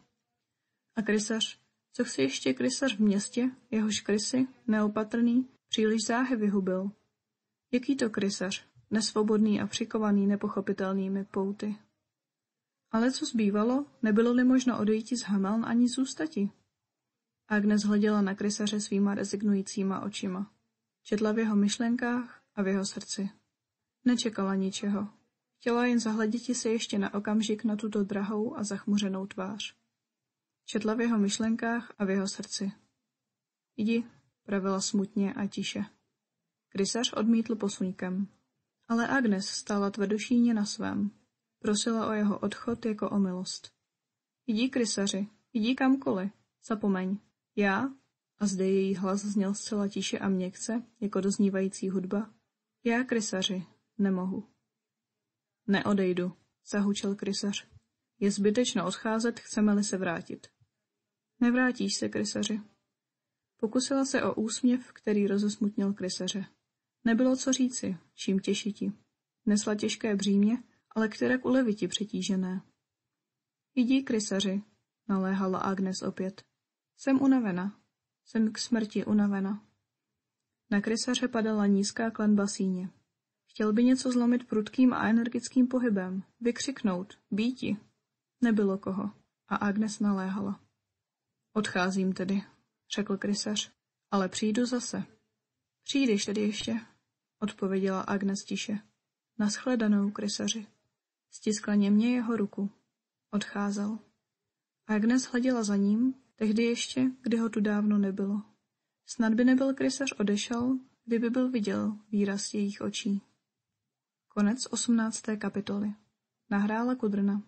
A Krysař, co chce ještě Krysař v městě, jehož Krysy, neopatrný, příliš záhy vyhubil? Jaký to Krysař, nesvobodný a přikovaný nepochopitelnými pouty? Ale co zbývalo, nebylo-li možno odejít z Hameln ani zůstati? Agnes hleděla na krysaře svýma rezignujícíma očima. Četla v jeho myšlenkách a v jeho srdci. Nečekala ničeho. Chtěla jen zahleděti se ještě na okamžik na tuto drahou a zachmuřenou tvář. Četla v jeho myšlenkách a v jeho srdci. Jdi, pravila smutně a tiše. Krysař odmítl posuňkem. Ale Agnes stála tvrdošíně na svém. Prosila o jeho odchod jako o milost. Jdi, krysaři, jdi kamkoliv, zapomeň. Já, a zde její hlas zněl zcela tiše a měkce, jako doznívající hudba, já, krysaři, nemohu. Neodejdu, zahučel krysař. Je zbytečno odcházet, chceme-li se vrátit. Nevrátíš se, krysaři. Pokusila se o úsměv, který rozesmutnil krysaře. Nebylo co říci, čím těšiti. Nesla těžké břímě, ale kterak uleviti přetížené. Jdi, krysaři, naléhala Agnes opět. Jsem unavena. Jsem k smrti unavena. Na krysaře padala nízká klenba síně. Chtěl by něco zlomit prudkým a energickým pohybem, vykřiknout, býti. Nebylo koho a Agnes naléhala. Odcházím tedy, řekl krysař, ale přijdu zase. Přijdeš tedy ještě, odpověděla Agnes tiše. Naschledanou, krysaři. Stiskla němě jeho ruku. Odcházel. Agnes hleděla za ním, tehdy ještě, kdy ho tu dávno nebylo. Snad by nebyl krysař odešel, kdyby byl viděl výraz jejich očí. Konec osmnácté kapitoly. Nahrála Kudrna.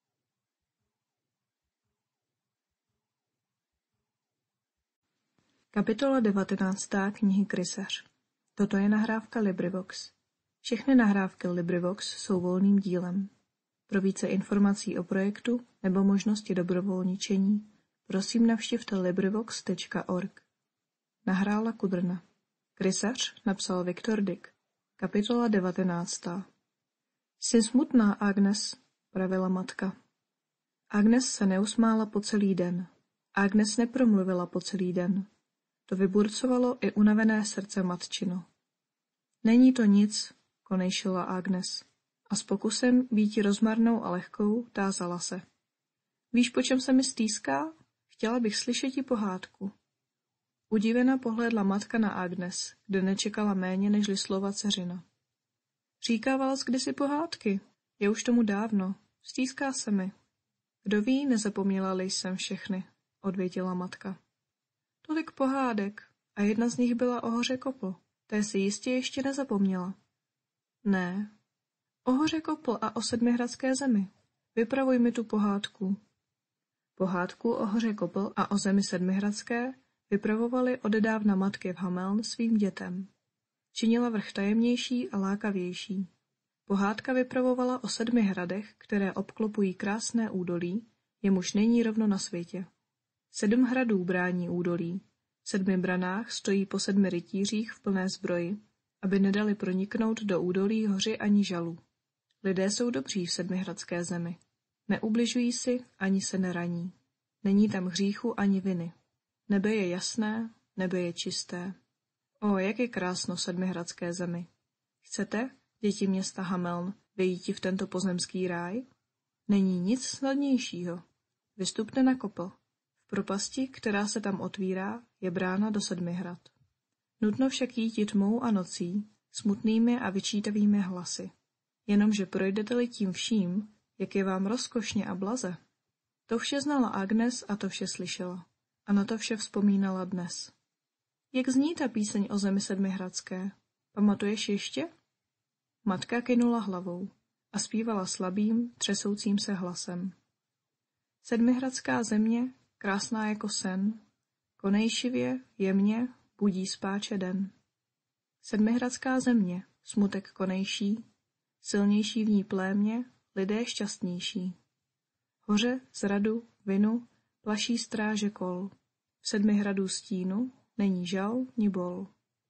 Kapitola devatenáctá knihy Krysař. Toto je nahrávka LibriVox. Všechny nahrávky LibriVox jsou volným dílem. Pro více informací o projektu nebo možnosti dobrovolničení prosím navštivte librivox tečka org. Nahrála Kudrna. Krysař napsal Viktor Dick. Kapitola devatenáctá. Jsi smutná, Agnes, pravila matka. Agnes se neusmála po celý den. Agnes nepromluvila po celý den. To vyburcovalo i unavené srdce matčino. Není to nic, konejšila Agnes. A s pokusem býti rozmarnou a lehkou tázala se. Víš, po čem se mi stýská? Chtěla bych slyšet ti pohádku. Udivena pohlédla matka na Agnes, kde nečekala méně nežli slova dceřina. Říkávala jsi kdysi pohádky. Je už tomu dávno. Stýská se mi. Kdo ví, nezapomněla-li jsem všechny, odvětila matka. Tolik pohádek a jedna z nich byla o hoře Kopl. Té si jistě ještě nezapomněla. Ne. O hoře Kopl a o sedmihradské zemi. Vypravuj mi tu pohádku. Pohádku o hoře Kopl a o zemi sedmihradské vypravovali odedávna matky v Hameln svým dětem. Činila vrch tajemnější a lákavější. Pohádka vypravovala o sedmi hradech, které obklopují krásné údolí, jemuž není rovno na světě. Sedm hradů brání údolí. V sedmi branách stojí po sedmi rytířích v plné zbroji, aby nedali proniknout do údolí hoři ani žalu. Lidé jsou dobří v sedmihradské zemi. Neubližují si, ani se neraní. Není tam hříchu ani viny. Nebe je jasné, nebe je čisté. O, jak je krásno v sedmihradské zemi. Chcete, děti města Hameln, vyjíti v tento pozemský ráj? Není nic snadnějšího. Vystupte na Kopl. V propasti, která se tam otvírá, je brána do Sedmihrad. Nutno však jíti tmou a nocí, smutnými a vyčítavými hlasy. Jenomže projdete-li tím vším, jak je vám rozkošně a blaze. To vše znala Agnes a to vše slyšela. A na to vše vzpomínala dnes. Jak zní ta píseň o zemi sedmihradské? Pamatuješ ještě? Matka kynula hlavou a zpívala slabým, třesoucím se hlasem. Sedmihradská země, krásná jako sen, konejšivě, jemně, budí spáče den. Sedmihradská země, smutek konejší, silnější v ní plémě, lidé šťastnější. Hoře, zradu, vinu, plaší stráže kol. V Sedmihradů stínu není žal ni bol.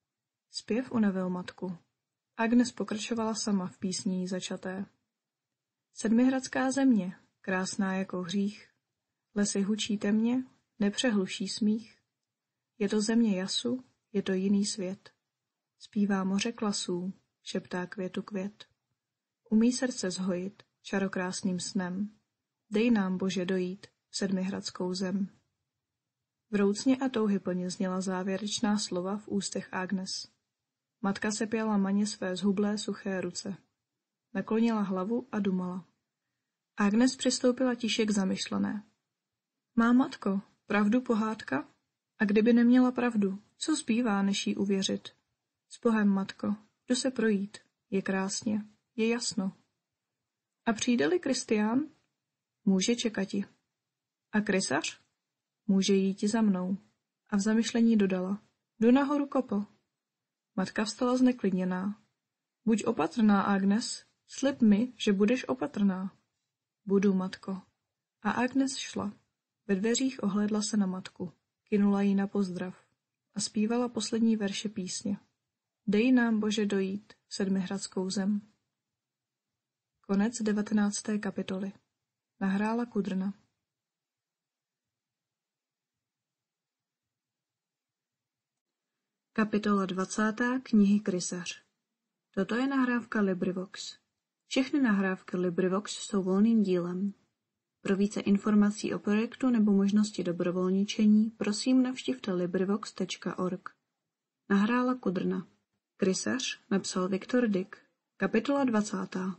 Zpěv unavil matku. Agnes pokračovala sama v písni začaté. Sedmihradská země, krásná jako hřích, lesy hučí temně, nepřehluší smích. Je to země jasu, je to jiný svět. Zpívá moře klasů, šeptá květu květ. Umí srdce zhojit čarokrásným snem. Dej nám, Bože, dojít v sedmihradskou zem. Vroucně a touhyplně zněla závěrečná slova v ústech Agnes. Matka se pěla maně své zhublé suché ruce. Naklonila hlavu a dumala. Agnes přistoupila tiše k zamyšlené. Má matko, pravdu pohádka? A kdyby neměla pravdu, co zbývá, než jí uvěřit? S Bohem, matko, jdu se projít. Je krásně, je jasno. A přijde-li Kristián? Může čekati. A krysař? Může jít za mnou. A v zamyšlení dodala. Jdu nahoru kopo. Matka vstala zneklidněná. Buď opatrná, Agnes, slib mi, že budeš opatrná. Budu, matko. A Agnes šla. Ve dveřích ohlédla se na matku. Kynula jí na pozdrav. A zpívala poslední verše písně. Dej nám, Bože, dojít v sedmihradskou zem. Konec devatenácté kapitoly. Nahrála Kudrna. Kapitola dvacátá knihy Krysař. Toto je nahrávka LibriVox. Všechny nahrávky LibriVox jsou volným dílem. Pro více informací o projektu nebo možnosti dobrovolničení prosím navštivte librivox tečka org. Nahrála Kudrna. Krysař napsal Viktor Dyk. Kapitola dvacátá.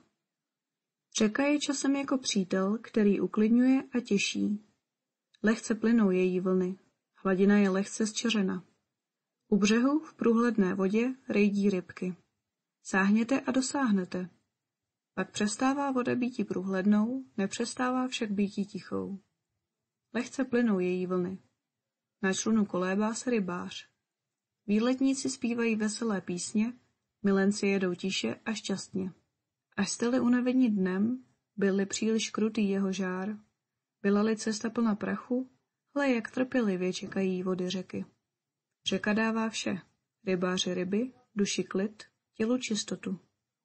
Řeka je časem jako přítel, který uklidňuje a těší. Lehce plynou její vlny. Hladina je lehce zčeřena. U břehu v průhledné vodě rejdí rybky. Sáhněte a dosáhnete. Pak přestává voda býti průhlednou, nepřestává však býti tichou. Lehce plynou její vlny. Na člunu kolébá se rybář. Výletníci zpívají veselé písně, milenci jedou tiše a šťastně. Až jste-li unavení dnem, byl-li příliš krutý jeho žár, byla-li cesta plna prachu, hle, jak trpělivě čekají vody řeky. Řeka dává vše, rybáři ryby, duši klid, tělu čistotu.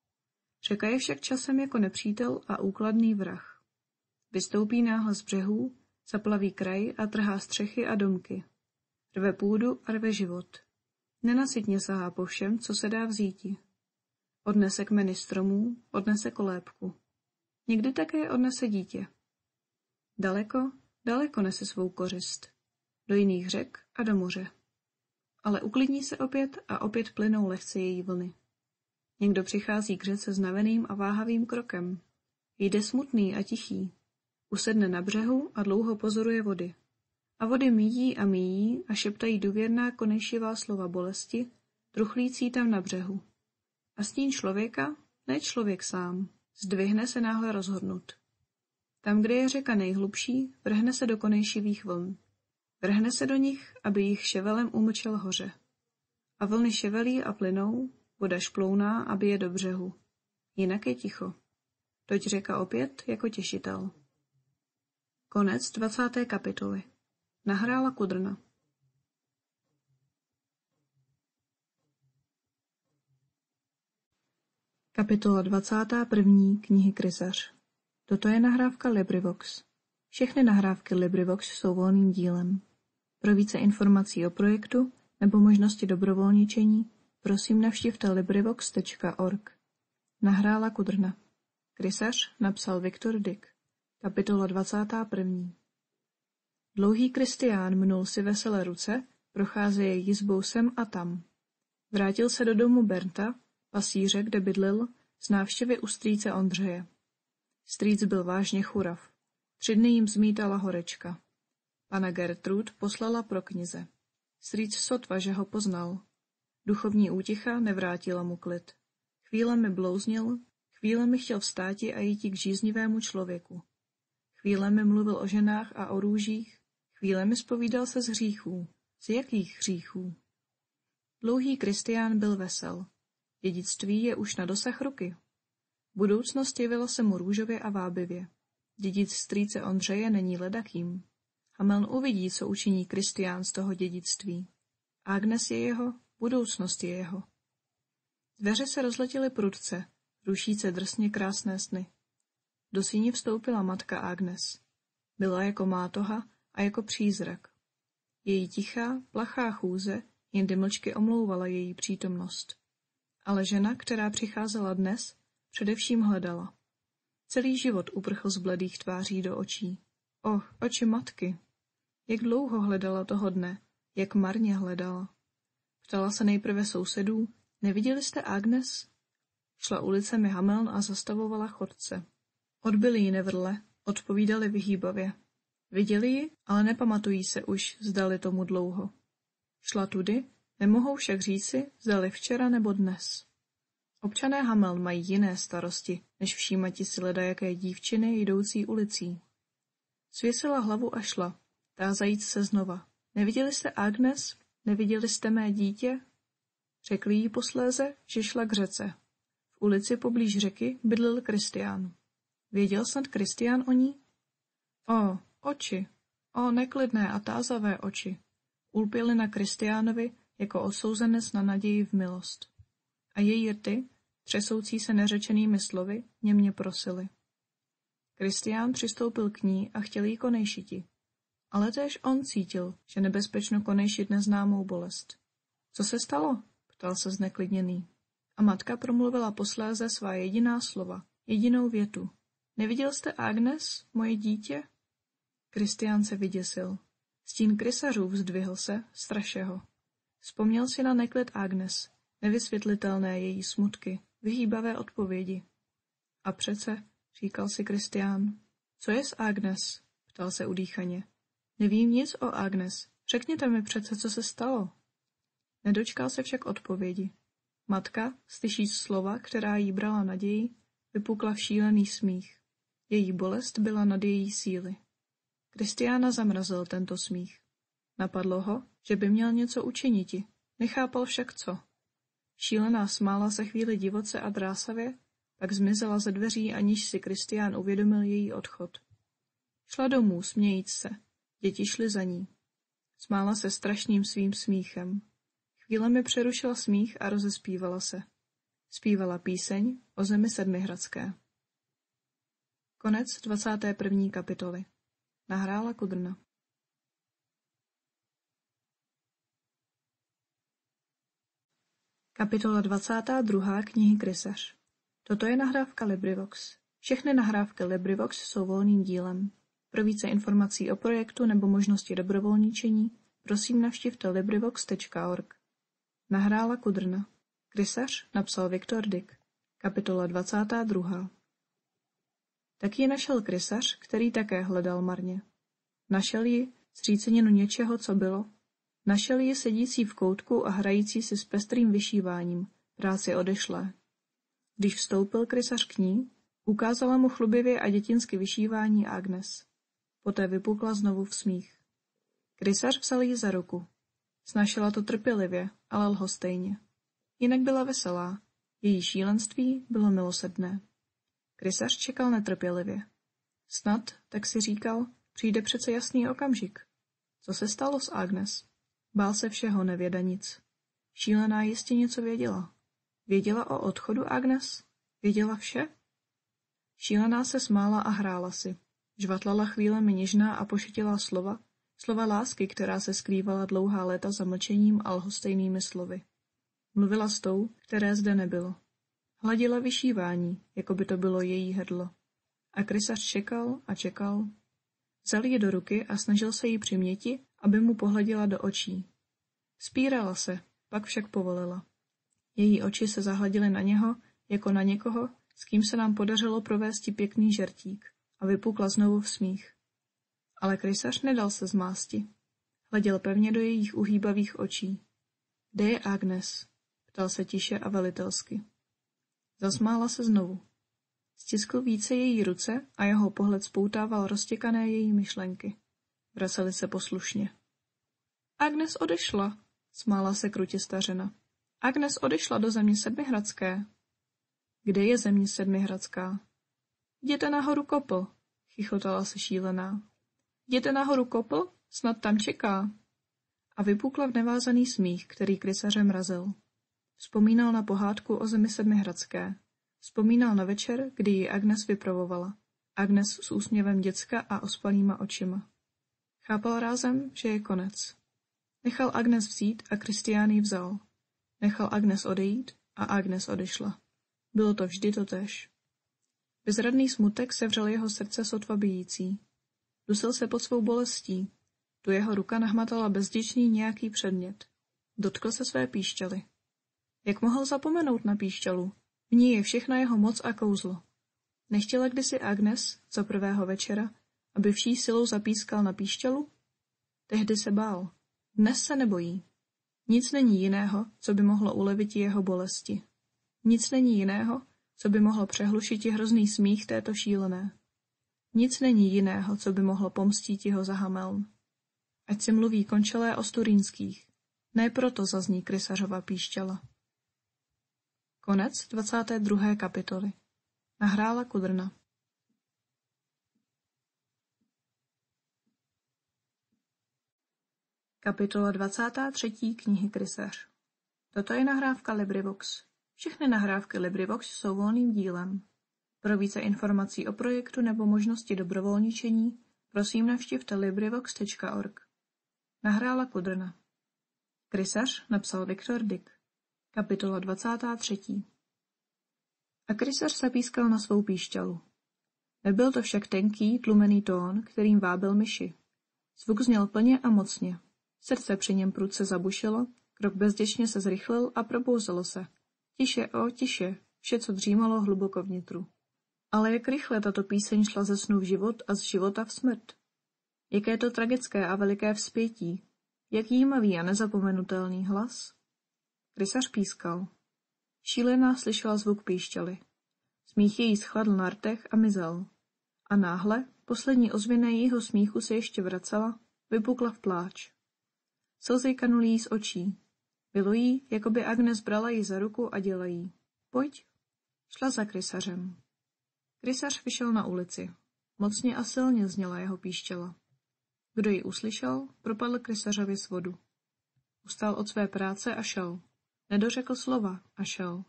Řeka je však časem jako nepřítel a úkladný vrah. Vystoupí náhle z břehů, zaplaví kraj a trhá střechy a domky. Rve půdu a rve život. Nenasytně sahá po všem, co se dá vzíti. Odnese kmeny stromů, odnese kolébku. Někdy také odnese dítě. Daleko, daleko nese svou kořist. Do jiných řek a do moře. Ale uklidní se opět a opět plynou lehce její vlny. Někdo přichází k řece s naveným a váhavým krokem. Jde smutný a tichý. Usedne na břehu a dlouho pozoruje vody. A vody míjí a míjí a šeptají důvěrná konejšivá slova bolesti, truchlící tam na břehu. A stín člověka, ne člověk sám, zdvihne se náhle rozhodnut. Tam, kde je řeka nejhlubší, vrhne se do konejšivých vln. Vrhne se do nich, aby jich ševelem umlčel hoře. A vlny ševelí a plynou, voda šplouná, aby je do břehu. Jinak je ticho. Toť řeka opět jako těšitel. Konec dvacáté kapitoly. Nahrála Kudrna. Kapitola dvacátá první knihy Krysař. Toto je nahrávka LibriVox. Všechny nahrávky LibriVox jsou volným dílem. Pro více informací o projektu nebo možnosti dobrovolničení prosím navštivte librivox tečka org. Nahrála Kudrna. Krysař napsal Viktor Dyk. Kapitola dvacátá první. Dlouhý Kristián mnul si veselé ruce, procházeje jizbou sem a tam. Vrátil se do domu Bernta, pasíře, kde bydlil, z návštěvy u strýce Ondřeje. Strýc byl vážně churav. Tři dny jim zmítala horečka. Pana Gertrud poslala pro knize. Strýc sotva, že ho poznal. Duchovní úticha nevrátila mu klid. Chvílemi blouznil, chvílemi chtěl vstáti a jít k žíznivému člověku. Chvílemi mluvil o ženách a o růžích, chvílemi zpovídal se z hříchů. Z jakých hříchů? Dlouhý Kristián byl vesel. Dědictví je už na dosah ruky. Budoucnost jevila se mu růžově a vábivě. Dědic strýce Ondřeje není ledakým. Hameln uvidí, co učiní Kristián z toho dědictví. Agnes je jeho, budoucnost je jeho. Dveře se rozletěly prudce, rušíce drsně krásné sny. Do síni vstoupila matka Agnes. Byla jako mátoha a jako přízrak. Její tichá, plachá chůze jen mlčky omlouvala její přítomnost. Ale žena, která přicházela dnes, především hledala. Celý život uprchl z bledých tváří do očí. Oh, oči matky! Jak dlouho hledala toho dne, jak marně hledala. Ptala se nejprve sousedů, neviděli jste Agnes? Šla ulicemi Hameln a zastavovala chodce. Odbyli ji nevrle, odpovídali vyhýbavě. Viděli ji, ale nepamatují se už, zdali tomu dlouho. Šla tudy, nemohou však říci, zdali včera nebo dnes. Občané Hameln mají jiné starosti, než všímati si ledajaké dívčiny jdoucí ulicí. Svěsila hlavu a šla, tázajíc se znova. Neviděli jste Agnes? Neviděli jste mé dítě? Řekli jí posléze, že šla k řece. V ulici poblíž řeky bydlel Kristián. Věděl snad Kristián o ní? O, oči, o neklidné a tázavé oči. Ulpěly na Kristiánovi jako odsouzenec na naději v milost. A její rty, třesoucí se neřečenými slovy, němě prosili. Kristián přistoupil k ní a chtěl jí konejšiti. Ale též on cítil, že nebezpečno konejšit neznámou bolest. Co se stalo? Ptal se zneklidněný. A matka promluvila posléze svá jediná slova, jedinou větu. Neviděl jste Agnes, moje dítě? Kristián se vyděsil. Stín krysařů vzdvihl se, straše ho. Vzpomněl si na neklid Agnes, nevysvětlitelné její smutky, vyhýbavé odpovědi. A přece, říkal si Kristián. Co je s Agnes? Ptal se udýchaně. Nevím nic o Agnes. Řekněte mi přece, co se stalo. Nedočkal se však odpovědi. Matka, slyší slova, která jí brala naději, vypukla v šílený smích. Její bolest byla nad její síly. Kristiána zamrazil tento smích. Napadlo ho, že by měl něco učiniti, nechápal však co. Šílená smála se chvíli divoce a drásavě, pak zmizela ze dveří, aniž si Kristián uvědomil její odchod. Šla domů, smějíc se. Děti šly za ní. Smála se strašným svým smíchem. Chvílemi přerušila smích a rozespívala se. Zpívala píseň o zemi sedmihradské. Konec dvacáté první kapitoly. Nahrála Kudrna. Kapitola dvacátá druhá knihy Krysař. Toto je nahrávka LibriVox. Všechny nahrávky LibriVox jsou volným dílem. Pro více informací o projektu nebo možnosti dobrovolničení, prosím navštivte librivox tečka org. Nahrála Kudrna. Krysař napsal Viktor Dyk. Kapitola dvacátá druhá. Tak ji našel krysař, který také hledal marně. Našel ji, zříceninu něčeho, co bylo. Našel ji sedící v koutku a hrající si s pestrým vyšíváním, práci odešlé. Když vstoupil krysař k ní, ukázala mu chlubivě a dětinsky vyšívání Agnes. Poté vypukla znovu v smích. Krysař vzal ji za ruku. Snašela to trpělivě, ale lhostejně. Jinak byla veselá. Její šílenství bylo milosrdné. Krysař čekal netrpělivě. Snad, tak si říkal, přijde přece jasný okamžik. Co se stalo s Agnes? Bál se všeho, nevěda nic. Šílená jistě něco věděla. Věděla o odchodu Agnes? Věděla vše? Šílená se smála a hrála si. Žvatlala chvílemi něžná a pošetilá slova, slova lásky, která se skrývala dlouhá léta za mlčením a lhostejnými slovy. Mluvila s tou, které zde nebylo. Hladila vyšívání, jako by to bylo její hrdlo. A krysař čekal a čekal. Vzal ji do ruky a snažil se jí přiměti, aby mu pohleděla do očí. Spírala se, pak však povolila. Její oči se zahladily na něho, jako na někoho, s kým se nám podařilo provésti pěkný žertík, a vypukla znovu v smích. Ale krysař nedal se zmásti. Hleděl pevně do jejich uhýbavých očí. Kde je Agnes? Ptal se tiše a velitelsky. Zasmála se znovu. Stiskl více její ruce a jeho pohled spoutával roztěkané její myšlenky. Vracely se poslušně. Agnes odešla, smála se krutě stařena. Agnes odešla do země sedmihradské. Kde je země sedmihradská? Jděte nahoru Kopl, chichotala se šílená. Jděte nahoru Kopl, snad tam čeká. A vypukla v nevázaný smích, který krysaře mrazil. Vzpomínal na pohádku o zemi sedmihradské. Vzpomínal na večer, kdy ji Agnes vyprovovala. Agnes s úsměvem děcka a ospalýma očima. Chápal rázem, že je konec. Nechal Agnes vzít a Kristián ji vzal. Nechal Agnes odejít a Agnes odešla. Bylo to vždy totéž. Bezradný smutek sevřel jeho srdce sotva bijící. Dusil se pod svou bolestí. Tu jeho ruka nahmatala bezděčný nějaký předmět. Dotkl se své píšťaly. Jak mohl zapomenout na píšťalu? V ní je všechna jeho moc a kouzlo. Nechtěla kdysi Agnes, za prvého večera, aby vší silou zapískal na píšťalu? Tehdy se bál. Dnes se nebojí. Nic není jiného, co by mohlo ulevit jeho bolesti. Nic není jiného, co by mohlo přehlušit hrozný smích této šílené. Nic není jiného, co by mohlo pomstít jeho za Hameln. Ať si mluví končelé o Turínských. Ne proto zazní Krysařova píšťala. Konec dvacáté druhé kapitoly. Nahrála Kudrna. Kapitola dvacátá třetí knihy Krysař. Toto je nahrávka LibriVox. Všechny nahrávky LibriVox jsou volným dílem. Pro více informací o projektu nebo možnosti dobrovolničení, prosím navštivte librivox tečka org. Nahrála Kudrna. Krysař napsal Viktor Dyk. Kapitola dvacátá třetí. A Krysař zapískal na svou píšťalu. Nebyl to však tenký, tlumený tón, kterým vábil myši. Zvuk zněl plně a mocně. Srdce při něm prudce zabušilo, krok bezděčně se zrychlil a probouzelo se. Tiše, o, tiše, vše, co dřímalo hluboko vnitru. Ale jak rychle tato píseň šla ze snu v život a z života v smrt. Jaké to tragické a veliké vzpětí. Jak jímavý a nezapomenutelný hlas. Krysař pískal. Šílená slyšela zvuk píšťaly. Smích její schladl na rtech a mizel. A náhle, poslední ozvěna jejího smíchu se ještě vracela, vypukla v pláč. Slzy kanuly jí z očí. Bylo jí, jako by Agnes brala ji za ruku a děla jí. Pojď. Šla za Krysařem. Krysař vyšel na ulici. Mocně a silně zněla jeho píšťala. Kdo ji uslyšel, propadl Krysařovi z vodu. Ustál od své práce a šel. Nedořekl slova a šel.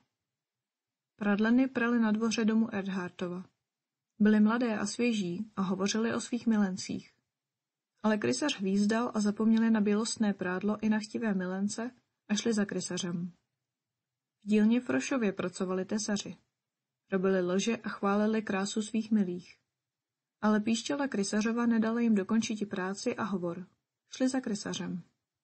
Pradleny praly na dvoře domu Erdhardtova. Byly mladé a svěží a hovořili o svých milencích. Ale Krysař hvízdal a zapomněli na bělostné prádlo i na chtivé milence a šli za Krysařem. V dílně v Rošově pracovali tesaři. Robili lože a chválili krásu svých milých. Ale píšťala Krysařova nedala jim dokončiti práci a hovor. Šli za Krysařem.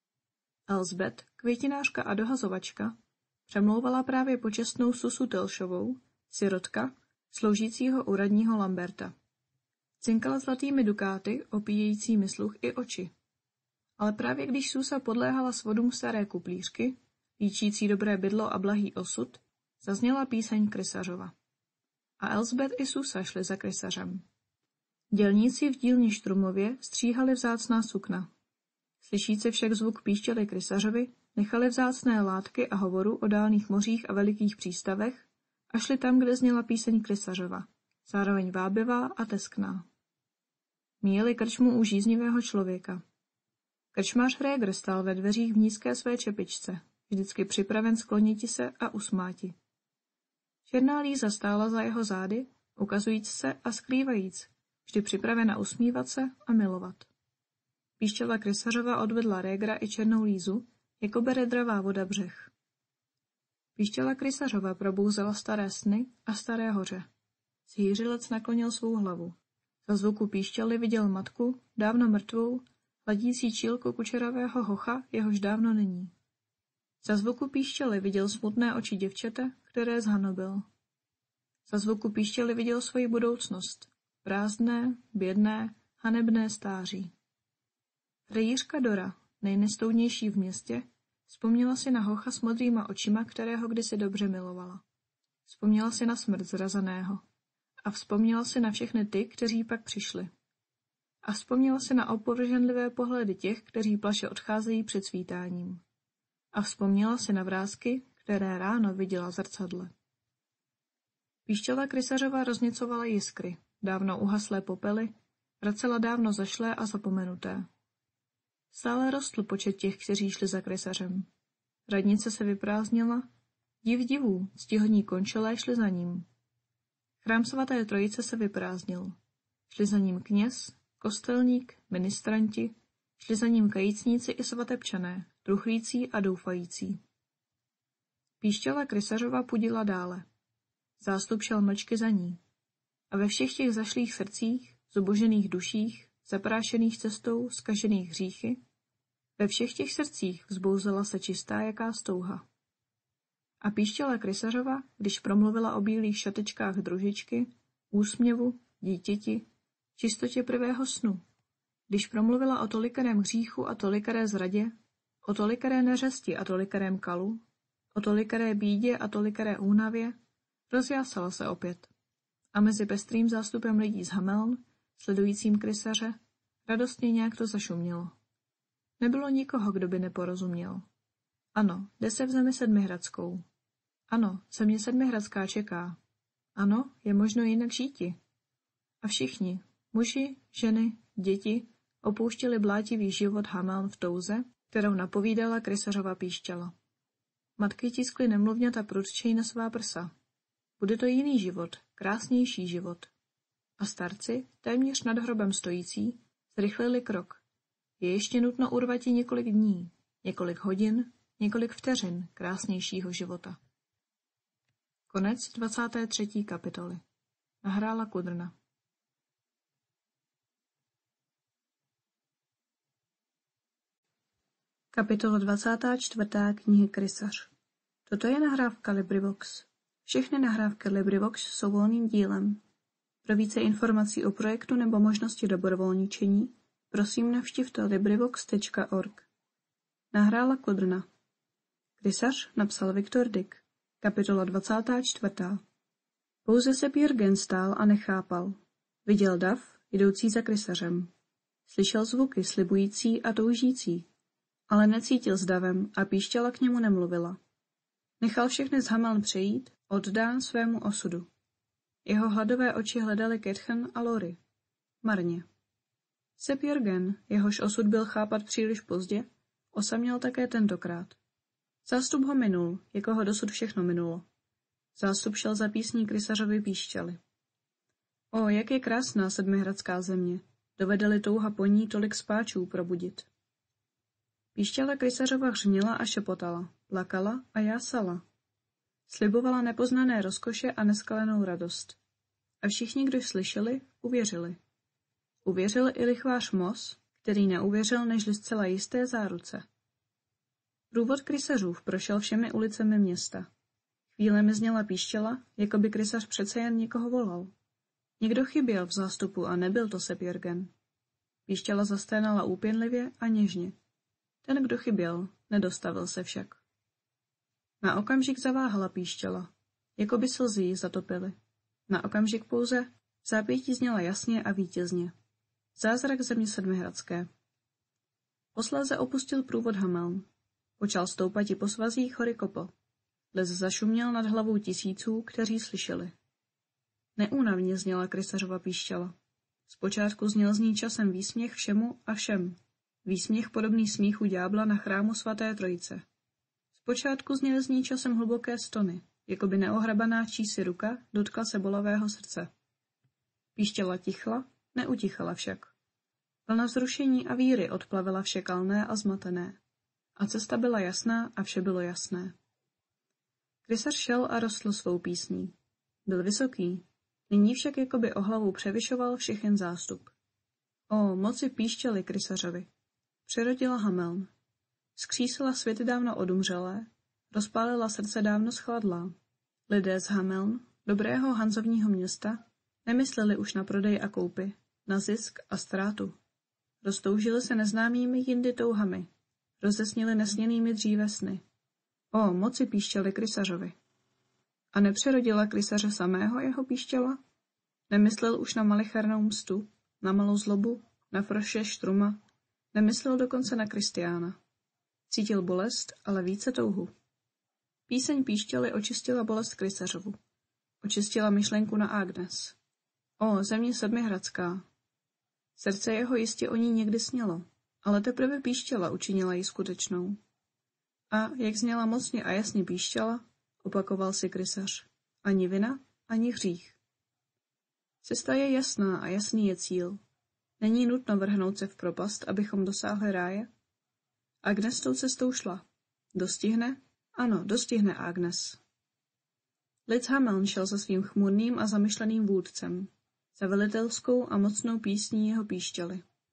Elsbeth, květinářka a dohazovačka, přemlouvala právě počestnou Susu Telšovou, sirotka, sloužícího u radního Lamberta. Cinkala zlatými dukáty, opíjejícími sluch i oči. Ale právě když Susa podléhala svodům staré kuplířky, líčící dobré bydlo a blahý osud, zazněla píseň Krysařova. A Elsbeth i Susa šli za Krysařem. Dělníci v dílni Štrumově stříhali vzácná sukna. Slyšíce však zvuk píšťaly Krysařovi, nechali vzácné látky a hovoru o dálných mořích a velikých přístavech a šli tam, kde zněla píseň Krysařova, zároveň vábivá a teskná. Míjeli krčmu u žíznivého člověka. Krčmář Hréger stál ve dveřích v nízké své čepičce, vždycky připraven skloniti se a usmáti. Černá Líza stála za jeho zády, ukazujíc se a skrývajíc, vždy připravena usmívat se a milovat. Píšťala Krysařova odvedla Régera i Černou Lízu, jako bere dravá voda břeh. Píšťala Krysařova probouzela staré sny a staré hoře. Zhýřilec naklonil svou hlavu. Za zvuku píšťaly viděl matku, dávno mrtvou, hladící čílku kučeravého hocha, jehož dávno není. Za zvuku píšťaly viděl smutné oči děvčete, které zhanobil. Za zvuku píšťaly viděl svoji budoucnost, prázdné, bědné, hanebné stáří. Frejířka Dora, nejnestoudnější v městě, vzpomněla si na hocha s modrýma očima, kterého kdysi dobře milovala. Vzpomněla si na smrt zrazeného. A vzpomněla si na všechny ty, kteří pak přišli. A vzpomněla si na opovrženlivé pohledy těch, kteří plaše odcházejí před svítáním. A vzpomněla si na vrásky, které ráno viděla v zrcadle. Píšťala Krysařova rozněcovala jiskry, dávno uhaslé popely, vracela dávno zašlé a zapomenuté. Stále rostl počet těch, kteří šli za Krysařem. Radnice se vyprázdnila, div divů, ctihodní končelé šli za ním. Chrám svaté trojice se vyprázdnil. Šli za ním kněz, kostelník, ministranti, šli za ním kajícníci i svatebčané, truchlící a doufající. Píšťala Krysařova pudila dále. Zástup šel mlčky za ní. A ve všech těch zašlých srdcích, zubožených duších, zaprášených cestou, zkažených hříchy, ve všech těch srdcích vzbouzela se čistá jaká stouha. A píštěla Krysařova, když promluvila o bílých šatečkách družičky, úsměvu, dítěti, čistotě prvého snu, když promluvila o tolikarém hříchu a tolikaré zradě, o tolikaré neřesti a tolikarém kalu, o tolikaré bídě a tolikaré únavě, rozjásala se opět. A mezi pestrým zástupem lidí z Hameln, sledujícím Krysaře, radostně nějak to zašumělo. Nebylo nikoho, kdo by neporozuměl. Ano, jde se v zemi sedmihradskou. Ano, země sedmihradská čeká. Ano, je možno jinak žíti. A všichni, muži, ženy, děti, opouštěli blátivý život Hameln v touze, kterou napovídala Krysařova píšťala. Matky tiskly nemluvňata prudčeji na svá prsa. Bude to jiný život, krásnější život. A starci, téměř nad hrobem stojící, zrychlili krok. Je ještě nutno urvati několik dní, několik hodin, několik vteřin krásnějšího života. Konec dvacáté třetí kapitoly. Nahrála Kudrna. Kapitola dvacátá čtvrtá knihy Krysař. Toto je nahrávka LibriVox. Všechny nahrávky LibriVox jsou volným dílem. Pro více informací o projektu nebo možnosti dobrovolničení, prosím navštivte librivox tečka org. Nahrála Kudrna. Krysař napsal Viktor Dyk. Kapitola dvacátá čtvrtá. Pouze se Jürgen stál a nechápal. Viděl dav, jdoucí za Krysařem. Slyšel zvuky slibující a toužící, ale necítil s davem a píšťala k němu nemluvila. Nechal všechny z Hameln přejít, oddán svému osudu. Jeho hladové oči hledaly Ketchen a Lori. Marně. Sepp Jürgen, jehož osud byl chápat příliš pozdě, osaměl také tentokrát. Zástup ho minul, jako ho dosud všechno minulo. Zástup šel za písní Krysařovy píšťaly. O, jak je krásná sedmihradská země, dovede-li touha po ní tolik spáčů probudit. Píšťala Krysařova hřměla a šepotala, plakala a jásala. Slibovala nepoznané rozkoše a neskalenou radost. A všichni, kdo slyšeli, uvěřili. Uvěřil i lichvář Moss, který neuvěřil nežli zcela jisté záruce. Průvod Krysařův prošel všemi ulicemi města. Chvílemi zněla píšťala, jako by Krysař přece jen někoho volal. Někdo chyběl v zástupu a nebyl to Sepp Jürgen. Píšťala zasténala úpěnlivě a něžně. Ten, kdo chyběl, nedostavil se však. Na okamžik zaváhala píšťala, jako by slzy ji zatopily. Na okamžik pouze v zápětí zněla jasně a vítězně. Zázrak země sedmihradské. Posléze opustil průvod Hameln. Počal stoupati po svazích hory Kopl. Les zašuměl nad hlavou tisíců, kteří slyšeli. Neúnavně zněla Krysařova píšťala. Zpočátku zněl z ní časem výsměch všemu a všem. Výsměch podobný smíchu ďábla na chrámu svaté trojice. Zpočátku zněl z ní časem hluboké stony, jako by neohrabaná čísi ruka dotkla se bolavého srdce. Píšťala tichla, neutichala však. Plna vzrušení a víry odplavila vše kalné a zmatené. A cesta byla jasná a vše bylo jasné. Krysař šel a rostl svou písní. Byl vysoký, nyní však jakoby o hlavu převyšoval všechen zástup. O, moci píšťaly Krysařovi. Přirodila Hameln. Skřísila světy dávno odumřelé, rozpálila srdce dávno schladlá. Lidé z Hameln, dobrého hanzovního města, nemysleli už na prodej a koupy, na zisk a ztrátu. Roztoužili se neznámými jindy touhami, rozesnili nesněnými dříve sny. O, moci píšťaly Krysařovi. A nepřerodila Krysaře samého jeho píšťala? Nemyslel už na malichernou mstu, na malou zlobu, na Froše Štruma, nemyslel dokonce na Kristiána. Cítil bolest, ale více touhu. Píseň píšťaly očistila bolest Krysařovu. Očistila myšlenku na Agnes. O, země sedmihradská. Srdce jeho jistě o ní někdy snělo, ale teprve píšťala učinila ji skutečnou. A, jak zněla mocně a jasně píšťala, opakoval si Krysař. Ani vina, ani hřích. Cesta je jasná a jasný je cíl. Není nutno vrhnout se v propast, abychom dosáhli ráje? Agnes tou cestou šla. Dostihne? Ano, dostihne Agnes. Lid Hameln šel za svým chmurným a zamyšleným vůdcem, za velitelskou a mocnou písní jeho píšťaly.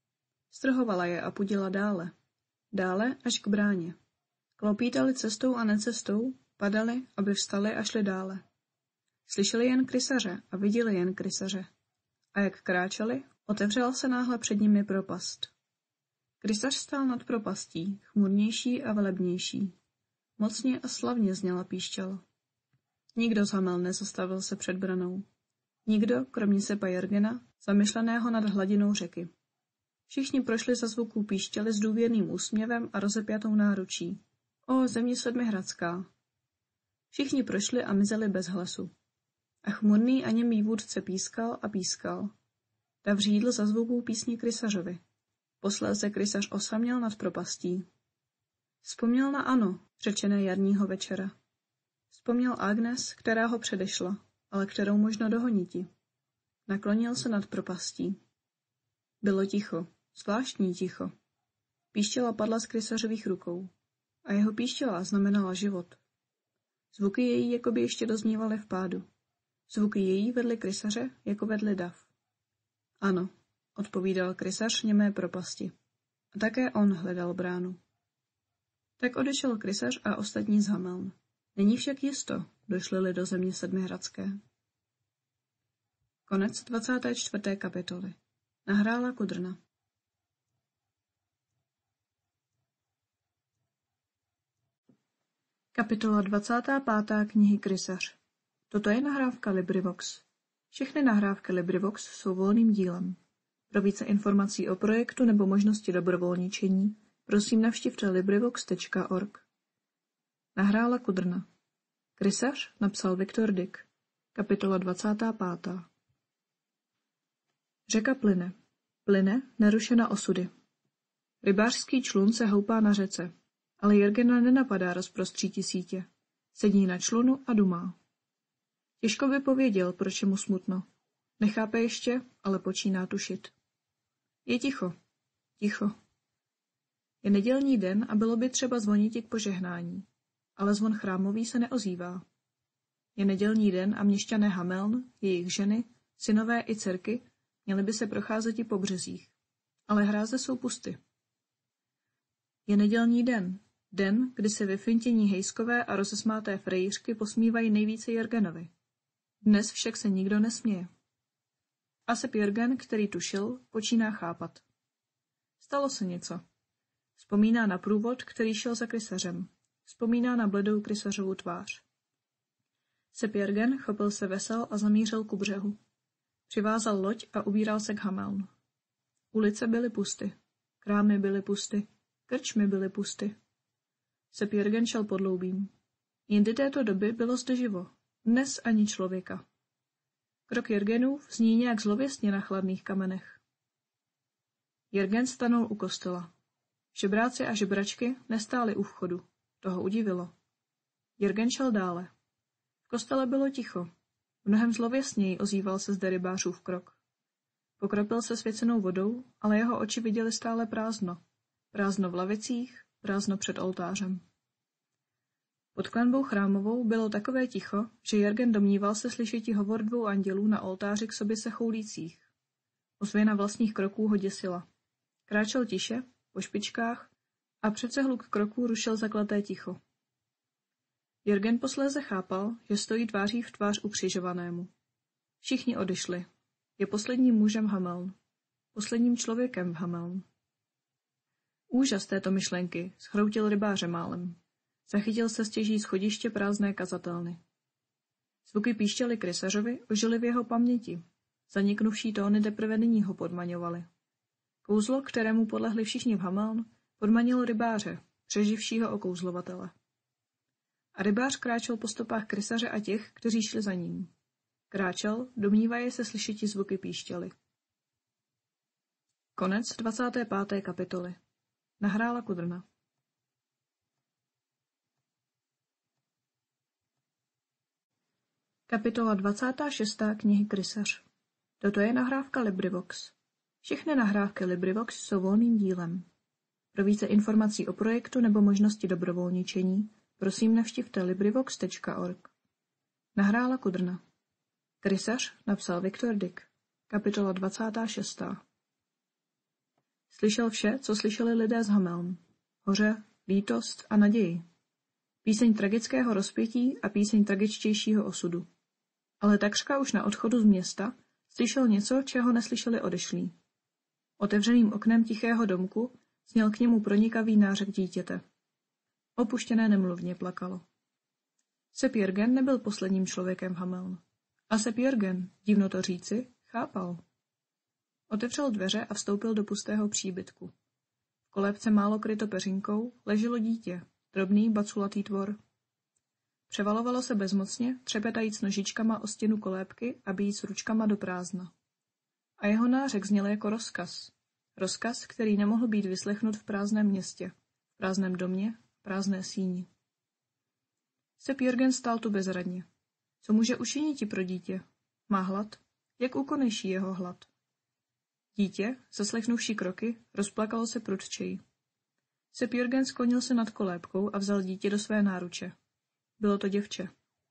Strhovala je a pudila dále. Dále až k bráně. Klopítali cestou a necestou, padali, aby vstali a šli dále. Slyšeli jen krysaře a viděli jen krysaře. A jak kráčeli, otevřela se náhle před nimi propast. Krysař stál nad propastí, chmurnější a velebnější. Mocně a slavně zněla píšťal. Nikdo z Hamel nezastavil se před branou. Nikdo, kromě Sepa Jörgena, zamyšleného nad hladinou řeky. Všichni prošli za zvuků píšťaly s důvěrným úsměvem a rozepjatou náručí. O, země sedmihradská! Všichni prošli a mizeli bez hlasu. A chmurný a němý vůdce pískal a pískal. Dav řídl za zvuků písně krysařovi. Posléze krysař osaměl nad propastí. Vzpomněl na Ano, řečené jarního večera. Vzpomněl Agnes, která ho předešla, ale kterou možno dohoniti. Naklonil se nad propastí. Bylo ticho, zvláštní ticho. Píštěla padla z krysařových rukou. A jeho píštěla znamenala život. Zvuky její jakoby ještě doznívaly v pádu. Zvuky její vedly krysaře, jako vedly dav. Ano, odpovídal krysař němé propasti. A také on hledal bránu. Tak odešel krysař a ostatní z Hameln. Není však jisto, došli do země sedmihradské. Konec dvacáté čtvrté kapitoly. Nahrála Kudrna. Kapitola dvacátá pátá knihy Krysař. Toto je nahrávka LibriVox. Všechny nahrávky LibriVox jsou volným dílem. Pro více informací o projektu nebo možnosti dobrovolničení, prosím navštivte librivox tečka org. Nahrála Kudrna. Krysař napsal Viktor Dyk. Kapitola dvacátá pátá. Řeka plyne. Plyne, nerušena osudy. Rybářský člun se houpá na řece, ale Jörgena nenapadá rozprostříti sítě. Sedí na člunu a dumá. Těžko by pověděl, proč je mu smutno. Nechápe ještě, ale počíná tušit. Je ticho. Ticho. Je nedělní den a bylo by třeba zvoniti k požehnání, ale zvon chrámový se neozývá. Je nedělní den a měšťané Hameln, jejich ženy, synové i dcerky, měli by se procházet i po březích, ale hráze jsou pusty. Je nedělní den, den, kdy se vyfintění hejskové a rozesmáté frejířky posmívají nejvíce Jörgenovi. Dnes však se nikdo nesměje. A Sep Jörgen, který tušil, počíná chápat. Stalo se něco. Vzpomíná na průvod, který šel za krysařem. Vzpomíná na bledou krysařovu tvář. Sep Jörgen chopil se vesel a zamířil ku břehu. Přivázal loď a ubíral se k Hameln. Ulice byly pusty. Krámy byly pusty. Krčmy byly pusty. Sep Jörgen šel podloubím. Jindy této doby bylo zde živo. Dnes ani člověka. Krok Jörgenův zní nějak zlověstně na chladných kamenech. Jörgen stanul u kostela. Žebráci a žebračky nestáli u vchodu. Toho udivilo. Jörgen šel dále. V kostele bylo ticho. Mnohem zlověstněji ozýval se zde rybářův krok. Pokropil se svěcenou vodou, ale jeho oči viděly stále prázdno. Prázdno v lavicích, prázdno před oltářem. Pod klenbou chrámovou bylo takové ticho, že Jörgen domníval se slyšeti hovor dvou andělů na oltáři k sobě se choulících. Ozvěna vlastních kroků ho děsila. Kráčel tiše, po špičkách, a přece hluk kroků rušil zaklaté ticho. Jörgen posléze chápal, že stojí tváří v tvář ukřižovanému. Všichni odešli. Je posledním mužem Hameln. Posledním člověkem v Hameln. Úžas této myšlenky schroutil rybáře málem. Zachytil se stěží schodiště prázdné kazatelny. Zvuky píšťaly krysařovi ožily v jeho paměti. Zaniknuvší tóny teprve nyní ho podmaňovaly. Kouzlo, kterému podlehli všichni v Hameln, podmanilo rybáře, přeživšího okouzlovatele. A rybář kráčel po stopách krysaře a těch, kteří šli za ním. Kráčel, domnívaje se slyšeti zvuky píšťaly. Konec dvacáté páté kapitoly. Nahrála Kudrna. Kapitola dvacátá šestá knihy Krysař. Toto je nahrávka LibriVox. Všechny nahrávky LibriVox jsou volným dílem. Pro více informací o projektu nebo možnosti dobrovolničení, prosím navštivte librivox tečka org. Nahrála Kudrna. Krysař napsal Viktor Dyk. Kapitola dvacátá šestá. Slyšel vše, co slyšeli lidé z Hameln. Hoře, lítost a naději. Píseň tragického rozpětí a píseň tragičtějšího osudu. Ale takřka už na odchodu z města slyšel něco, čeho neslyšeli odešlí. Otevřeným oknem tichého domku zněl k němu pronikavý nářek dítěte. Opuštěné nemluvně plakalo. Sepp Jürgen nebyl posledním člověkem v Hameln. A Sepp Jürgen, divno to říci, chápal. Otevřel dveře a vstoupil do pustého příbytku. V kolébce málo kryto peřinkou leželo dítě, drobný baculatý tvor. Převalovalo se bezmocně, třepetajíc nožičkama o stěnu kolébky a bijíc ručkama do prázdna. A jeho nářek zněl jako rozkaz. Rozkaz, který nemohl být vyslechnut v prázdném městě, v prázdném domě, v prázdné síni. Sepp Jürgen stál tu bezradně. Co může učiniti pro dítě? Má hlad? Jak ukonejší jeho hlad? Dítě, zaslechnuvši kroky, rozplakalo se prudčeji. Sepp Jürgen sklonil se nad kolébkou a vzal dítě do své náruče. Bylo to děvče.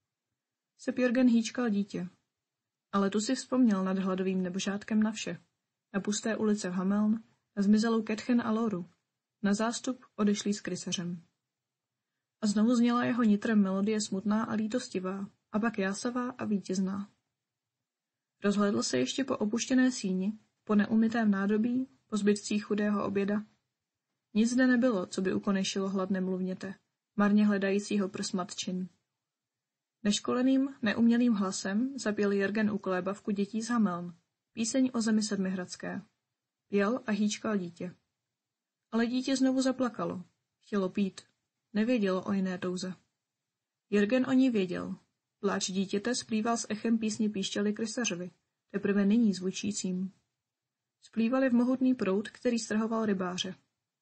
Sepp Jürgen hýčkal dítě. Ale tu si vzpomněl nad hladovým nebožátkem na vše. Na pusté ulice v Hameln, na zmizelou Kätchen a Loru, na zástup odešlý s krysařem. A znovu zněla jeho nitrem melodie smutná a lítostivá, a pak jásavá a vítězná. Rozhlédl se ještě po opuštěné síni, po neumytém nádobí, po zbytcích chudého oběda. Nic zde nebylo, co by ukonejšilo hlad nemluvněte, marně hledajícího prs matčin. Neškoleným, neumělým hlasem zapěl Jürgen u kolébavku dětí z Hameln, píseň o zemi sedmihradské. Pěl a hýčkal dítě. Ale dítě znovu zaplakalo. Chtělo pít. Nevědělo o jiné touze. Jürgen o ní věděl. Pláč dítěte splýval s echem písně píšťaly krysařovi, teprve nyní zvučícím. Splývali v mohutný proud, který strhoval rybáře.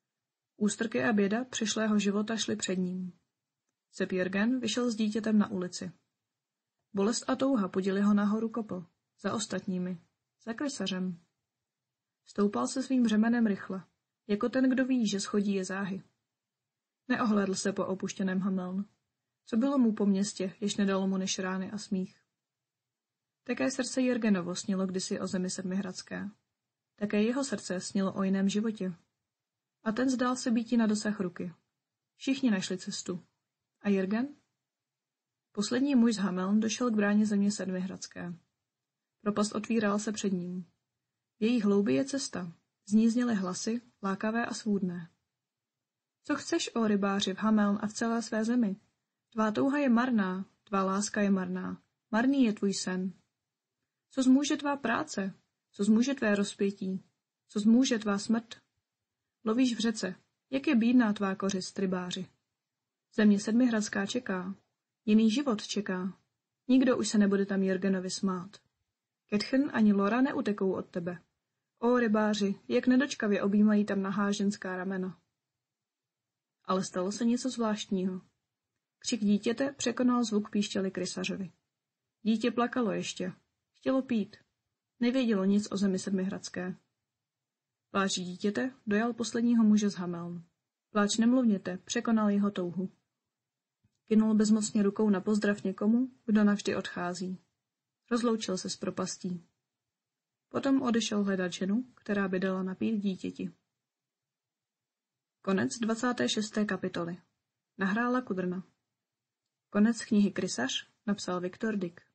Ústrky a běda přišlého života šly před ním. Sepp Jürgen vyšel s dítětem na ulici. Bolest a touha podili ho nahoru kopl, za ostatními, za krysařem. Stoupal se svým břemenem rychle, jako ten, kdo ví, že schodí je záhy. Neohlédl se po opuštěném Hameln. Co bylo mu po městě, jež nedalo mu než rány a smích. Také srdce Jürgenovo snilo kdysi o zemi sedmihradské. Také jeho srdce snilo o jiném životě. A ten zdál se býti na dosah ruky. Všichni našli cestu. A Jürgen? Poslední muž z Hameln došel k bráně země sedmihradské. Propast otvírala se před ním. V její hloubi je cesta. Z ní zněly hlasy, lákavé a svůdné. Co chceš, o rybáři, v Hameln a v celé své zemi? Tvá touha je marná, tvá láska je marná. Marný je tvůj sen. Co zmůže tvá práce? Co zmůže tvé rozpětí? Co zmůže tvá smrt? Lovíš v řece. Jak je bídná tvá kořist, rybáři? Země sedmihradská čeká. Jiný život čeká. Nikdo už se nebude tam Jürgenovi smát. Kätchen ani Lora neutekou od tebe. O rybáři, jak nedočkavě objímají tam nahá ženská ramena. Ale stalo se něco zvláštního. Křik dítěte překonal zvuk píšťaly krysařovi. Dítě plakalo ještě. Chtělo pít. Nevědělo nic o zemi sedmihradské. Pláč dítěte dojal posledního muže z Hameln. Pláč nemluvněte překonal jeho touhu. Kynul bezmocně rukou na pozdrav někomu, kdo navždy odchází. Rozloučil se s propastí. Potom odešel hledat ženu, která by dala napít dítěti. Konec dvacáté šesté kapitoly. Nahrála Kudrna. Konec knihy Krysař napsal Viktor Dyk.